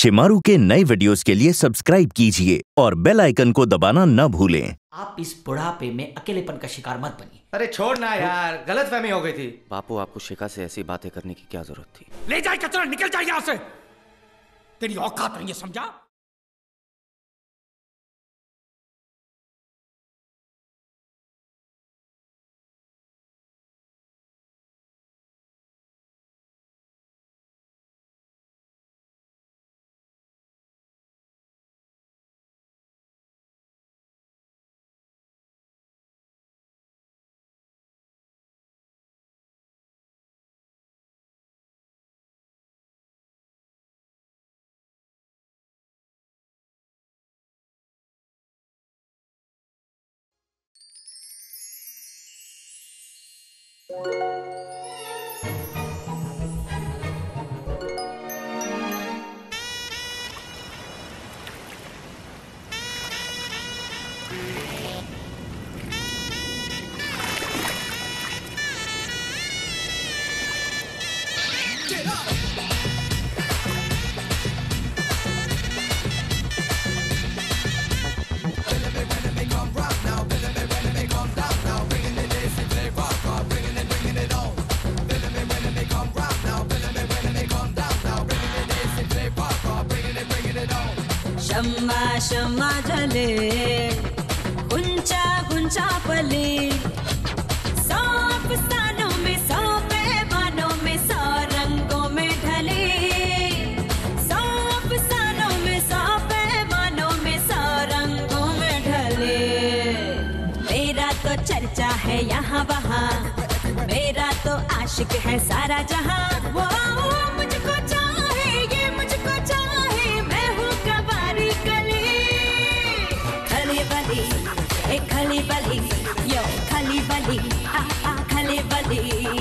शिमारू के नए वीडियोस के लिए सब्सक्राइब कीजिए और बेल आइकन को दबाना न भूलें। आप इस बुढ़ापे में अकेलेपन का शिकार मत बनिए। अरे छोड़ ना यार, गलतफहमी हो गई थी। बापू, आपको शिखा से ऐसी बातें करने की क्या जरूरत थी? ले जाए कचरा, निकल जाए यहाँ से। तेरी औकात नहीं है, समझा? शम्मा शम्मा जले, गुंचा गुंचा पले, सौ अफसानों में, सौ पैमानों में, सौ रंगों में ढले, सौ अफसानों में, सौ पैमानों में, सौ रंगों में ढले। मेरा तो चर्चा है यहाँ वहाँ, मेरा तो आशिक है सारा जहाँ। वो मुझको चाहे, ये मुझको चाहे, मैं हूँ कवारी कली, खली बली, एक खली बली, यो खली बली, आ खली बली,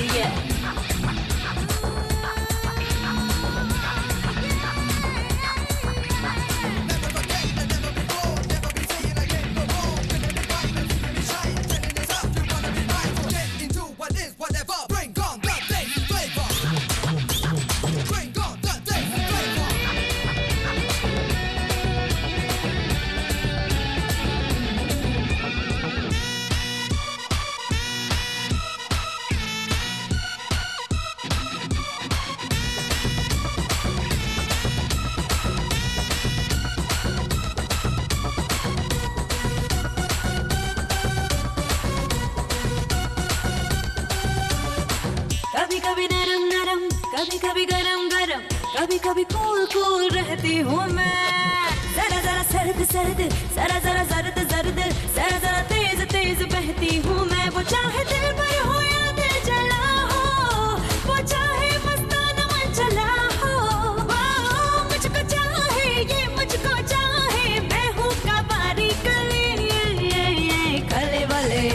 कभी कभी नरम नरम, कभी कभी गरम गरम, कभी कभी कूल कूल रहती हूँ मैं। जरा जरा सर्द सर्द, जरा जरा जर्द जर्द, जरा जरा तेज तेज बहती हूँ मैं। वो चाहे दिल पर हो या दिल जला हो, वो चाहे मस्ताना मन चला हो, वो मुझको चाहे, ये मुझको चाहे, मैं हूँ कवारी कली, खले वाले,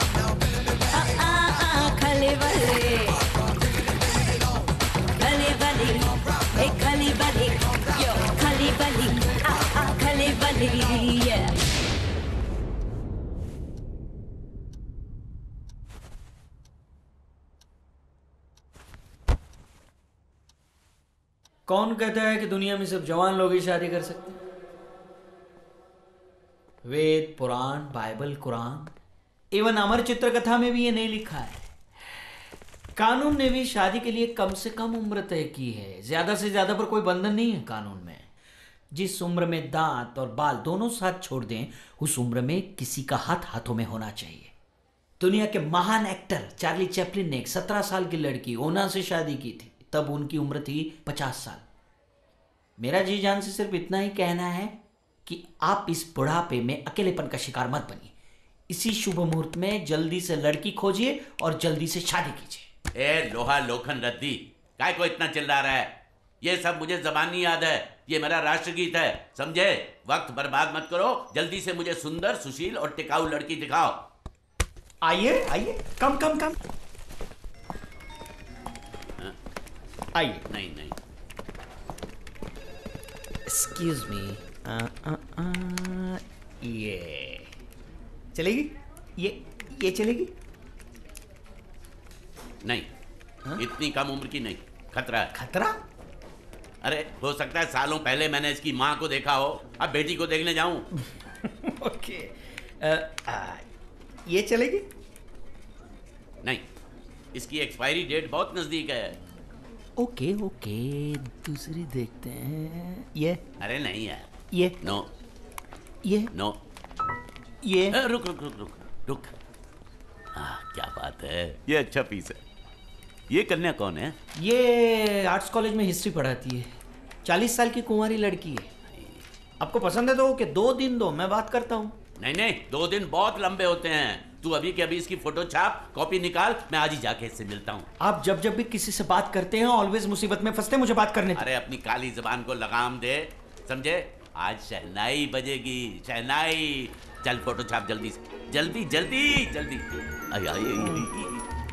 खले वाले, खली बली, यो खली बली, खली बली, कौन कहता है कि दुनिया में सिर्फ जवान लोग ही शादी कर सकते हैं? Ved, Puran, Bible, Quran, even Amar Chitra Katha में भी ये नहीं लिखा है। कानून ने भी शादी के लिए कम से कम उम्र तय की है। ज्यादा से ज्यादा पर कोई बंधन नहीं है कानून में। जिस उम्र में दांत और बाल दोनों साथ छोड़ दें, उस उम्र में किसी का हाथ हाथों में होना चाहिए। दुनिया के महान एक्टर चार्ली चैपलिन ने एक 17 साल की लड़की ओना से शादी की थी। तब उनकी उम्र थी 50 साल। मेरा जी जान से सिर्फ इतना ही कहना है कि आप इस बुढ़ापे में अकेलेपन का शिकार मत बनिए। इसी शुभ मुहूर्त में जल्दी से लड़की खोजिए और जल्दी से शादी कीजिए। ए लोहा लोखन रद्दी, काय को इतना चिल्ला रहा है? ये सब मुझे जबानी याद है। ये मेरा राष्ट्रगीत है, समझे? वक्त बर्बाद मत करो, जल्दी से मुझे सुंदर, सुशील और टिकाऊ लड़की दिखाओ। आइए आइए, कम कम कम आइए। नहीं नहीं, एक्सक्यूज मी, ये चलेगी? ये चलेगी? नहीं। इतनी कम उम्र की नहीं, खतरा है। खतरा? अरे हो सकता है सालों पहले मैंने इसकी माँ को देखा हो, अब बेटी को देखने जाऊं। ओके, ये चलेगी? नहीं, इसकी एक्सपायरी डेट बहुत नजदीक है। ओके ओके, दूसरी देखते हैं। ये? अरे नहीं यार, ये? नो ये? नो। ये? रुक रुक रुक रुक रुक। क्या बात है, ये अच्छा पीस है। ये कन्या कौन है? ये आर्ट्स कॉलेज में हिस्ट्री पढ़ाती है, 40 साल की कुंवारी लड़की है। आपको पसंद है तो कि 2 दिन दो, मैं बात करता हूँ। नहीं नहीं, 2 दिन बहुत लंबे होते हैं। तू अभी के अभी इसकी फोटो छाप, कॉपी निकाल, मैं आज ही जाके इससे मिलता हूँ। आप जब जब भी किसी से बात करते हैं ऑलवेज मुसीबत में फंसते, मुझे बात करने दो। अरे अपनी काली जबान को लगाम दे, समझे? आज शहनाई बजेगी, शहनाई। चल फोटो छाप जल्दी से, जल्दी जल्दी जल्दी। आई आई।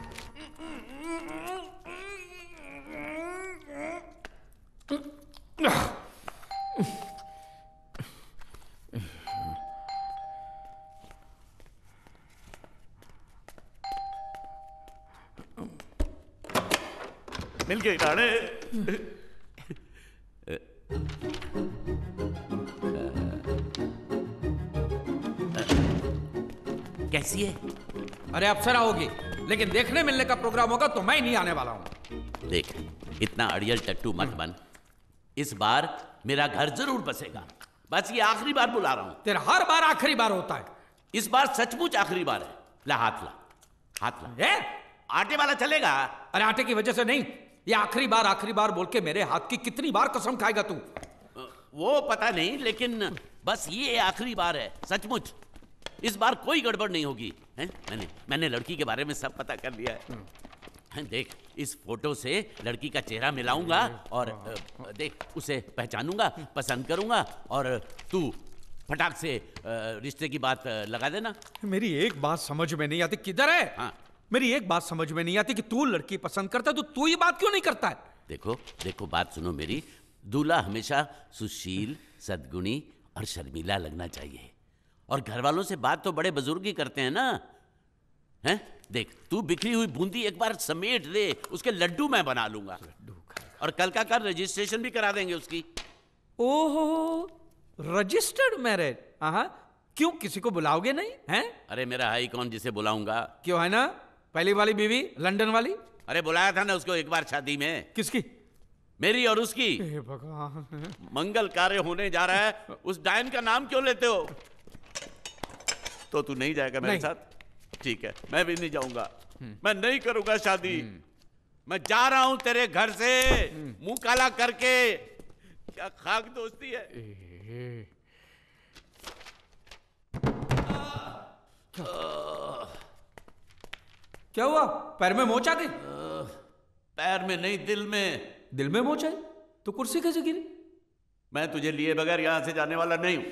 मिल गई राणे। कैसी है? अरे अप्सरा होगी, लेकिन देखने मिलने का प्रोग्राम होगा तो मैं नहीं आने वाला हूँ। देख, इतना अड़ियल टट्टू मत बन। इस बार मेरा घर जरूर बसेगा। बस ये आखिरी बार बुला रहा हूं। तेरा हर बार आखिरी बार होता है। इस बार सचमुच आखिरी बार है। ला हाथ ला, हाथ ला। ए? आटे वाला चलेगा? अरे आटे की वजह से नहीं, ये आखिरी बार बोल के मेरे हाथ की कितनी बार कसम खाएगा तू? वो पता नहीं, लेकिन बस ये आखिरी बार है, सचमुच। इस बार कोई गड़बड़ नहीं होगी। हैं? मैंने लड़की के बारे में सब पता कर लिया है। देख, इस फोटो से लड़की का चेहरा मिलाऊंगा और देख, उसे पहचानूंगा, पसंद करूंगा और तू फटाक से रिश्ते की बात लगा देना। मेरी एक बात समझ में नहीं आती, किधर है? हाँ। मेरी एक बात समझ में नहीं आती कि तू लड़की पसंद करता है तो तू ये बात क्यों नहीं करता है? देखो देखो, बात सुनो मेरी। दूल्हा हमेशा सुशील, सद्गुणी और शर्मीला लगना चाहिए। और घर वालों से बात तो बड़े बुजुर्ग ही करते हैं ना। हैं? देख, तू बिखरी हुई बूंदी एक बार समेट दे, उसके लड्डू मैं बना लूंगा। और कल का रजिस्ट्रेशन भी करा देंगे उसकी। ओहो, रजिस्टर्ड मैरिज? हाँ, क्यों, किसी को बुलाओगे नहीं हैं? अरे मेरा हाई कौन जिसे बुलाऊंगा? क्यों, है ना पहली वाली बीवी, लंदन वाली? अरे बुलाया था ना उसको एक बार शादी में। किसकी? मेरी और उसकी। हे भगवान, मंगल कार्य होने जा रहा है, उस डायन का नाम क्यों लेते हो? तो तू नहीं जाएगा मेरे साथ? ठीक है, मैं भी नहीं जाऊंगा। मैं नहीं करूंगा शादी। मैं जा रहा हूं तेरे घर से, मुंह काला करके। क्या खाक दोस्ती है। क्या हुआ, पैर में मोच आ गई? पैर में नहीं, दिल में। दिल में मोच आई तो कुर्सी कैसे गिरी? मैं तुझे लिए बगैर यहां से जाने वाला नहीं हूं।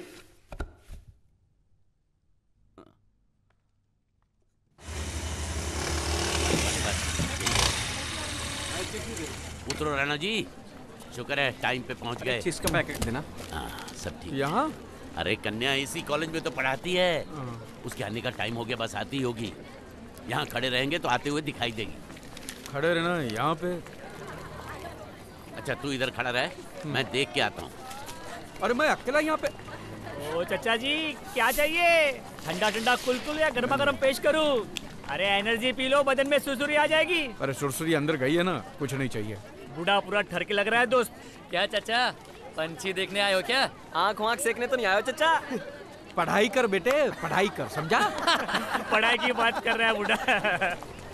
उतरो राणा जी, शुक्र है टाइम पे पहुंच गए। चीज का पैकेट देना। हाँ, सब ठीक। यहाँ? अरे कन्या इसी कॉलेज में तो पढ़ाती है। उसके आने का टाइम हो गया, बस आती होगी। यहाँ खड़े रहेंगे तो आते हुए दिखाई देगी। खड़े रहना यहाँ पे। अच्छा, तू इधर खड़ा रहे, मैं देख के आता हूँ। अरे मैं अकेला यहाँ पे? ओ चाचा जी, क्या चाहिए? ठंडा ठंडा कुलकुल या गर्मा गर्म पेश करूं? अरे एनर्जी पी लो, बदन में सुरसुरी आ जाएगी। अरे सुरसुरी अंदर गई है ना, कुछ नहीं चाहिए। बूढ़ा पूरा ठर के लग रहा है दोस्त। क्या चाचा, पंछी देखने आए हो क्या? आँख वाँख सेकने तो नहीं आए हो चाचा? पढ़ाई कर बेटे, पढ़ाई कर, समझा? पढ़ाई की बात कर रहा है बूढ़ा।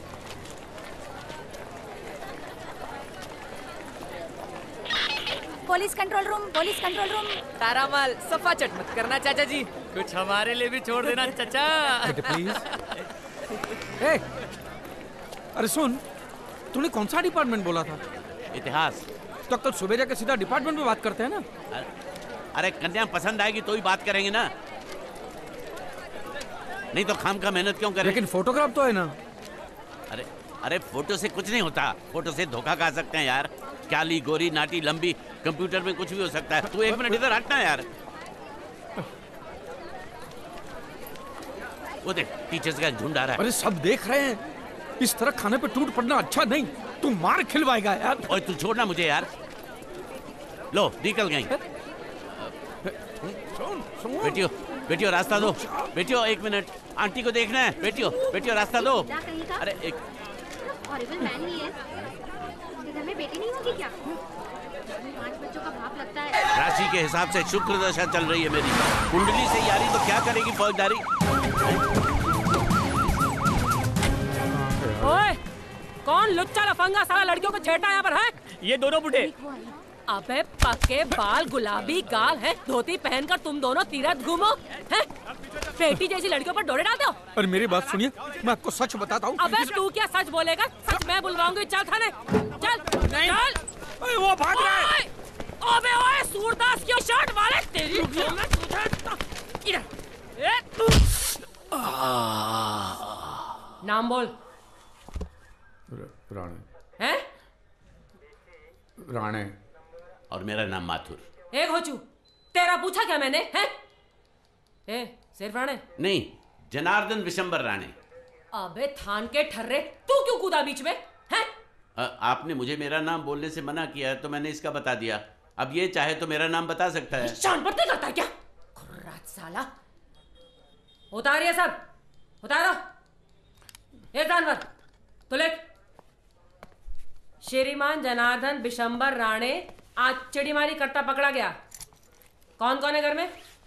Police control room, police control room. तारामाल, सफा चट मत करना चाचा जी। कुछ हमारे लिए भी छोड़ देना चाचा। बेटे प्लीज। ए, अरे सुन, तूने कौन सा डिपार्टमेंट बोला था? इतिहास। तो कल सुबह जाकर सीधा डिपार्टमेंट में बात करते हैं ना। अरे कन्या पसंद आएगी तो ही बात करेंगे ना, नहीं तो खाम का मेहनत क्यों करें? लेकिन फोटोग्राफ तो है ना। अरे अरे फोटो से कुछ नहीं होता, फोटो से धोखा खा सकते हैं यार। काली गोरी नाटी लंबी, कंप्यूटर में कुछ भी हो सकता है। तू एक मिनट इधर हटना यार। वो देख, टीचर्स का झुंड आ रहा है। अरे सब देख रहे हैं, इस तरह खाने पे टूट पड़ना अच्छा नहीं। तू मार खिलवाएगा यार। और तू छोड़ना मुझे यार। लो निकल गई। बेटियों बेटियों रास्ता दो। बेटियों 1 मिनट, आंटी को देखना है। बेटियों बेटियों रास्ता दो। अरे एक हॉरिबल मैन ही है। उसके घर में बेटी नहीं होगी क्या? 5 बच्चों का बाप लगता है। राशि के हिसाब से शुक्र दशा चल रही है मेरी। कुंडली से यारी तो क्या करेगी फौजदारी। ओए, कौन लुच्चा लफंगा सारा लड़कियों को छेड़ता यहाँ पर है? ये दोनों बुढ़े। अबे पक्के बाल, गुलाबी गाल है, धोती पहनकर तुम दोनों तीरथ घूमो हैं? बेटी जैसी लड़कियों पर डोरे डालते हो? अरे मेरी बात सुनिए, मैं आपको सच बताता हूँ। अबे तू क्या सच बोलेगा? सच मैं बुलवाऊंगी। चल थाने, चल नहीं। चल। वो भाग रहा है। अबे ओए सूरदास की शर्ट वाले तेरी इधर। नाम बोल। राणे। हैं? राणे। और मेरा नाम माथुर। एक हो चू, तेरा पूछा क्या मैंने? हैं? सिर्फ राणे? नहीं, जनार्दन विशंबर राणे। अबे थान के ठर्रे, तू क्यों कूदा बीच में? हैं? आपने मुझे मेरा नाम बोलने से मना किया है तो मैंने इसका बता दिया। अब ये चाहे तो मेरा नाम बता सकता है। शान बढ़ते करता है क्या? खुर्रात साला। उतारिए सब, उतारो। ये जानवर तो ले। श्रीमान जनार्दन विशंबर राणे आज चिड़ीमारी करता पकड़ा गया। कौन कौन है घर में?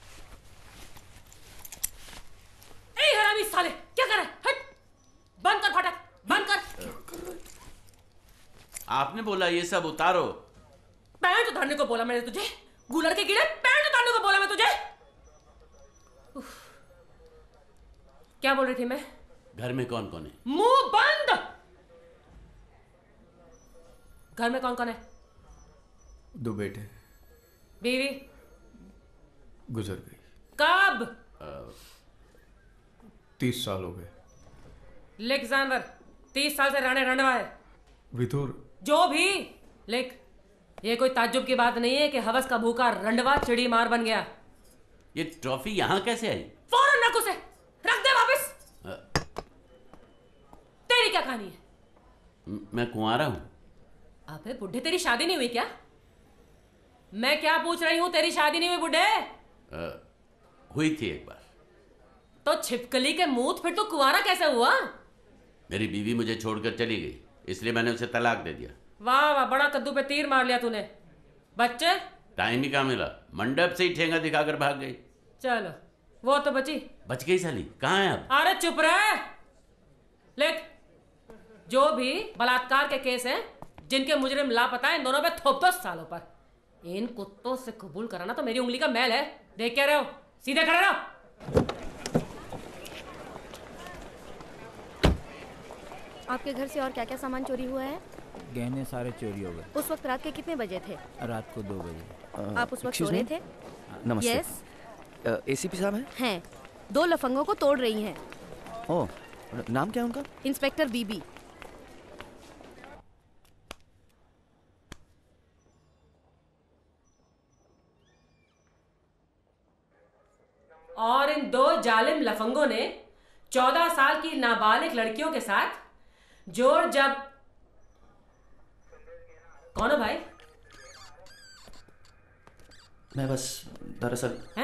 ए हरामी साले, क्या कर रहा है? हट, बंद कर फाटक, बंद कर। आपने बोला ये सब उतारो। पैंट उतारने को बोला मैंने तुझे? गुलर के कीड़े, पैंट उतारने को बोला मैं तुझे? क्या बोल रही थी मैं? घर में कौन कौन है? मुंह बंद। घर में कौन कौन है? 2 बेटे। बीवी? गुजर गई। कब? 30 साल हो गए। लिख जानवर, 30 साल से राणे रंडवा है। विधुर। जो भी लिख। ये कोई ताज्जुब की बात नहीं है कि हवस का भूखा रंडवा चिड़ी मार बन गया। ये ट्रॉफी यहाँ कैसे आई? फौरन रख उसे, रख दे वापस। तेरी क्या कहानी है? मैं कुंवारा हूँ। अबे बुढ़े, तेरी शादी नहीं हुई क्या? मैं क्या पूछ रही हूँ, तेरी शादी नहीं हुई बुढ़े? हुई थी एक बार। तो छिपकली के मुंह, फिर तो कुंवारा कैसे हुआ? मेरी बीवी मुझे छोड़कर चली गई, इसलिए मैंने उसे तलाक दे दिया। वाह वाह, बड़ा कद्दू पे तीर मार लिया तूने। बच्चे? टाइम ही कहाँ मिला, मंडप से ही ठेंगा दिखाकर भाग गई। चलो, वो तो बची। बच गई साली, कहाँ है अब? अरे चुप रहे। लिख, जो भी बलात्कार के केस हैं, जिनके मुजरिम लापता है, इन दोनों पे थोप 10 सालों पर। इन कुत्तों से कबूल कराना तो मेरी उंगली का मैल है। देख क्या रहे हो? सीधे खड़े रहो। आपके घर से और क्या क्या सामान चोरी हुआ है? गहने सारे चोरी हो गए। उस वक्त रात के कितने बजे थे? रात को 2 बजे। आप उस वक्त सो रहे थे? नमस्ते। यस। एसीपी साहब हैं। 2 लफंगों को तोड़ रही हैं। ओह, नाम क्या है उनका? इंस्पेक्टर बीबी। और इन 2 जालिम लफंगों ने 14 साल की नाबालिग लड़कियों के साथ जोर जब। कौन हो भाई? मैं बस दरअसल। हैं?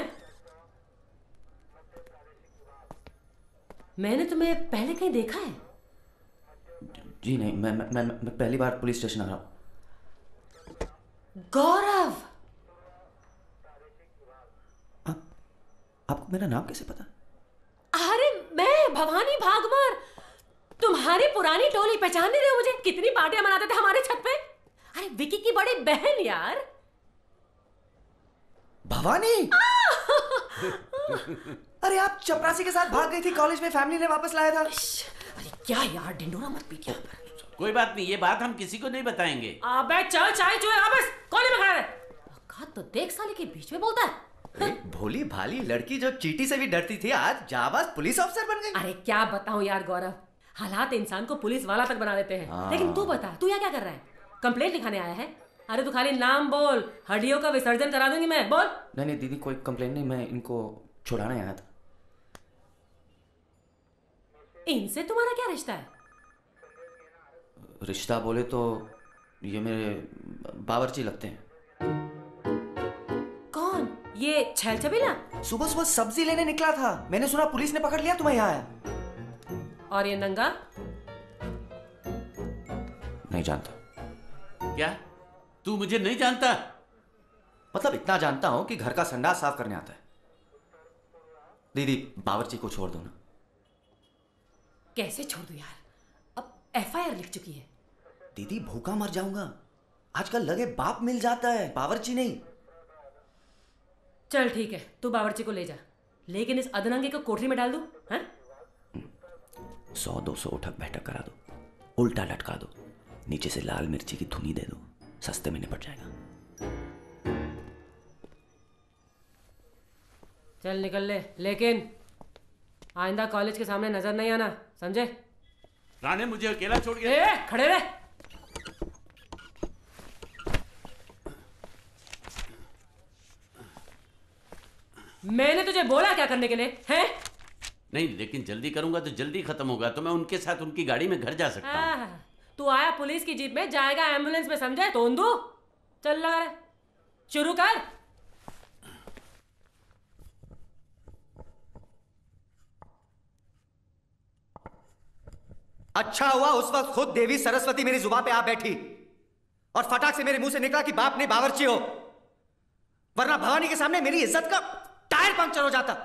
मैंने तुम्हें पहले कहीं देखा है? जी नहीं, मैं पहली बार पुलिस स्टेशन आ रहा हूँ। गौरव, आपको मेरा नाम कैसे पता? अरे मैं भवानी भागमर, तुम्हारी पुरानी टोली। पहचान नहीं रहे हो मुझे? कितनी पार्टियां मनाते थे हमारे छत पे। अरे विकी की बड़ी बहन यार। भवानी। अरे आप चपरासी के साथ भाग गई थी कॉलेज में, फैमिली ने वापस लाया था। अरे क्या यार, डिंडोरा मत पीट यहाँ पर। कोई बात नहीं, ये बात हम किसी को नहीं बताएंगे। अबे चल, चाय चुए वापस। कोने में खड़ा रहे। तो देख साले के बीच में बोलता है। भोली भाली लड़की जो चींटी से भी डरती थी, आज जाबाज पुलिस ऑफिसर बन गई। अरे क्या बताऊं यार गौरव, हालात इंसान को पुलिस वाला तक बना देते हैं। लेकिन तू बता, तू यहाँ क्या कर रहा है? कंप्लेंट लिखाने आया है? अरे तू खाली नाम बोल, हड्डियों का विसर्जन करा दूंगी मैं। बोल। नहीं दीदी, कोई कंप्लेंट नहीं, मैं इनको छुड़ाने आया था। इनसे तुम्हारा क्या रिश्ता है? रिश्ता बोले तो ये मेरे बावर्ची लगते हैं। ये छैल छबीला? सुबह सुबह सब्जी लेने निकला था, मैंने सुना पुलिस ने पकड़ लिया, तुम्हें यहाँ आया। और ये नंगा? नहीं जानता। क्या तू मुझे नहीं जानता? मतलब इतना जानता हूं कि घर का संडास साफ करने आता है। दीदी बावर्ची को छोड़ दो ना। कैसे छोड़ दूं यार, अब FIR लिख चुकी है। दीदी भूखा मर जाऊंगा, आजकल लगे बाप मिल जाता है, बावर्ची नहीं। चल ठीक है, तू बावर्ची को ले जा, लेकिन इस अदनंगे को कोठरी में डाल दूं? हैं? 100-200 उठक बैठक करा दो, उल्टा लटका दो, नीचे से लाल मिर्ची की धुनी दे दो, सस्ते में निपट जाएगा। चल निकल ले, लेकिन आइंदा कॉलेज के सामने नजर नहीं आना, समझे? राणे मुझे अकेला छोड़ के खड़े रहे। मैंने तुझे बोला क्या करने के लिए है? नहीं, लेकिन जल्दी करूंगा तो जल्दी खत्म होगा, तो मैं उनके साथ उनकी गाड़ी में घर जा सकता हूँ। तू आया पुलिस की जीप में, जाएगा एम्बुलेंस में, समझे? तोंदू चल लगा रे, शुरू कर। अच्छा हुआ उस वक्त खुद देवी सरस्वती मेरी जुबान पे आ बैठी और फटाक से मेरे मुंह से निकला कि बाप ने बावर्ची हो, वरना भवानी के सामने मेरी इज्जत का टायर पंक्चर हो जाता।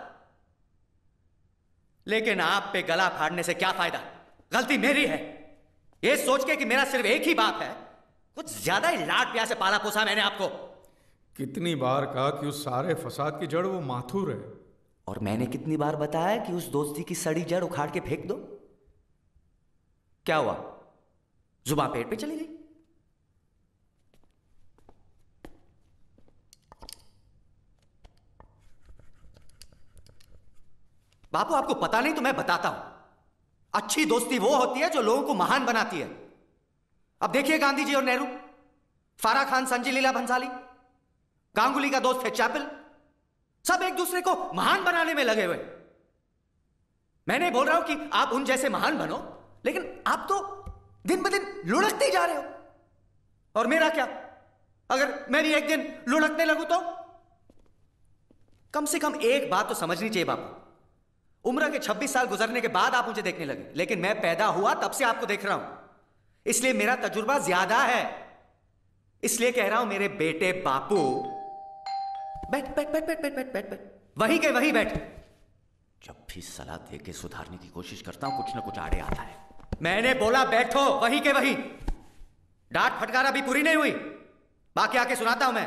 लेकिन आप पे गला फाड़ने से क्या फायदा, गलती मेरी है। ये सोच के कि मेरा सिर्फ एक ही बाप है, कुछ ज्यादा ही लाड प्यार से पाला पोसा मैंने आपको। कितनी बार कहा कि उस सारे फसाद की जड़ वो माथुर है। और मैंने कितनी बार बताया कि उस दोस्ती की सड़ी जड़ उखाड़ के फेंक दो। क्या हुआ, जुबान पेट पे चली गई? बापू आपको पता नहीं तो मैं बताता हूं। अच्छी दोस्ती वो होती है जो लोगों को महान बनाती है। अब देखिए गांधी जी और नेहरू, फारा खान, संजय लीला भंसाली, गांगुली का दोस्त है चैपल, सब एक दूसरे को महान बनाने में लगे हुए। मैंने बोल रहा हूं कि आप उन जैसे महान बनो, लेकिन आप तो दिन ब दिन लुढ़कते ही जा रहे हो। और मेरा क्या, अगर मैं भी एक दिन लुढ़कने लगूं तो? कम से कम एक बात तो समझनी चाहिए बापू, उम्र के 26 साल गुजरने के बाद आप मुझे देखने लगे, लेकिन मैं पैदा हुआ तब से आपको देख रहा हूं, इसलिए मेरा तजुर्बा ज्यादा है। इसलिए कह रहा हूं मेरे बेटे बापू, बैठ बैठ बैठ बैठ बैठ बैठ बैठ बैठ, वहीं के वहीं बैठ। जब भी सलाह दे के सुधारने की कोशिश करता हूं कुछ ना कुछ आड़े आता है। मैंने बोला बैठो वहीं के वहीं। डांट फटकार अभी पूरी नहीं हुई, बाकी आके सुनाता हूं मैं।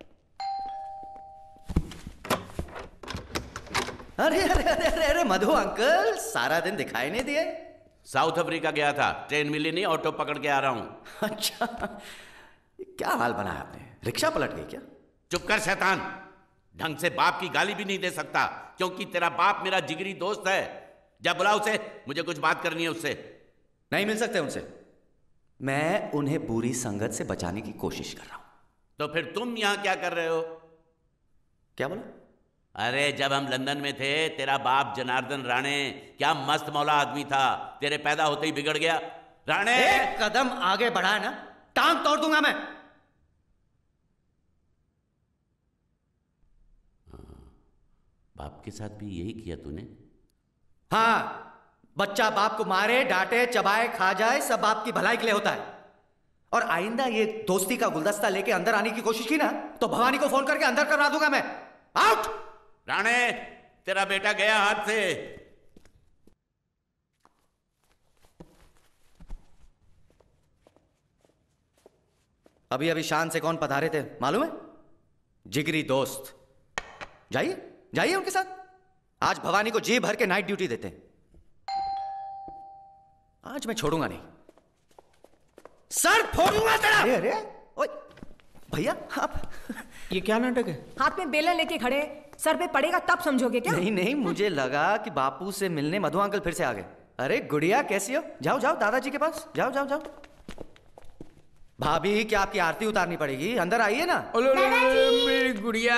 अरे अरे अरे अरे अरे मधु अंकल, सारा दिन दिखाई नहीं दिए। साउथ अफ्रीका गया था, ट्रेन मिली नहीं, ऑटो पकड़ के आ रहा हूं। अच्छा, क्या हाल बनाया आपने, रिक्शा पलट गई क्या? चुप कर शैतान, ढंग से बाप की गाली भी नहीं दे सकता, क्योंकि तेरा बाप मेरा जिगरी दोस्त है। जा बुला उसे, मुझे कुछ बात करनी है उससे। नहीं मिल सकते उनसे, मैं उन्हें बुरी संगत से बचाने की कोशिश कर रहा हूं। तो फिर तुम यहां क्या कर रहे हो? क्या बोला? अरे जब हम लंदन में थे, तेरा बाप जनार्दन राणे क्या मस्त मौला आदमी था, तेरे पैदा होते ही बिगड़ गया। राणे, एक कदम आगे बढ़ा ना टांग तोड़ दूंगा मैं। बाप के साथ भी यही किया तूने? हाँ, बच्चा बाप को मारे, डांटे, चबाए, खा जाए, सब बाप की भलाई के लिए होता है। और आइंदा ये दोस्ती का गुलदस्ता लेके अंदर आने की कोशिश की ना, तो भवानी को फोन करके अंदर करवा दूंगा मैं। आउट! राणे, तेरा बेटा गया हाथ से। अभी अभी शान से कौन पधारे थे मालूम है? जिगरी दोस्त। जाइए जाइए उनके साथ, आज भवानी को जी भर के नाइट ड्यूटी देते हैं। आज मैं छोड़ूंगा नहीं, सर फोड़ूंगा तेरा। अरे अरे ओए भैया, आप ये क्या नाटक है? हाथ में बेलन लेके खड़े, सर पे पड़ेगा तब समझोगे क्या? नहीं नहीं, मुझे लगा कि बापू से मिलने मधु अंकल फिर से आ गए। अरे गुड़िया कैसी हो? जाओ जाओ दादाजी के पास, जाओ जाओ जाओ। भाभी, क्या आपकी आरती उतारनी पड़ेगी? अंदर आइए ना। मेरी गुड़िया।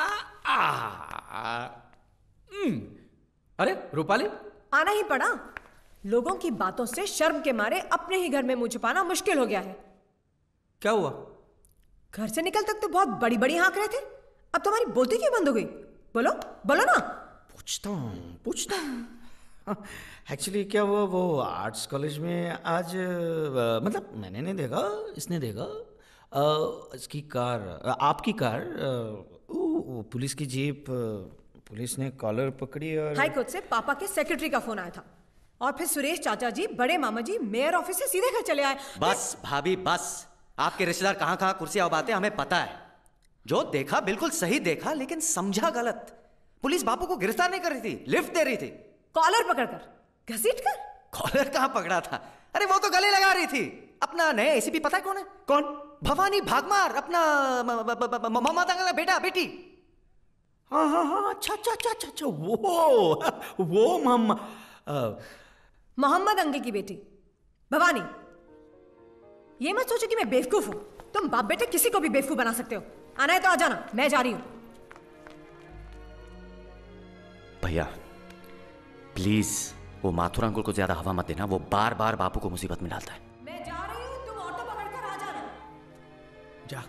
अरे रूपाली, आना ही पड़ा। लोगों की बातों से शर्म के मारे अपने ही घर में मुंह छुपाना मुश्किल हो गया है। क्या हुआ? घर से निकल तक तो बहुत बड़ी बड़ी हाँक रहे थे, अब तुम्हारी बोलती क्यों बंद हो गई? बोलो बोलो ना। पूछता हूँ। एक्चुअली क्या वो आर्ट्स कॉलेज में आज मतलब मैंने नहीं देखा, इसने देखा इसकी कार, आपकी कार, पुलिस की जीप, पुलिस ने कॉलर पकड़ी और हाई कोर्ट से पापा के सेक्रेटरी का फोन आया था और फिर सुरेश चाचा जी, बड़े मामा जी मेयर ऑफिस से सीधे घर चले आए। बस भाभी बस, आपके रिश्तेदार कहाँ कहाँ कुर्सियां उबाते हमें पता है। जो देखा बिल्कुल सही देखा, लेकिन समझा गलत। पुलिस बापू को गिरफ्तार नहीं कर रही थी, लिफ्ट दे रही थी। कॉलर पकड़कर, घसीट कर। कॉलर कहाँ पकड़ा था? अरे वो तो गले लगा रही थी। अपना नया एसीपी पता है कौन है? कौन? भवानी भागमार, अपना ममता बेटा बेटी। हाँ, अच्छा, वो मोहम्मद अंगे की बेटी भवानी। ये मत सोचो कि मैं बेवकूफ हूं। तुम बाप बेटे किसी को भी बेवकूफ बना सकते हो। आना है तो आ जाना, मैं जा रही हूं। भैया प्लीज वो माथुर अंकुल को ज्यादा हवा मत देना, वो बार बार बापू को मुसीबत में डालता है। मैं जा रही हूं, तुम ऑटो पकड़कर आ जाना। जा।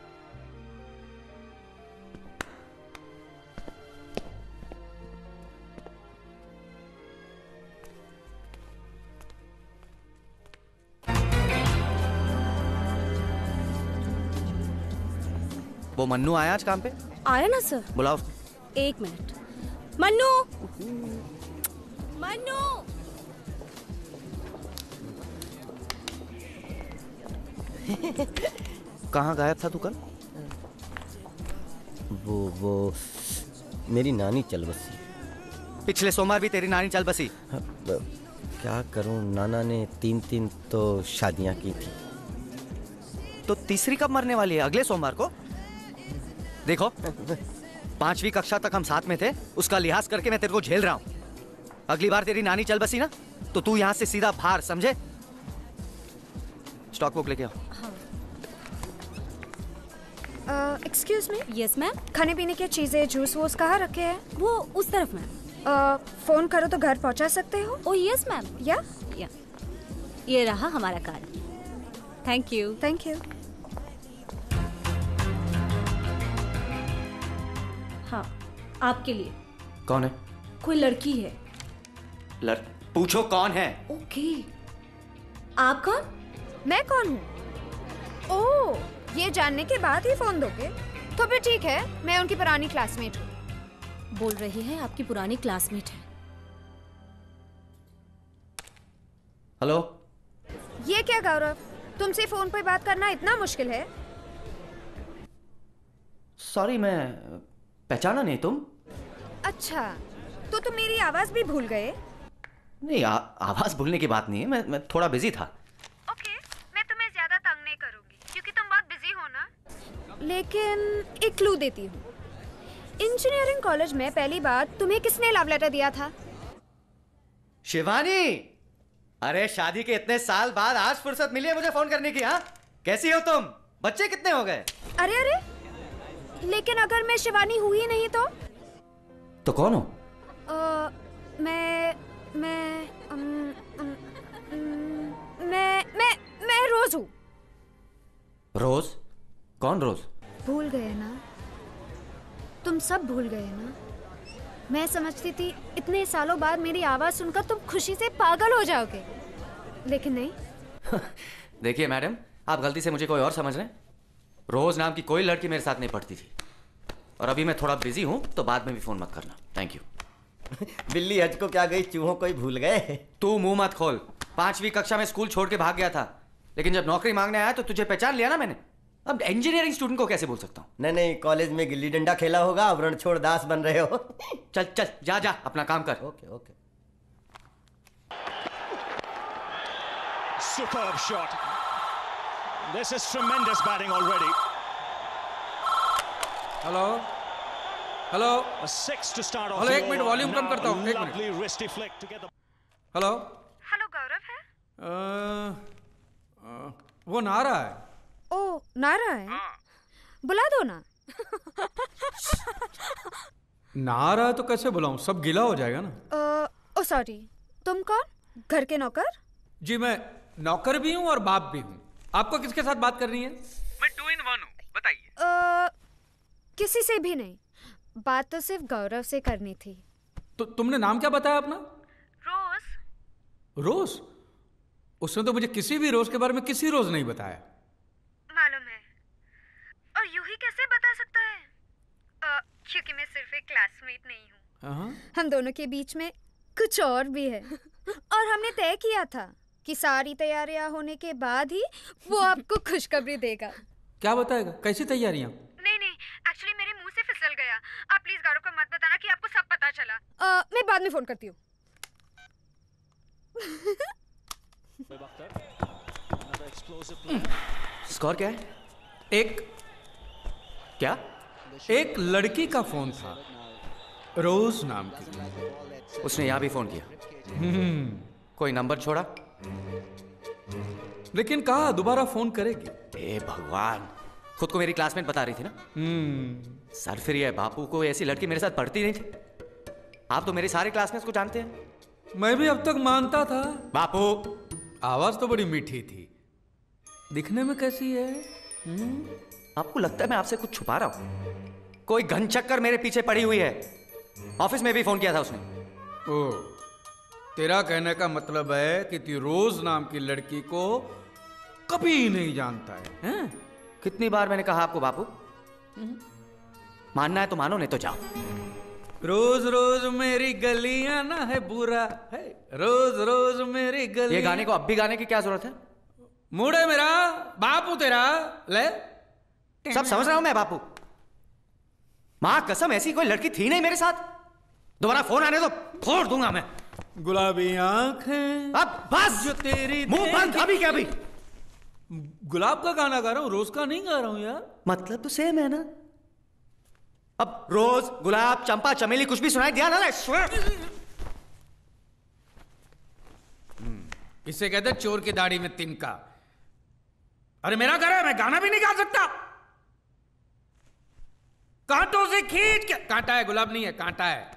वो मन्नू आया आज काम पे? आया ना सर। बुलाओ। 1 मिनट। मन्नू, मन्नू। कहाँ गायब था तू कल? वो मेरी नानी चल बसी। पिछले सोमवार भी तेरी नानी चल बसी। क्या करूं, नाना ने 3 तो शादियां की थी। तो तीसरी कब मरने वाली है? अगले सोमवार को। देखो 5वीं कक्षा तक हम साथ में थे, उसका लिहाज करके मैं तेरे को झेल रहा हूं। अगली बार तेरी नानी चल बसी ना तो तू यहां से सीधा बाहर, समझे? स्टॉक बुक लेके आओ। Excuse me. Yes ma'am. खाने पीने की चीजें, जूस वूस कहाँ रखे हैं? वो उस तरफ मैम। फोन करो तो घर पहुंचा सकते हो? Oh yes ma'am. या ये रहा हमारा card. Thank you. Thank you. हाँ, आपके लिए। कौन है? कोई लड़की है। पूछो कौन है? ओके। आप कौन? मैं कौन हूँ? ओह, ये जानने के बाद ही फोन दोगे? तो फिर ठीक है, मैं उनकी पुरानी क्लासमेट हूँ। बोल रही है आपकी पुरानी क्लासमेट है। हेलो। ये क्या गौरव, तुमसे फोन पे बात करना इतना मुश्किल है? सॉरी, मैं पहचाना नहीं तुम। अच्छा, तो तुम मेरी आवाज भी भूल गए? नहीं, आवाज भूलने की बात नहीं है, मैं थोड़ा बिजी था। ओके, मैं तुम्हें ज्यादा तंग नहीं करूंगी क्योंकि तुम बहुत बिजी हो ना। लेकिन एक क्लू देती हूँ। इंजीनियरिंग कॉलेज में पहली बार तुम्हें किसने लव लेटर दिया था? शिवानी। अरे शादी के इतने साल बाद आज फुर्सत मिली है मुझे फोन करने की। हाँ, कैसी हो तुम? बच्चे कितने हो गए? अरे, लेकिन अगर मैं शिवानी हुई नहीं तो कौन हो? मैं रोज हूँ। रोज? कौन रोज? भूल गए ना? तुम सब भूल गए ना? मैं समझती थी इतने सालों बाद मेरी आवाज सुनकर तुम खुशी से पागल हो जाओगे, लेकिन नहीं। देखिए मैडम, आप गलती से मुझे कोई और समझ रहे हैं। रोज नाम की कोई लड़की मेरे साथ नहीं पढ़ती थी, और अभी मैं थोड़ा बिजी हूँ तो बाद में भी फोन मत करना। Thank you. बिल्ली हज को क्या गई, चूहों को ही भूल गए। तू मुंह मत खोल। 5वीं कक्षा में स्कूल छोड़ के भाग गया था, लेकिन जब नौकरी मांगने आया तो तुझे पहचान लिया ना मैंने। अब इंजीनियरिंग स्टूडेंट को कैसे बोल सकता हूँ? नहीं, कॉलेज में गिल्ली डंडा खेला होगा, अब रण छोड़ दास बन रहे हो। चल जा अपना काम कर। Okay. Superb shot. This is tremendous batting already. Hello. A 6 to start off. Hello, 1 minute volume कम करता हूँ। 1 Lovely wristy flick to get the. Hello. Hello, Gaurav है? वो नारा है। ओ, नारा है? बुला दो ना। नारा तो कैसे बुलाऊं, सब गीला हो जाएगा ना। ओ सॉरी, तुम कौन? घर के नौकर? जी मैं नौकर भी हूँ और बाप भी हूँ। आपको किसके साथ बात करनी है? मैं 2 in 1 हूँ, बताइए। किसी से भी नहीं, बात तो सिर्फ गौरव से करनी थी। तो तुमने नाम क्या बताया अपना? रोज। रोज? उसने तो मुझे किसी भी रोज के बारे में किसी रोज नहीं बताया। मालूम है, और यूं ही कैसे बता सकता है? क्योंकि मैं सिर्फ एक क्लासमेट नहीं हूँ। हम दोनों के बीच में कुछ और भी है। और हमने तय किया था कि सारी तैयारियां होने के बाद ही वो आपको खुशखबरी देगा। क्या बताएगा? कैसी तैयारियां? नहीं, एक्चुअली मेरे मुंह से फिसल गया। आप प्लीज गौरव को मत बताना कि आपको सब पता चला। मैं बाद में फोन करती हूँ। स्कोर क्या है? एक लड़की का फोन था, रोज नाम की। उसने यहाँ भी फोन किया? कोई नंबर छोड़ा? लेकिन कहा दोबारा फोन करेगी। ए भगवान, खुद को मेरी क्लासमेट बता रही थी ना। सरफिरी है, बापू को ऐसी लड़की मेरे साथ पढ़ती नहीं थी। आप तो मेरे सारे क्लासमेट्स को जानते हैं। मैं भी अब तक मानता था। बापू, आवाज तो बड़ी मीठी थी, दिखने में कैसी है? आपको लगता है मैं आपसे कुछ छुपा रहा हूं? कोई घन चक्कर मेरे पीछे पड़ी हुई है। ऑफिस में भी फोन किया था उसने। ओ, तेरा कहने का मतलब है कि तू रोज नाम की लड़की को कभी नहीं जानता है, हैं? कितनी बार मैंने कहा आपको बापू? मानना है तो मानो, नहीं तो जाओ। रोज रोज मेरी गलियां ना है बुरा है, रोज रोज मेरी गलियां। ये गाने को अब भी गाने की क्या जरूरत है? मुड़े मेरा बापू तेरा, ले सब समझ रहा हूं मैं बापू। मां कसम, ऐसी कोई लड़की थी नहीं मेरे साथ। दोबारा फोन आने तो फोड़ दूंगा मैं। गुलाबी आंखें, अब बस जो तेरी मुंह बंद। अभी क्या? अभी गुलाब का गाना गा रहा हूं, रोज का नहीं गा रहा हूं यार। मतलब तो सेम है ना। अब रोज, गुलाब, चंपा, चमेली कुछ भी सुनाई दिया ना? इसे कहते चोर की दाढ़ी में तिनका। अरे मेरा घर है, मैं गाना भी नहीं गा सकता। कांटों से खींच के, कांटा है, गुलाब नहीं है, कांटा है।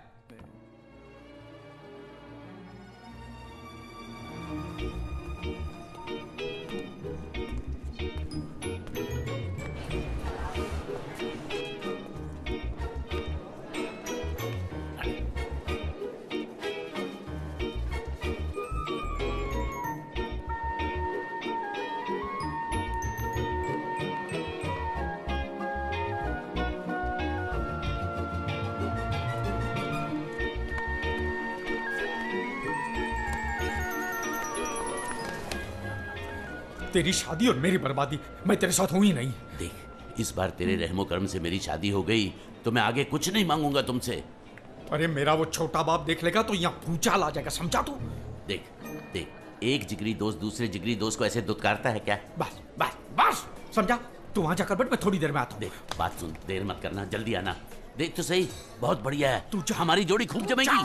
तेरी शादी और मेरी बर्बादी, मैं तेरे साथ हूं ही नहीं। देख, इस बार तेरे रहमो करम से मेरी शादी हो गई तो मैं आगे कुछ नहीं मांगूंगा तुमसे। अरे मेरा वो छोटा बाप देख लेगा तो यहाँ भूचाल आ जाएगा, समझा तू? देख देख, एक जिगरी दोस्त दूसरे जिगरी दोस्त को ऐसे दुत्कारता है क्या? बस बस बस, समझा? तू वहां जाकर बैठ, मैं थोड़ी देर में आता हूँ। देख बात सुन, देर मत करना, जल्दी आना। देख तो सही, बहुत बढ़िया है, तू हमारी जोड़ी खूब जमेगी।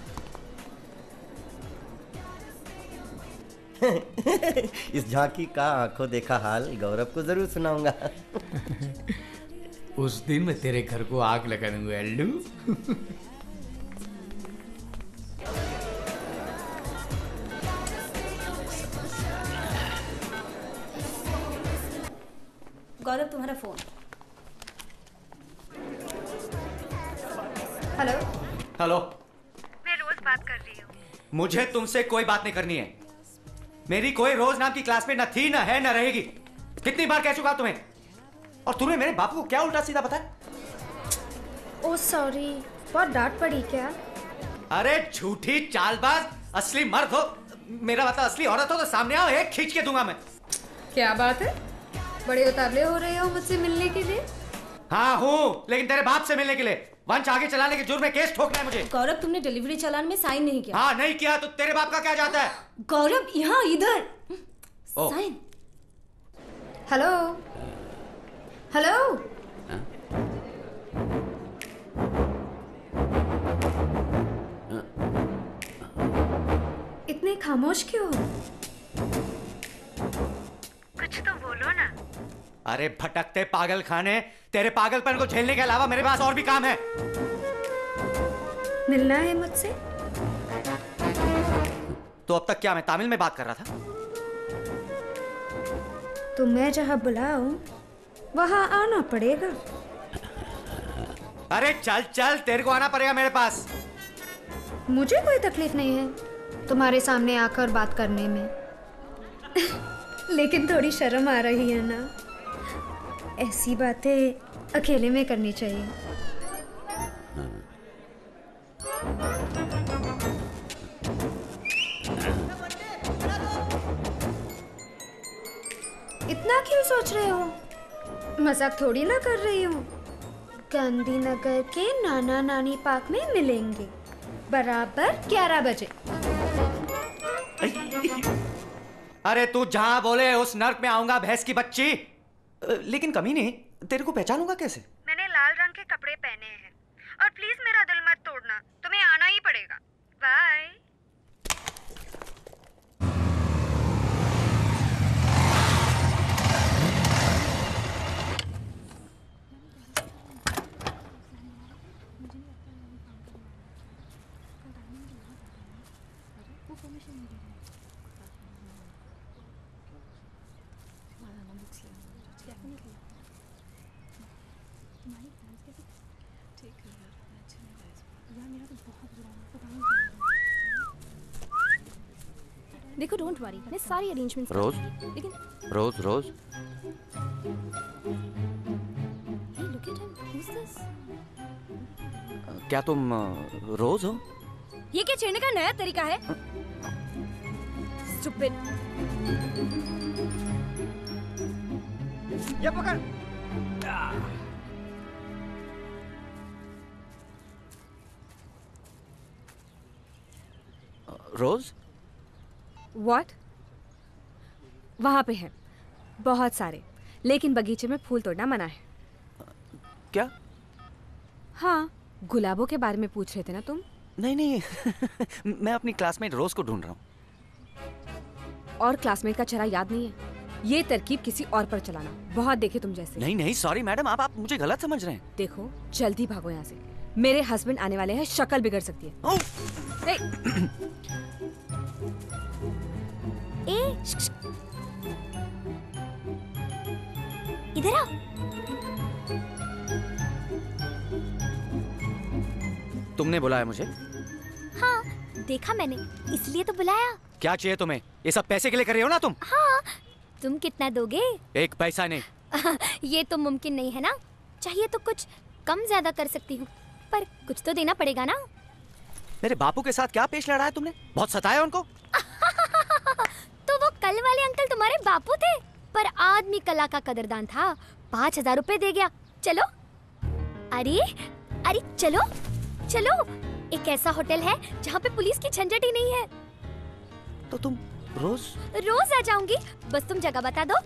इस झांकी का आंखों देखा हाल गौरव को जरूर सुनाऊंगा। उस दिन मैं तेरे घर को आग लगा दूंगा अल्लू। गौरव, तुम्हारा फोन। हेलो हेलो, मैं रोज बात कर रही हूँ। मुझे तुमसे कोई बात नहीं करनी है। मेरी कोई रोज नाम की क्लासमेट न थी, न है, न रहेगी। कितनी बार कह चुका तुम्हें? और तूने मेरे बापू को क्या उल्टा सीधा बताया? ओह सॉरी, बहुत डांट पड़ी क्या? अरे झूठी चालबाज, असली मर्द हो, मेरा मतलब असली औरत हो तो सामने आओ, एक खींच के दूंगा मैं। क्या बात है, बड़े उतावले हो रहे हो मुझसे मिलने के लिए? हाँ हूँ, लेकिन तेरे बाप से मिलने के लिए। वंश आगे चलाने के जुर्म में केस ठोकना है मुझे। गौरव, तुमने डिलीवरी चालान में साइन नहीं किया। हाँ नहीं किया तो तेरे बाप का क्या जाता है? गौरव, यहाँ इधर साइन। हेलो हेलो, इतने खामोश क्यों हो? कुछ तो बोलो ना। अरे भटकते पागल खाने, तेरे पागलपन को झेलने के अलावा मेरे पास और भी काम है। मिलना है मुझसे? तो अब तक क्या मैं तमिल में बात कर रहा था? तो मैं जहां बुलाऊं वहां आना पड़ेगा। अरे चल चल, तेरे को आना पड़ेगा मेरे पास। मुझे कोई तकलीफ नहीं है तुम्हारे सामने आकर बात करने में। लेकिन थोड़ी शर्म आ रही है ना। ऐसी बातें अकेले में करनी चाहिए। इतना क्यों सोच रहे हो? मजाक थोड़ी ना कर रही हूँ। गांधीनगर के नाना नानी पार्क में मिलेंगे बराबर 11 बजे। अरे तू जहां बोले उस नर्क में आऊंगा, भैंस की बच्ची। लेकिन कमीने, तेरे को पहचानूंगा कैसे? मैंने लाल रंग के कपड़े पहने हैं और प्लीज मेरा दिल मत तोड़ना, तुम्हें आना ही पड़ेगा। बाय। देखो, डोंट वरी, मैं सारी अरेंजमेंट्स रोज, लेकिन रोज रोज hey, look at him. Who's this? क्या तुम रोज हो? ये क्या छेड़ने का नया तरीका है? Stupid. ये पकड़। रोज? What? वहाँ पे है बहुत सारे, लेकिन बगीचे में फूल तोड़ना मना है। क्या? हाँ, गुलाबों के बारे में पूछ रहे थे ना तुम? नहीं नहीं मैं अपनी क्लासमेट रोज को ढूंढ रहा हूँ। और क्लासमेट का चेहरा याद नहीं है? ये तरकीब किसी और पर चलाना बहुत देखे तुम जैसे। नहीं नहीं सॉरी मैडम, आप मुझे गलत समझ रहे हैं। देखो, जल्दी भागो यहाँ से, मेरे हस्बैंड आने वाले हैं, शक्ल बिगड़ सकती है। इधर आ। तुमने बुलाया मुझे? हाँ, देखा मैंने, इसलिए तो बुलाया। क्या चाहिए तुम्हें? ये सब पैसे के लिए कर रही हो ना तुम? हाँ, तुम कितना दोगे? एक पैसा नहीं। ये तो मुमकिन नहीं है ना। चाहिए तो कुछ कम ज्यादा कर सकती हूँ, पर कुछ तो देना पड़ेगा ना। मेरे बापू के साथ क्या पेश लड़ा है तुमने? बहुत सताया उनको? तो वो कल वाले अंकल तुम्हारे बापू थे, पर आदमी कला का कदरदान था। 5000 रुपए दे गया। चलो। अरे अरे चलो चलो, एक ऐसा होटल है जहाँ पे पुलिस की झंझट ही नहीं है। तो तुम रोज रोज आ जाऊंगी, बस तुम जगह बता दो।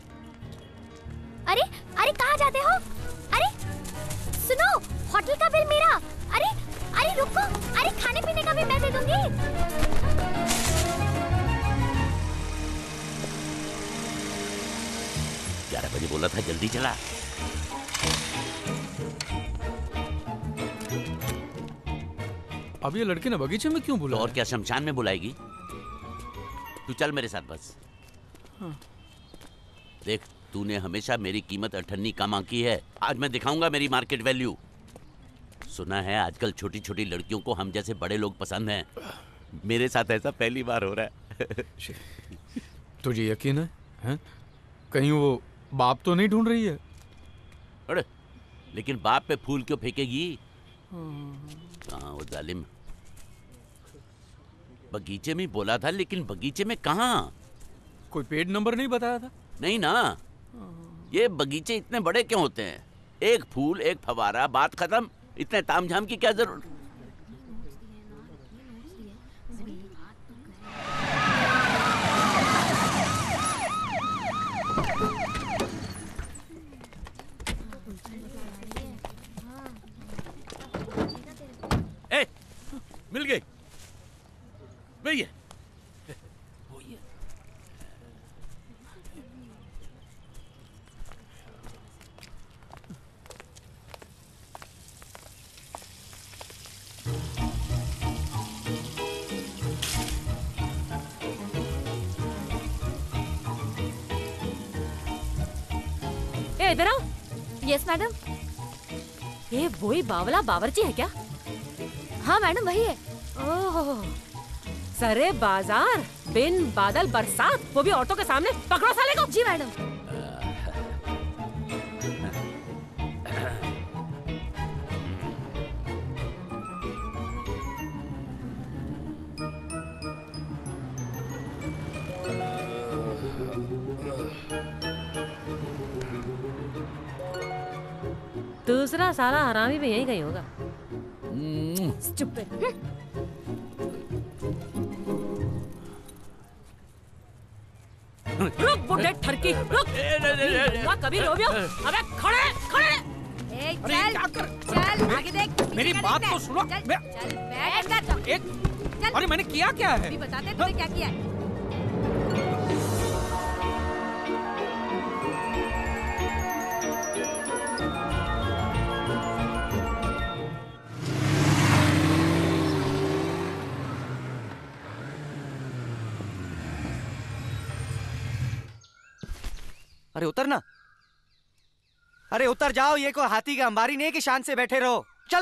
अरे अरे कहाँ जाते हो? अरे सुनो, होटल का बिल मेरा। अरे अरे रुको, अरे खाने पीने का भी मैं दे दूंगी। 11 बजे बोला था, जल्दी चला। अब ये लड़की ने बगीचे में क्यों बुलाया? और क्या शमशान में बुलाएगी? तू चल मेरे साथ बस। हाँ। देख, तूने हमेशा मेरी कीमत अठन्नी कम आंकी है, आज मैं दिखाऊंगा मेरी मार्केट वैल्यू। सुना है आजकल छोटी छोटी लड़कियों को हम जैसे बड़े लोग पसंद हैं। मेरे साथ ऐसा पहली बार हो रहा है। तुझे यकीन है? हैं? कहीं वो बाप तो नहीं ढूंढ रही है? अरे लेकिन बाप पे फूल क्यों फेंकेगी? कहाँ वो जालिम? बगीचे में बोला था, लेकिन बगीचे में कहाँ? कोई पेड़ नंबर नहीं बताया था? नहीं ना। ये बगीचे इतने बड़े क्यों होते हैं? एक फूल, एक फवारा, बात खत्म। इतने तामझाम की क्या जरूरत? ए, मिल गई भैया। इधर आओ। Yes madam. ये वही बावला बावर्ची है क्या? हाँ मैडम वही है। ओह, सरे बाजार बिन बादल बरसात, वो भी औरतों के सामने। पकड़ो साले को। जी मैडम। दूसरा साला हरामी भी यही कहीं होगा। Stupid. रुक बुड्ढे ठरकी, रुक। कभी रो भी हो? अबे खड़े खड़े। चल आगे देख। मेरी बात तो सुनो। अरे मैंने किया क्या है? बताते तुमने क्या किया है। अरे उतर ना। अरे उतर जाओ, ये कोई हाथी का अंबारी नहीं कि शान से बैठे रहो। चल।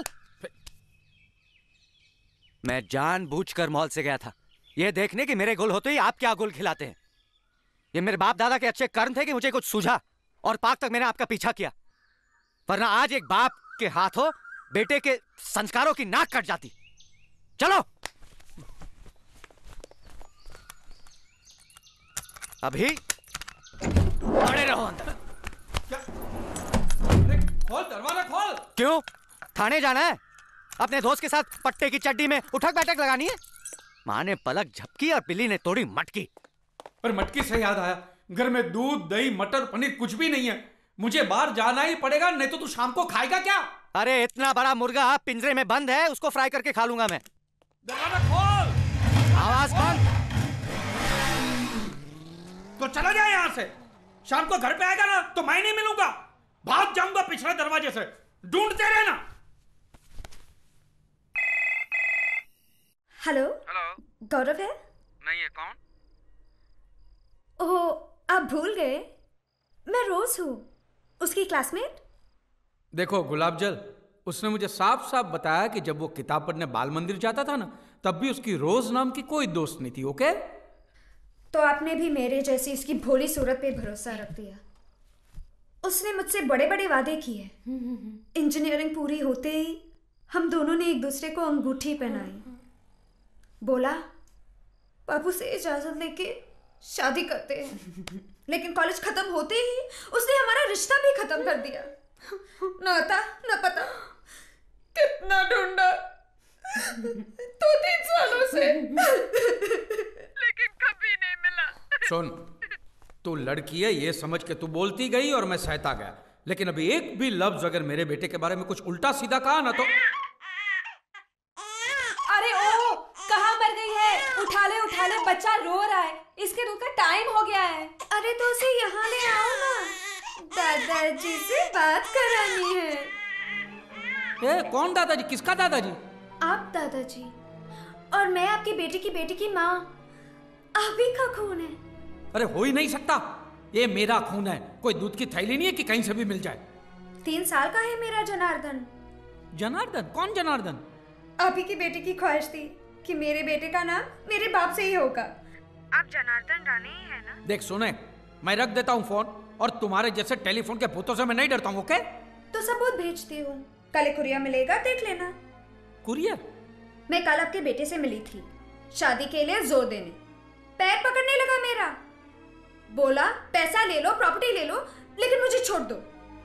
मैं जानबूझकर मॉल से गया था ये देखने कि मेरे गुल होते ही आप क्या गुल खिलाते हैं। ये मेरे बाप दादा के अच्छे कर्म थे कि मुझे कुछ सूझा और पाक तक मैंने आपका पीछा किया, वरना आज एक बाप के हाथों बेटे के संस्कारों की नाक कट जाती। चलो अभी पड़े रहो अंदर। खोल दरवाजा खोल। क्यों? थाने जाना है? अपने दोस्त के साथ पट्टे की चड्डी में उठक बैठक लगानी है? माँ ने पलक झपकी और बिल्ली ने तोड़ी मटकी। पर मटकी से याद आया, घर में दूध दही मटर पनीर कुछ भी नहीं है। मुझे बाहर जाना ही पड़ेगा, नहीं तो तू शाम को खाएगा क्या? अरे इतना बड़ा मुर्गा पिंजरे में बंद है, उसको फ्राई करके खा लूंगा मैं। दरवाजा खोल। आवाज बंद। तो चला जाए यहाँ से। शाम को घर पे आएगा ना तो मैं नहीं मिलूंगा, भाग जाऊंगा पिछले दरवाजे से। ढूंढते रहना। हेलो। गौरव है? नहीं है। कौन? ओह, आप भूल गए, मैं रोज हूँ, उसकी क्लासमेट। देखो गुलाब जल, उसने मुझे साफ साफ बताया कि जब वो किताब पढ़ने बाल मंदिर जाता था ना, तब भी उसकी रोज नाम की कोई दोस्त नहीं थी। ओके? तो आपने भी मेरे जैसी इसकी भोली सूरत पे भरोसा रख दिया। उसने मुझसे बड़े बड़े वादे किए। इंजीनियरिंग पूरी होते ही हम दोनों ने एक दूसरे को अंगूठी पहनाई। बोला बाबू से इजाजत लेके शादी करते हैं। लेकिन कॉलेज खत्म होते ही उसने हमारा रिश्ता भी खत्म कर दिया। न था न पता, कितना ढूंढा 2-3 सालों से, लेकिन कभी नहीं मिला। सुन, तू लड़की है ये समझ के तू बोलती गई और मैं सहता गया, लेकिन अभी एक भी लफ्ज अगर मेरे बेटे के बारे में कुछ उल्टा सीधा कहा ना तो। अरे ओ, कहाँ मर गई है? उठा ले, बच्चा रो रहा है, इसके दूध का टाइम हो गया है। अरे तो उसे यहाँ ले आओ ना, दादाजी से बात करानी है। ए, कौन दादाजी? किसका दादाजी? आप दादाजी, और मैं आपकी बेटी की माँ। आप ही का खून है। अरे हो ही नहीं सकता, ये मेरा खून है, कोई दूध की थैली नहीं है कि कहीं से भी मिल जाए। 3 साल का है मेरा जनार्दन। जनार्दन? कौन जनार्दन? आप ही की बेटी की ख्वाहिश थी कि मेरे बेटे का नाम मेरे बाप से ही होगा। आप जनार्दन रानी ही है ना? देख सुने, मैं रख देता हूँ फोन, और तुम्हारे जैसे टेलीफोन के भूतों से मैं नहीं डरता हूँ। ओके? तो सबूत भेजती हूँ, कल कुरियर मिलेगा, देख लेना। कुरियर? मैं कल आपके बेटे से मिली थी, शादी के लिए जोर देने। पैर पकड़ने लगा मेरा, बोला पैसा ले लो, प्रॉपर्टी ले लो, लेकिन मुझे छोड़ दो।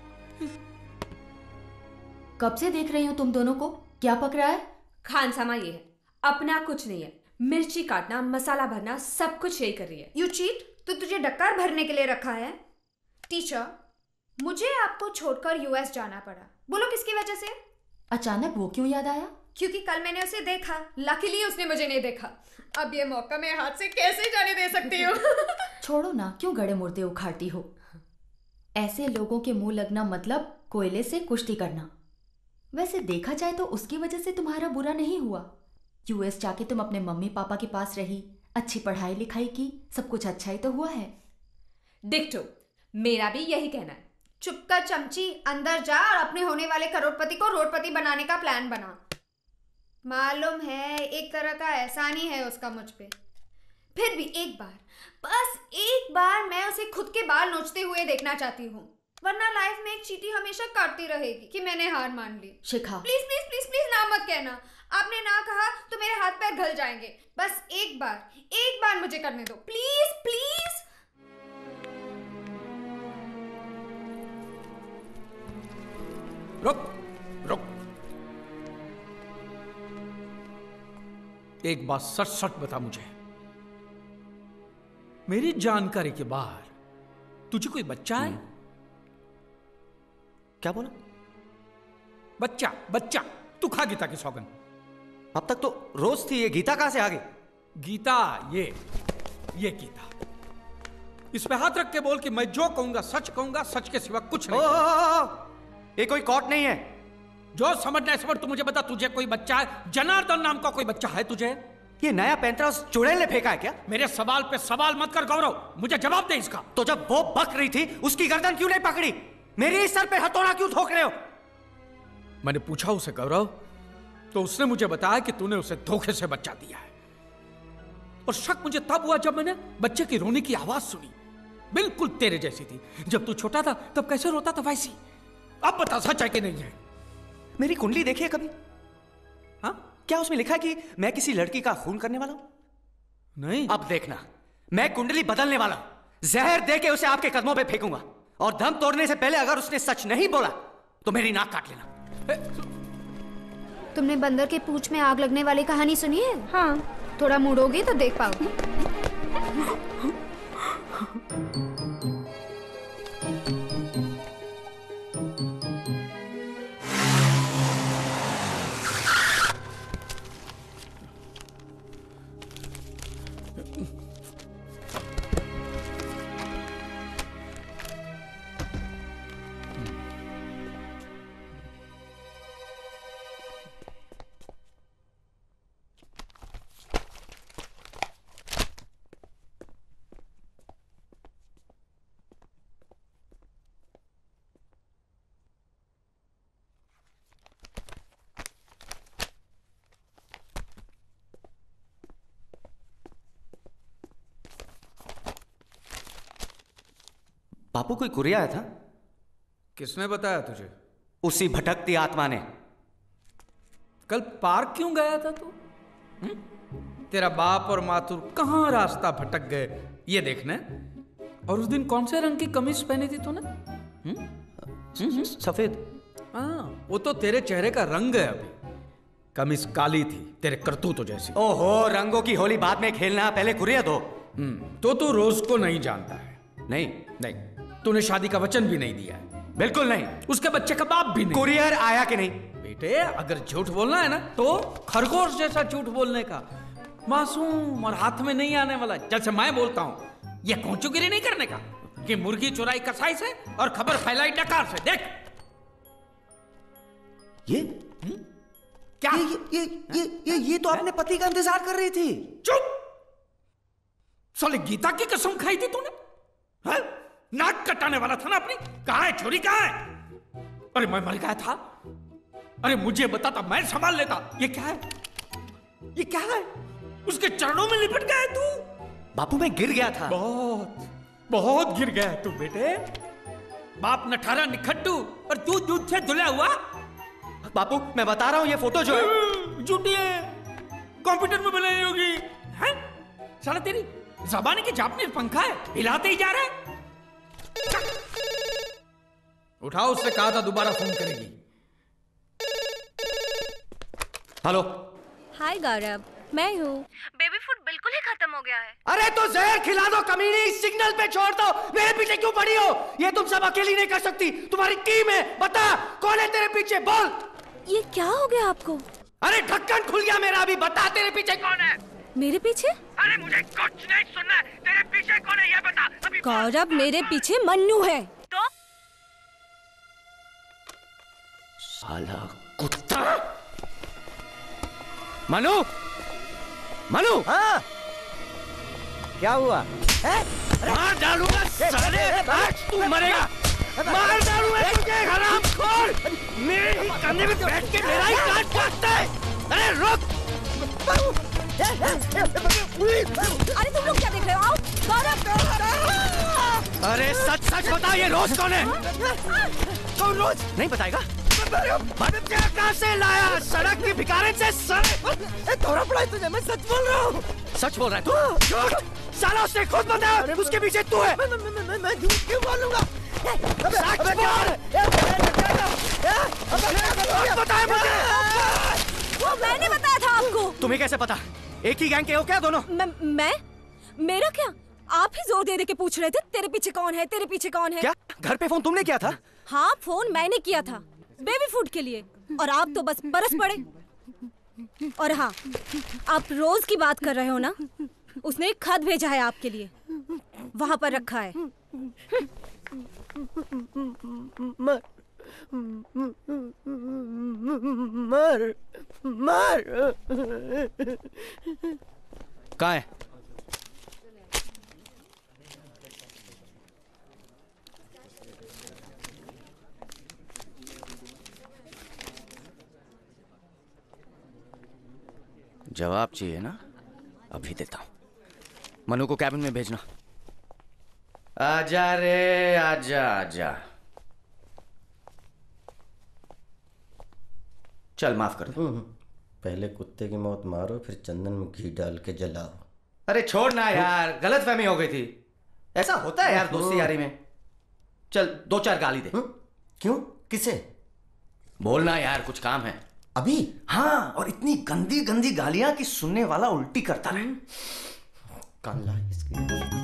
कब से देख रही हूँ तुम दोनों को, क्या पक रहा है? खानसामा ये है, अपना कुछ नहीं है। मिर्ची काटना, मसाला भरना, सब कुछ यही कर रही है। यू चीट, तो तुझे डक्कार भरने के लिए रखा है। टीचर, मुझे आपको छोड़कर यूएस जाना पड़ा, बोलो किसकी वजह से? अचानक वो क्यों याद आया? क्योंकि कल मैंने उसे देखा, लकीली उसने मुझे नहीं देखा। अब ये मौका मैं हाथ से कैसे जाने दे सकती हूँ? छोड़ो ना, क्यों गड़े मुर्दे उखाड़ती हो? ऐसे लोगों के मुंह लगना मतलब कोयले से कुश्ती करना। वैसे देखा जाए तो उसकी वजह से तुम्हारा बुरा नहीं हुआ। यूएस जाके तुम अपने मम्मी पापा के पास रही, अच्छी पढ़ाई लिखाई की, सब कुछ अच्छा ही तो हुआ है। डिक्टो, मेरा भी यही कहना है। चुपकर चमची अंदर जा और अपने होने वाले करोड़पति को रोडपति बनाने का प्लान बना। मालूम है एक तरह का एहसान ही है उसका मुझ पे। फिर भी एक बार, बस एक बार मैं उसे खुद के बाल नोचते हुए देखना चाहती हूँ, वरना लाइफ में एक चीटी हमेशा काटती रहेगी कि मैंने हार मान ली। Shikha please please please please ना मत कहना। आपने ना कहा तो मेरे हाथ पैर घल जाएंगे। बस एक बार मुझे करने दो प्लीज प्लीज। रुक रुक, एक बात सच सच बता मुझे, मेरी जानकारी के बाहर तुझे कोई बच्चा है? क्या बोला? बच्चा बच्चा, तू खा गीता की सौगन। अब तक तो रोज थी, ये गीता कहां से आ गई? गीता ये गीता। इस पे हाथ रख के बोल कि मैं जो कहूंगा सच के सिवा कुछ नहीं। ये कोई कोर्ट नहीं है। जो समझना है समझ। तू मुझे बता, तुझे कोई बच्चा है? जनार्दन नाम का कोई बच्चा है तुझे? ये नया पैंतरा उस चुड़ैल ने फेंका है क्या? मेरे सवाल पे सवाल मत कर गौरव, मुझे जवाब दे इसका। तो जब वो बक रही थी उसकी गर्दन क्यों नहीं पकड़ी? मेरे सर पे हथौड़ा क्यों ठोक रहे हो? मैंने पूछा उसे गौरव, तो उसने मुझे बताया कि तूने उसे धोखे से बच्चा दिया है। और शक मुझे तब हुआ जब मैंने बच्चे की रोने की आवाज सुनी, बिल्कुल तेरे जैसी थी। जब तू छोटा था तब कैसे रोता था वैसी। अब बता सच है कि नहीं है? मेरी कुंडली देखी है कभी? हाँ, क्या उसमें लिखा है कि मैं किसी लड़की का खून करने वाला हूं? नहीं। अब देखना, मैं कुंडली बदलने वाला हूं। जहर दे के उसे आपके कदमों पे फेंकूंगा, और दम तोड़ने से पहले अगर उसने सच नहीं बोला तो मेरी नाक काट लेना। तुमने बंदर के पूंछ में आग लगने वाली कहानी सुनी है? हाँ, थोड़ा मुड़ोगी तो देख पाओगी। बापू कोई कुरिया आया था? किसने बताया तुझे? उसी भटकती आत्मा ने। कल पार्क क्यों गया था तू? तेरा बाप और मातुर कहां रास्ता भटक गए ये देखना। और उस दिन कौन से रंग की कमीज पहनी थी तूने? सफेद। हाँ, वो तो तेरे चेहरे का रंग है। अभी कमीज काली थी, तेरे करतूतों जैसी। ओहो, रंगों की होली बाद में खेलना, पहले कुरिया दो। तो तू रोज को नहीं जानता है? नहीं, तूने शादी का वचन भी नहीं दिया है। बिल्कुल नहीं। उसके बच्चे का बाप भी नहीं। कुरियर आया कि नहीं? बेटे, अगर झूठ बोलना है ना तो खरगोश जैसा झूठ बोलने का, मासूम और हाथ में नहीं आने वाला, जैसे मैं बोलता हूं। ये कोंचुगिरी नहीं करने का कि मुर्गी चुराई कसाई से और खबर फैलाई डकार से। देख क्या ये तो अपने पति का इंतजार कर रही थी। चुप साले, गीता की कसम खाई थी तूने? नाक कटाने वाला था ना अपनी। कहां है छोरी, कहां है? अरे मैं मर गया था। अरे मुझे बताता, मैं संभाल लेता। ये क्या है? ये क्या है? उसके चरणों में लिपट गया तू। बापू मैं गिर गया था। बहुत गिर गया तू बेटे। बाप नठारा निखट्टू और तू दूध से धुला हुआ। बापू मैं बता रहा हूं, ये फोटो जो है झूठी है, कंप्यूटर में बनाई होगी। हैं? साला तेरी ज़बानी की जापनी पंखा है, हिलाते ही जा रहा है। उठाओ, उससे कहा था दोबारा फोन करेगी। हेलो। हाय गौरव, मैं हूँ। बेबी फूड बिल्कुल ही खत्म हो गया है। अरे तो जहर खिला दो कमीनी, सिग्नल पे छोड़ दो। मेरे पीछे क्यों पड़ी हो? ये तुम सब अकेली नहीं कर सकती, तुम्हारी टीम है। बता कौन है तेरे पीछे, बोल। ये क्या हो गया आपको? अरे ढक्कन खुल गया मेरा। अभी बता तेरे पीछे कौन है? मेरे पीछे? अरे मुझे कुछ नहीं सुनना है। तेरे पीछे कौन है ये बता अभी। गौरव, मेरे पीछे मन्नू है। तो साला कुत्ता। मनु, मनु। हाँ, क्या हुआ? मार डालूंगा साले, आज तू मरेगा। मार डालूंगा तुझे हरामखोर। मेरे ही कंधे पे बैठ के मेरा ही काट काटता है। अरे रुक। अरे तुम लोग क्या देख रहे हो? आओ गौरव। अरे सच सच बता, ये रोज कौन है? कौन रोज? नहीं बताएगा? कहाँ से लाया? सड़क की भिखारी से थोड़ा पड़ा है तुझे, मैं सच बोल रहा हूँ। सच बोल रहा है तू? झूठ साला, उसने खुद बताया उसके पीछे तू है। मैं झूठ क्यों बोलूंगा? सच बोल। बताया मुझे। वो मैंने बताया था आपको। तुम्हें कैसे पता? एक ही गैंग के हो क्या दोनों? मैं? मेरा क्या? आप ही जोर दे के पूछ रहे थे तेरे पीछे कौन है, तेरे पीछे कौन है। क्या घर पे फोन तुमने किया था? हाँ, फोन मैंने किया था बेबी फूड के लिए, और आप तो बस बरस पड़े। और हाँ, आप रोज की बात कर रहे हो ना? उसने एक खत भेजा है आपके लिए, वहां पर रखा है। मर कहाँ है? जवाब चाहिए ना? अभी देता हूं। मनु को कैबिन में भेजना। आजा रे, आजा आजा। चल माफ कर दो। पहले कुत्ते की मौत मारो, फिर चंदन में घी डाल के जलाओ। अरे छोड़ ना यार, गलतफहमी हो गई थी। ऐसा होता है यार दोस्ती यारी में। चल 2-4 गाली दे। क्यों? किसे? बोलना यार, कुछ काम है अभी। हाँ, और इतनी गंदी गंदी गालियां कि सुनने वाला उल्टी करता रहे। काला इसकी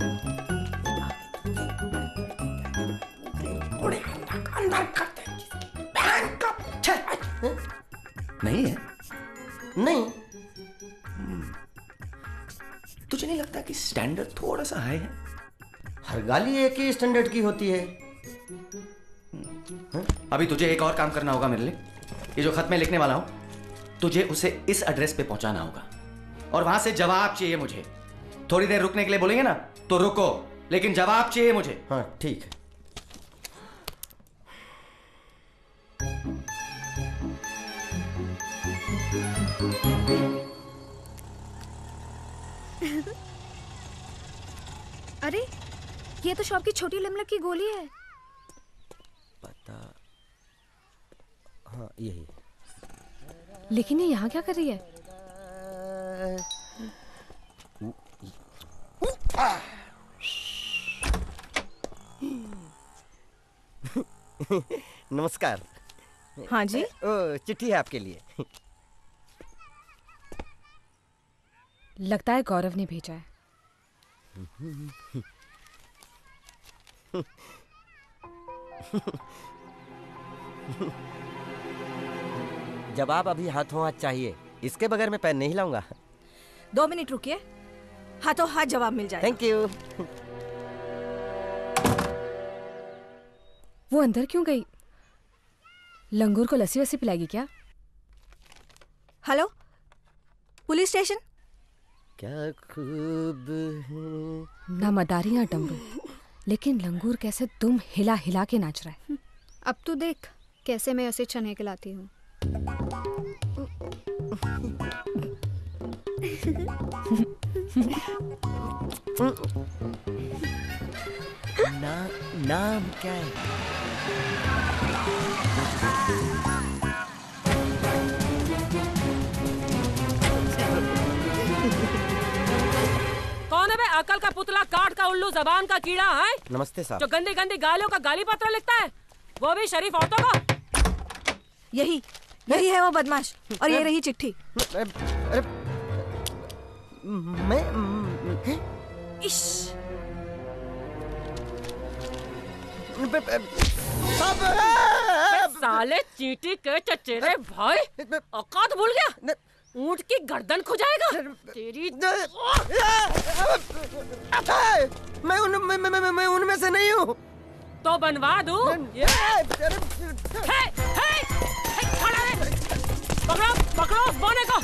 अंदर करते नहीं है? नहीं। तुझे नहीं लगता कि स्टैंडर्ड थोड़ा सा हाई है? हर गाली एक ही स्टैंडर्ड की होती है। अभी तुझे एक और काम करना होगा मेरे लिए। ये जो खत मैं लिखने वाला हूं, तुझे उसे इस एड्रेस पे पहुंचाना होगा, और वहां से जवाब चाहिए मुझे। थोड़ी देर रुकने के लिए बोलेंगे ना तो रुको, लेकिन जवाब चाहिए मुझे। हाँ ठीक है। अरे ये तो शॉप की छोटी लिमलक की गोली है। पता। हाँ यही। लेकिन ये यहाँ क्या कर रही है? नमस्कार। हाँ जी। ओ, चिट्ठी है आपके लिए। लगता है गौरव ने भेजा है। जवाब अभी हाथों हाथ चाहिए, इसके बगैर मैं पेन नहीं लाऊंगा। 2 मिनट रुकिए, हाथों हाथ जवाब मिल जाएगा। Thank you. वो अंदर क्यों गई? लंगूर को लस्सी वस्सी पिलाएगी क्या? Hello, police station. क्या खूब है। ना मदारी ना डमरू, लेकिन लंगूर कैसे तुम हिला हिला के नाच रहा है। अब तू देख कैसे मैं उसे चने खिलाती हूँ। नाम क्या है? कौन है बे? अकल का पुतला, काट का उल्लू, जबान का कीड़ा है। नमस्ते साहब। जो गंदी गंदी गालियों का गाली पत्र लिखता है, वो भी शरीफ औरतों को। यही है वो बदमाश, और ये रही चिट्ठी। अरे मैं इश। साले चींटी के चचेरे भाई, औकात भूल गया? ऊंट की गर्दन खुजाएगा तेरी। मैं उनमें से नहीं हूँ। तो बनवा दूं। पकड़ो पकड़ो उस बोने को।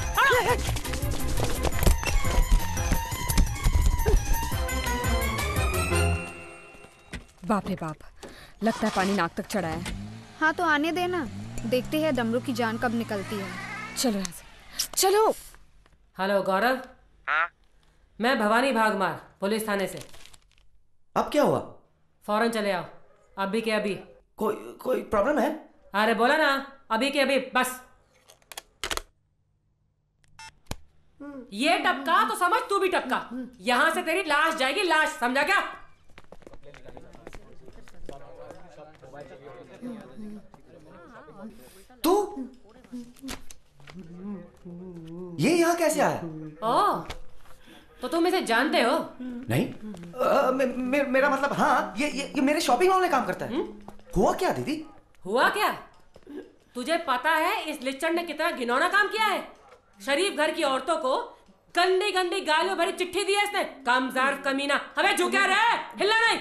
बाप रे बाप, लगता है पानी नाक तक चढ़ा है। हाँ तो आने देना, देखते हैं डमरू की जान कब निकलती है। चलो यहाँ से, चलो। हेलो गौरव। हाँ? मैं भवानी भागमार, पुलिस थाने से। अब क्या हुआ? फौरन चले आओ, अभी के अभी। कोई प्रॉब्लम है? अरे बोला ना, अभी के अभी, बस। ये टपका तो समझ तू भी टपका, यहां से तेरी लाश जाएगी, लाश, समझा क्या? तू ये यहाँ कैसे आया? ओह, तो तुम इसे जानते हो? नहीं, मेरा मतलब हाँ, ये मेरे शॉपिंग मॉल में काम करता है। हुआ क्या दीदी? हुआ क्या? तुझे पता है इस लिच्चड़ ने कितना घिनौना काम किया है? शरीफ घर की औरतों को गंदी गंदी गालियों भरी चिट्ठी दी है इसने। कमज़ार कमीना, हमें झुका रहे, हिलना नहीं।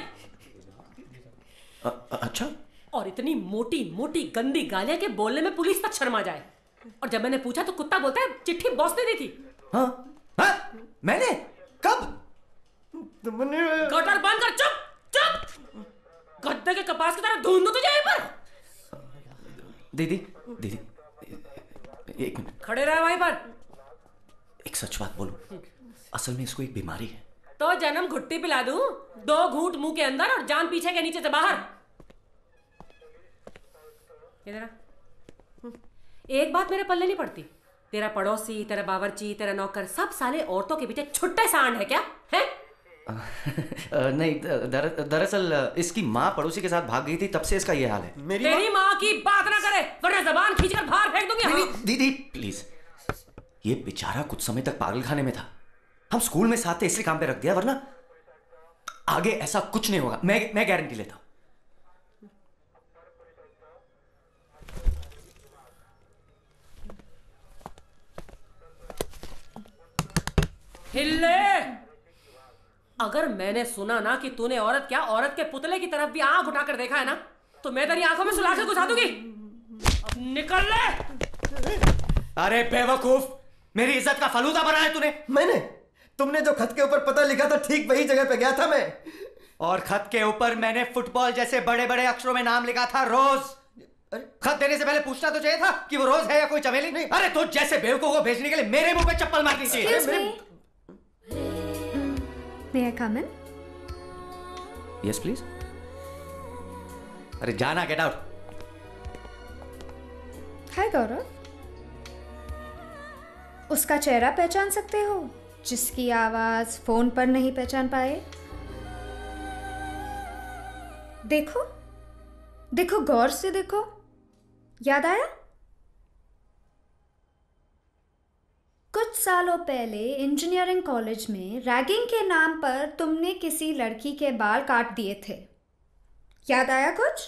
अच्छा। और इतनी मोटी मोटी गंदी गालियां के बोलने में पुलिस तक शर्मा जाए। और जब मैंने पूछा तो कुत्ता बोलता है चिट्ठी बॉस ने दी थी। हाँ? मैंने? कब? गटर बंद कर, चुप चुप। गद्दे के कपास की तरह ढूंढ दो तुझे यहीं पर। दीदी एक मिनट खड़े रहे वहीं पर। एक सच बात बोलूं, असल में इसको एक बीमारी है। तो जन्म घुट्टी पिला दूं, 2 घूंट मुंह के अंदर और जान पीछे के नीचे से बाहर। इधर एक बात मेरे पल्ले नहीं पड़ती, तेरा पड़ोसी, तेरा बावर्ची, तेरा नौकर, सब साले औरतों के पीछे छुट्टे सांड है क्या? है? नहीं, दरअसल इसकी माँ पड़ोसी के साथ भाग गई थी, तब से इसका ये हाल है। तेरी माँ की बात ना करे वरना जबान खींचकर बाहर फेंक दूंगी। नहीं, दीदी प्लीज, ये बेचारा कुछ समय तक पागलखाने में था, हम स्कूल में साथ थे इसलिए काम पे रख दिया, वरना आगे ऐसा कुछ नहीं होगा, मैं गारंटी लेता हूं। हिल्ले! अगर मैंने सुना ना कि तूने औरत क्या औरत के पुतले की तरफ भी आंख उठाकर देखा है ना, तो मैं तेरी आंखों में सुलाकर घुसा दूंगी। अब निकल ले! अरे बेवकूफ, मेरी इज्जत का फलूदा बनाया तूने। तुमने जो खत के ऊपर पता लिखा था ठीक वही जगह पे गया था मैं, और खत के ऊपर मैंने फुटबॉल जैसे बड़े बड़े अक्षरों में नाम लिखा था, रोज। खत देने से पहले पूछना तो चाहिए था कि वो रोज है या कोई चमेली। नहीं, अरे तो जैसे बेवकूफ को भेजने के लिए मेरे मुंह पे चप्पल मारनी चाहिए। May I come in? Yes, please. अरे जाना, get out. हाय गौरव, उसका चेहरा पहचान सकते हो जिसकी आवाज फोन पर नहीं पहचान पाए? देखो देखो, गौर से देखो, याद आया? कुछ सालों पहले इंजीनियरिंग कॉलेज में रैगिंग के नाम पर तुमने किसी लड़की के बाल काट दिए थे, याद आया कुछ?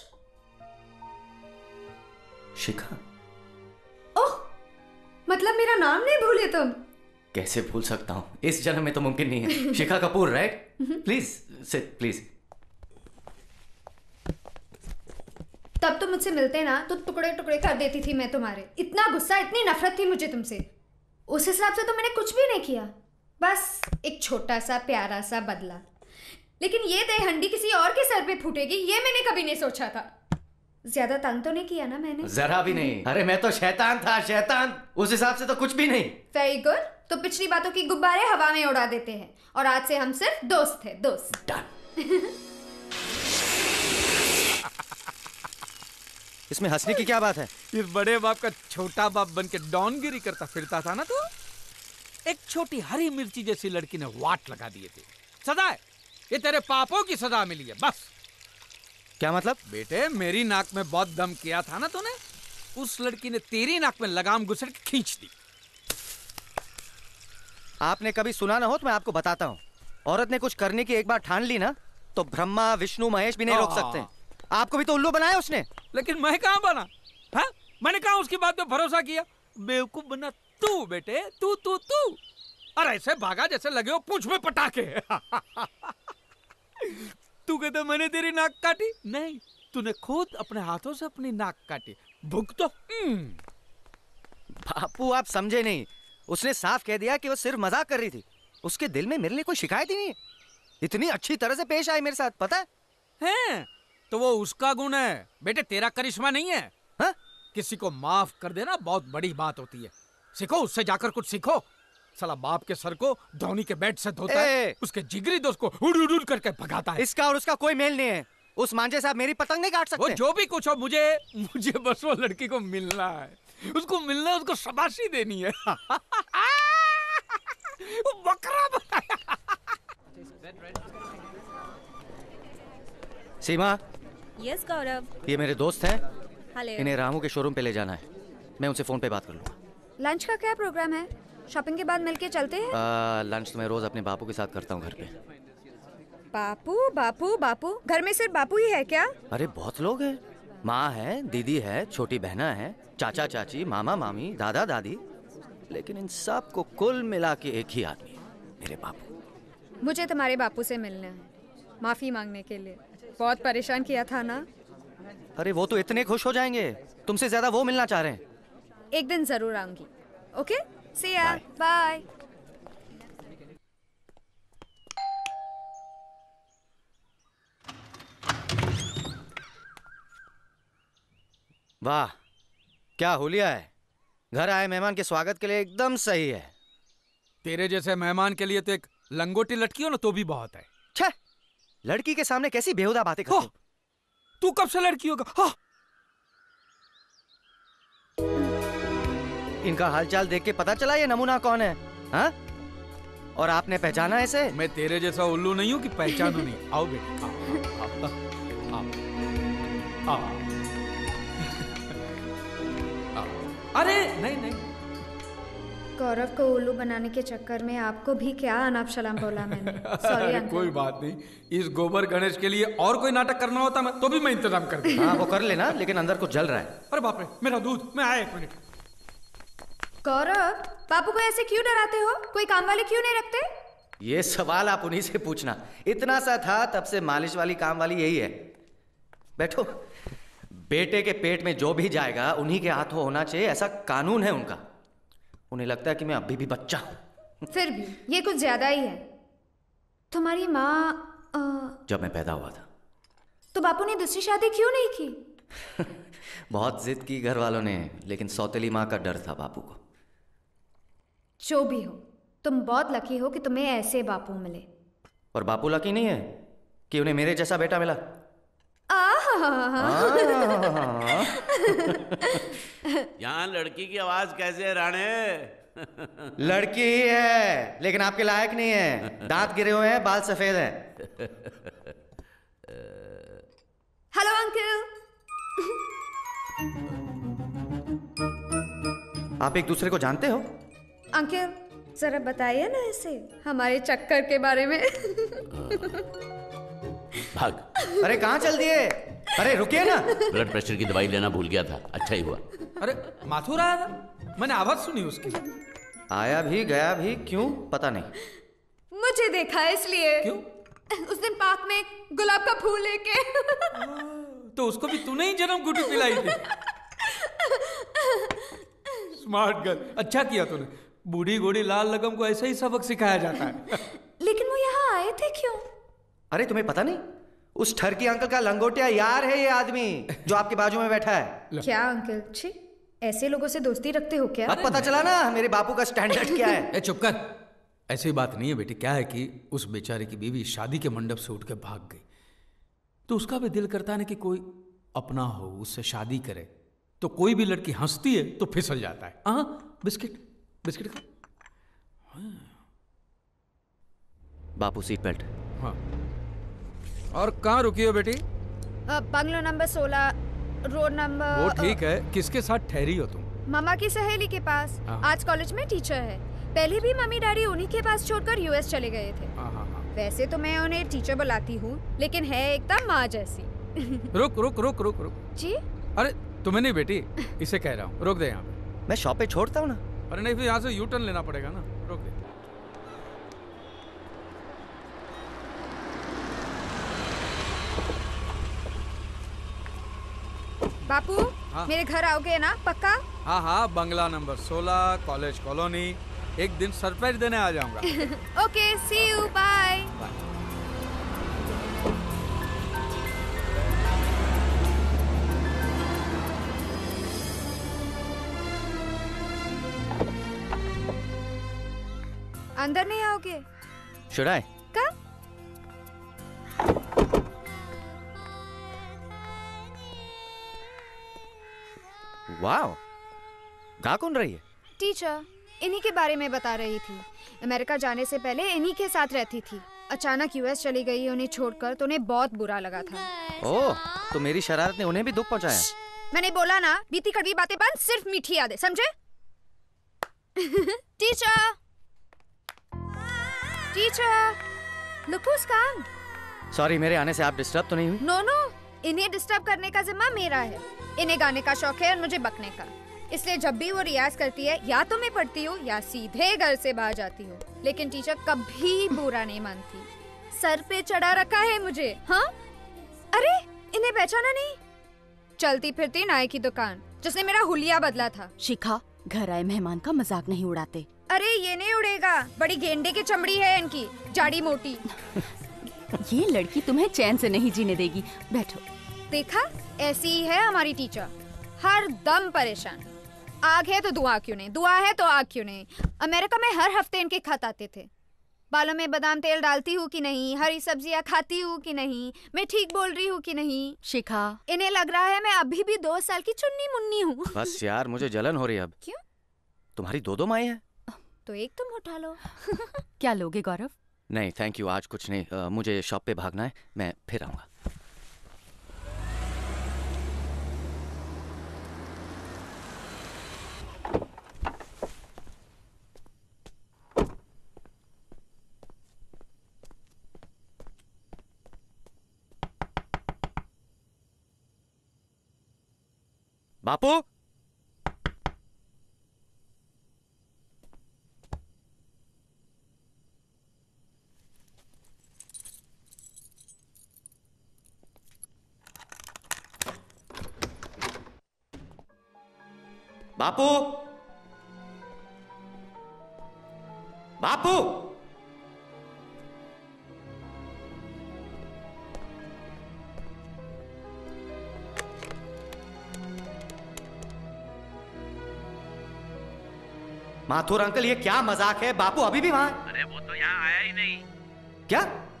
शिखा। ओह, मतलब मेरा नाम नहीं भूले तुम? कैसे भूल सकता हूं, इस जन्म में तो मुमकिन नहीं है। Shikha Kapoor, right? Please sit, please. तब तो मुझसे मिलते ना तो टुकड़े टुकड़े कर देती थी मैं तुम्हारे। इतना गुस्सा, इतनी नफरत थी मुझे तुमसे। उस हिसाब से तो मैंने कुछ भी नहीं किया, बस एक छोटा सा प्यारा सा बदला। लेकिन ये दहीहंडी किसी और के सर पे फूटेगी ये मैंने कभी नहीं सोचा था। ज्यादा तंग तो नहीं किया ना मैंने? जरा भी नहीं। अरे मैं तो शैतान था, शैतान। उस हिसाब से तो कुछ भी नहीं। वेरी गुड, तो पिछली बातों की गुब्बारे हवा में उड़ा देते हैं और आज से हम सिर्फ दोस्त थे, दोस्त। इसमें हंसने की क्या बात है? इस बड़े बाप का छोटा बाप बन के डॉनगिरी करता फिरता था ना तू। एक छोटी हरी मिर्ची जैसी लड़की ने वाट लगा दिए थे। सजा है, ये तेरे पापों की सजा मिली है, बस। क्या मतलब? बेटे, मेरी नाक में बहुत दम किया था ना तूने, उस लड़की ने तेरी नाक में लगाम घुसेड़ के खींच दी। आपने कभी सुना ना हो तो मैं आपको बताता हूँ। औरत ने कुछ करने की एक बार ठान ली ना तो ब्रह्मा विष्णु महेश भी नहीं रोक सकते। आपको भी तो उल्लू बनाया उसने। लेकिन मैं कहाँ बना? हाँ? मैंने कहाँ उसकी बात पे भरोसा किया? बेवकूफ बना तू बेटे, तू तू तू। और ऐसे भागा जैसे लगे हो पूंछ में पटाखे। तू कहता मैंने तेरी नाक काटी? नहीं, तूने खुद अपने हाथों से अपनी नाक काटी। भुक तो। बापू आप समझे नहीं, उसने साफ कह दिया कि वो सिर्फ मजाक कर रही थी। उसके दिल में मेरे लिए कोई शिकायत ही नहीं है। इतनी अच्छी तरह से पेश आई मेरे साथ, पता है? तो वो उसका गुण है बेटे, तेरा करिश्मा नहीं है। हा? किसी को माफ कर देना बहुत बड़ी बात होती है। सीखो, उससे जाकर कुछ सीखो। साला बाप के सर को धोनी के बैट से धोता है, उसके जिगरी दोस्त को उड़ उड़ करके भगाता है। इसका और उसका कोई मेल नहीं है। उस मांझे साहब मेरी पतंग नहीं काट सकते। वो जो भी कुछ हो, मुझे बस वो लड़की को मिलना है। उसको मिलना है, उसको शाबाशी देनी है। वो बकरा बनाया। सीमा। यस गौरव। ये मेरे दोस्त हैं। हेलो। इन्हें रामू के शोरूम पे ले जाना है। मैं उनसे फोन पे बात कर लूंगा। लंच का क्या प्रोग्राम है? शॉपिंग के बाद मिलके चलते हैं। लंच तो मैं रोज अपने बापू के साथ करता हूँ घर पे। बापू बापू बापू, घर में सिर्फ बापू ही है क्या? अरे बहुत लोग हैं। माँ है, दीदी है, छोटी बहना है, चाचा चाची, मामा मामी, दादा दादी, लेकिन इन सब को कुल मिला के एक ही आदमी है, मेरे बापू। मुझे तुम्हारे बापू से मिलना है, माफी मांगने के लिए। बहुत परेशान किया था ना। अरे वो तो इतने खुश हो जाएंगे, तुमसे ज्यादा वो मिलना चाह रहे हैं। एक दिन जरूर आऊंगी। ओके, सी या, बाय। वाह, क्या हुलिया है। घर आए मेहमान के स्वागत के लिए एकदम सही है। तेरे जैसे मेहमान के लिए तो एक लंगोटी लटकी हो ना तो भी बहुत है। छे, लड़की के सामने कैसी बेहुदा बातें करते हो? तू कब से लड़की होगा? हाँ। इनका हालचाल देख के पता चला ये नमूना कौन है? हाँ? और आपने पहचाना इसे? मैं तेरे जैसा उल्लू नहीं हूँ कि पहचानू नहीं। आओ बेटे, आओ, आओ, आओ। अरे नहीं नहीं, गौरव को उल्लू बनाने के चक्कर में आपको भी क्या अनाप शलाम बोला मैंने। Sorry uncle. कोई बात नहीं। इस गोबर गणेश के लिए और कोई नाटक करना होता मैं तो भी मैं इंतजाम कर दूं। हाँ वो कर लेना, लेकिन अंदर कुछ जल रहा है। अरे बाप रे, मेरा दूध। मैं आया 1 मिनट। गौरव, बापू को ऐसे क्यों डराते हो? कोई काम वाले क्यों नहीं रखते? ये सवाल आप उन्हीं से पूछना। इतना सा था तब से मालिश वाली काम वाली यही है। बैठो। बेटे के पेट में जो भी जाएगा उन्हीं के हाथों होना चाहिए, ऐसा कानून है उनका। उन्हें लगता है कि मैं अभी भी बच्चा हूं। फिर भी ये कुछ ज्यादा ही है। तुम्हारी माँ जब मैं पैदा हुआ था तो बापू ने दूसरी शादी क्यों नहीं की? बहुत जिद की घर वालों ने, लेकिन सौतेली माँ का डर था बापू को। जो भी हो, तुम बहुत लकी हो कि तुम्हें ऐसे बापू मिले। और बापू लकी नहीं है कि उन्हें मेरे जैसा बेटा मिला। यहाँ लड़की की आवाज कैसे है राणे? लड़की ही है, लेकिन आपके लायक नहीं है। दांत गिरे हुए हैं, बाल सफेद हैं। Hello uncle. आप एक दूसरे को जानते हो? अंकल जरा बताइए ना इसे हमारे चक्कर के बारे में। भाग। अरे कहाँ चल दिए? अरे रुकिए ना। ब्लड प्रेशर की दवाई लेना भूल गया था, अच्छा ही हुआ। अरे माथुर आया था, मैंने आवाज सुनी उसकी। आया भी गया भी, क्यों पता नहीं। मुझे देखा इसलिए। क्यों? उस दिन पार्क में गुलाब का फूल लेके। तो उसको भी तूने ही जन्म गुटी पिलाई थी। स्मार्ट गर्ल, अच्छा किया तूने। बूढ़ी घोड़ी लाल लगम को ऐसा ही सबक सिखाया जाता है। लेकिन वो यहाँ आए थे क्यों? अरे तुम्हें पता नहीं? उस ठरकी अंकल का लंगोटिया यार है ये आदमी जो आपके बाजू में बैठा है। क्या अंकल? छी, ऐसे लोगों से दोस्ती रखते हो क्या? अब पता चला ना मेरे बापू का स्टैंडर्ड क्या है। ए चुप कर। ऐसी बात नहीं है बेटी। क्या है कि उस बेचारे की बीवी शादी के मंडप से उठ के भाग गई, तो उसका भी दिल करता है कि कोई अपना हो, उससे शादी करे। तो कोई भी लड़की हंसती है तो फिसल जाता है। हाँ, बिस्किट बिस्किट खा। Bapu seat belt. हाँ। और कहाँ रुकी हो बेटी? Bungalow number 16, road number. वो ठीक है, किसके साथ ठहरी हो तुम? मामा की सहेली के पास। आज कॉलेज में टीचर है। पहले भी मम्मी डैडी उन्हीं के पास छोड़कर यूएस चले गए थे। वैसे तो मैं उन्हें टीचर बुलाती हूँ, लेकिन है एकदम माँ जैसी। रुक रुक रुक रुक रुक। जी? अरे तुम्हें नहीं बेटी, इसे कह रहा हूँ। रोक दे यहाँ पे। मैं शॉप पे छोड़ता हूँ ना। अरे नहीं, फिर यहाँ से यू टर्न लेना पड़ेगा ना। रोक दे। बापू, मेरे घर आओगे ना पक्का? हाँ हाँ, बंगला नंबर 16, कॉलेज कॉलोनी। एक दिन सरप्राइज देने आ जाऊंगा। Okay, see you, bye. अंदर नहीं आओगे? Should I? कब? वाह, गा कौन रही है? टीचर, इन्हीं के बारे में बता रही थी। अमेरिका जाने से पहले इन्हीं के साथ रहती थी। अचानक यूएस चली गई उन्हें छोड़कर, तो उन्हें बहुत बुरा लगा था। ओह, तो मेरी शरारत ने उन्हें भी दुख पहुंचाया? मैंने बोला ना, बीती कड़वी बातें बंद, सिर्फ मीठी यादें, समझे? Teacher, teacher, look who's come. Sorry, मेरे आने से आप डिस्टर्ब तो नहीं हुई? नो नो, इन्हें डिस्टर्ब करने का जिम्मा मेरा है। इन्हें गाने का शौक है और मुझे बकने का, इसलिए जब भी वो रियाज करती है या तो मैं पढ़ती हूँ या सीधे घर से बाहर जाती हूँ। लेकिन टीचर कभी बुरा नहीं मानती, सर पे चढ़ा रखा है मुझे। हाँ, अरे इन्हें पहचाना नहीं? चलती फिरती नाई की दुकान जिसने मेरा हुलिया बदला था। शिखा, घर आए मेहमान का मजाक नहीं उड़ाते। अरे ये नहीं उड़ेगा, बड़ी गेंडे की चमड़ी है इनकी, जाड़ी मोटी। ये लड़की तुम्हें चैन से नहीं जीने देगी, बैठो। देखा, ऐसी ही है हमारी टीचर, हर दम परेशान। आग है तो दुआ क्यों नहीं, दुआ है तो आग क्यों नहीं। अमेरिका में हर हफ्ते इनके खत आते थे। बालों में बादाम तेल डालती हूँ कि नहीं, हरी सब्जियाँ खाती हूँ कि नहीं, मैं ठीक बोल रही हूँ कि नहीं। शिखा, इन्हें लग रहा है मैं अभी भी 2 साल की चुन्नी मुन्नी हूँ। बस यार, मुझे जलन हो रही है अब। क्यों? तुम्हारी 2 माएँ हैं? तो एक तुम उठा लो। क्या लोगे गौरव? नहीं थैंक यू, आज कुछ नहीं। मुझे शॉप पे भागना है, मैं फिर आऊंगा। बापू, बापू, बापू, माथुर अंकल, ये क्या मजाक है? बापू अभी भी वहां? अरे वो तो यहाँ आया ही नहीं। क्या?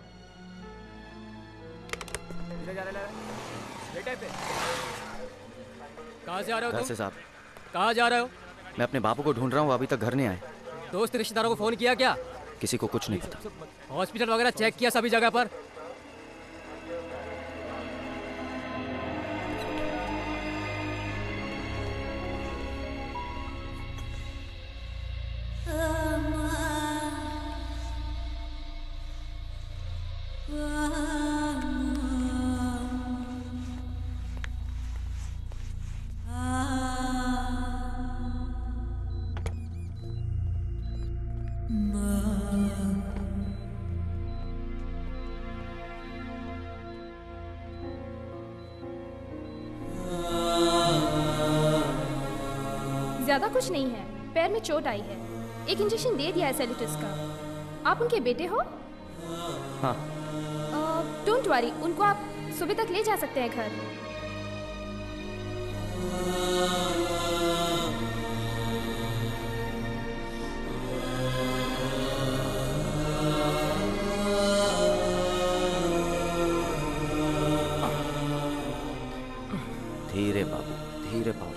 कहाँ से आ रहे हो घर तुम? से साहब। कहाँ जा रहे हो? मैं अपने बापू को ढूंढ रहा हूँ, अभी तक घर नहीं आए। दोस्त रिश्तेदारों को फोन किया क्या? किसी को कुछ नहीं पता। हॉस्पिटल वगैरह चेक किया सभी जगह पर? ज्यादा कुछ नहीं है, पैर में चोट आई है, एक इंजेक्शन दे दिया है सेल्यूटिस का। आप उनके बेटे हो? हाँ। डोंट वरी, उनको आप सुबह तक ले जा सकते हैं घर। धीरे बाबू, धीरे बाबू।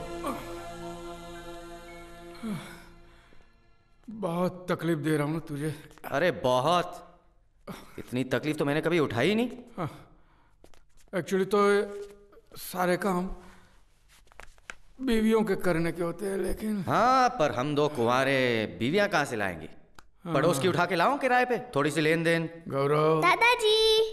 बहुत तकलीफ दे रहा हूँ ना तुझे। अरे बहुत, इतनी तकलीफ तो मैंने कभी उठाई ही नहीं। एक्चुअली तो सारे काम बीवियों के करने के होते हैं, लेकिन हाँ, पर हम 2 कुंवारे बीवियां कहाँ से लाएंगे? पड़ोस की उठा के लाऊं किराए पे, थोड़ी सी लेन देन। गौरव, दादाजी।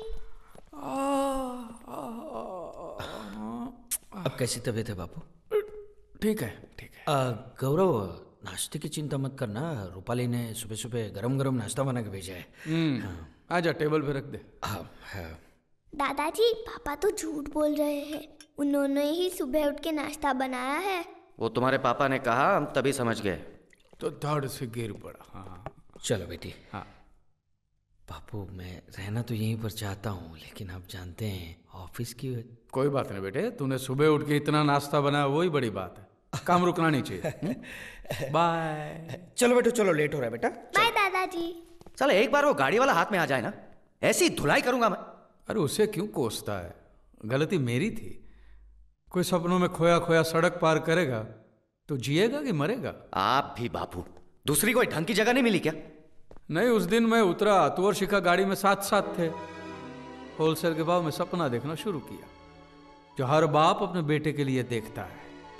अब कैसी तबीयत है बापू? ठीक है, ठीक है। गौरव, नाश्ते की चिंता मत करना, रूपाली ने सुबह सुबह गरम गरम नाश्ता बना के भेजा है। आजा, टेबल पे रख दे। दादाजी, पापा तो झूठ बोल रहे हैं, उन्होंने ही सुबह उठ के नाश्ता बनाया है। वो तुम्हारे पापा ने कहा, हम तभी समझ गए। तो धड़ से गिर पड़ा। हाँ, चलो बेटी। हाँ बापू, मैं रहना तो यहीं पर चाहता हूँ, लेकिन आप जानते हैं ऑफिस की। कोई बात नहीं बेटे, तूने सुबह उठ के इतना नाश्ता बनाया, वही बड़ी बात है। काम रुकना नहीं चाहिए। बाय। चलो बेटो, चलो, लेट हो रहा है बेटा। बाय दादाजी। दादाजी। चल एक बार वो गाड़ी वाला हाथ में आ जाए ना, ऐसी धुलाई करूंगा मैं। अरे उसे क्यों कोसता है, गलती मेरी थी। कोई सपनों में खोया खोया सड़क पार करेगा तो जिएगा कि मरेगा? आप भी बापू, दूसरी कोई ढंग की जगह नहीं मिली क्या? नहीं, उस दिन मैं उतरा, तू और शिखा गाड़ी में साथ साथ थे। होलसेल के भाव में सपना देखना शुरू किया जो हर बाप अपने बेटे के लिए देखता है।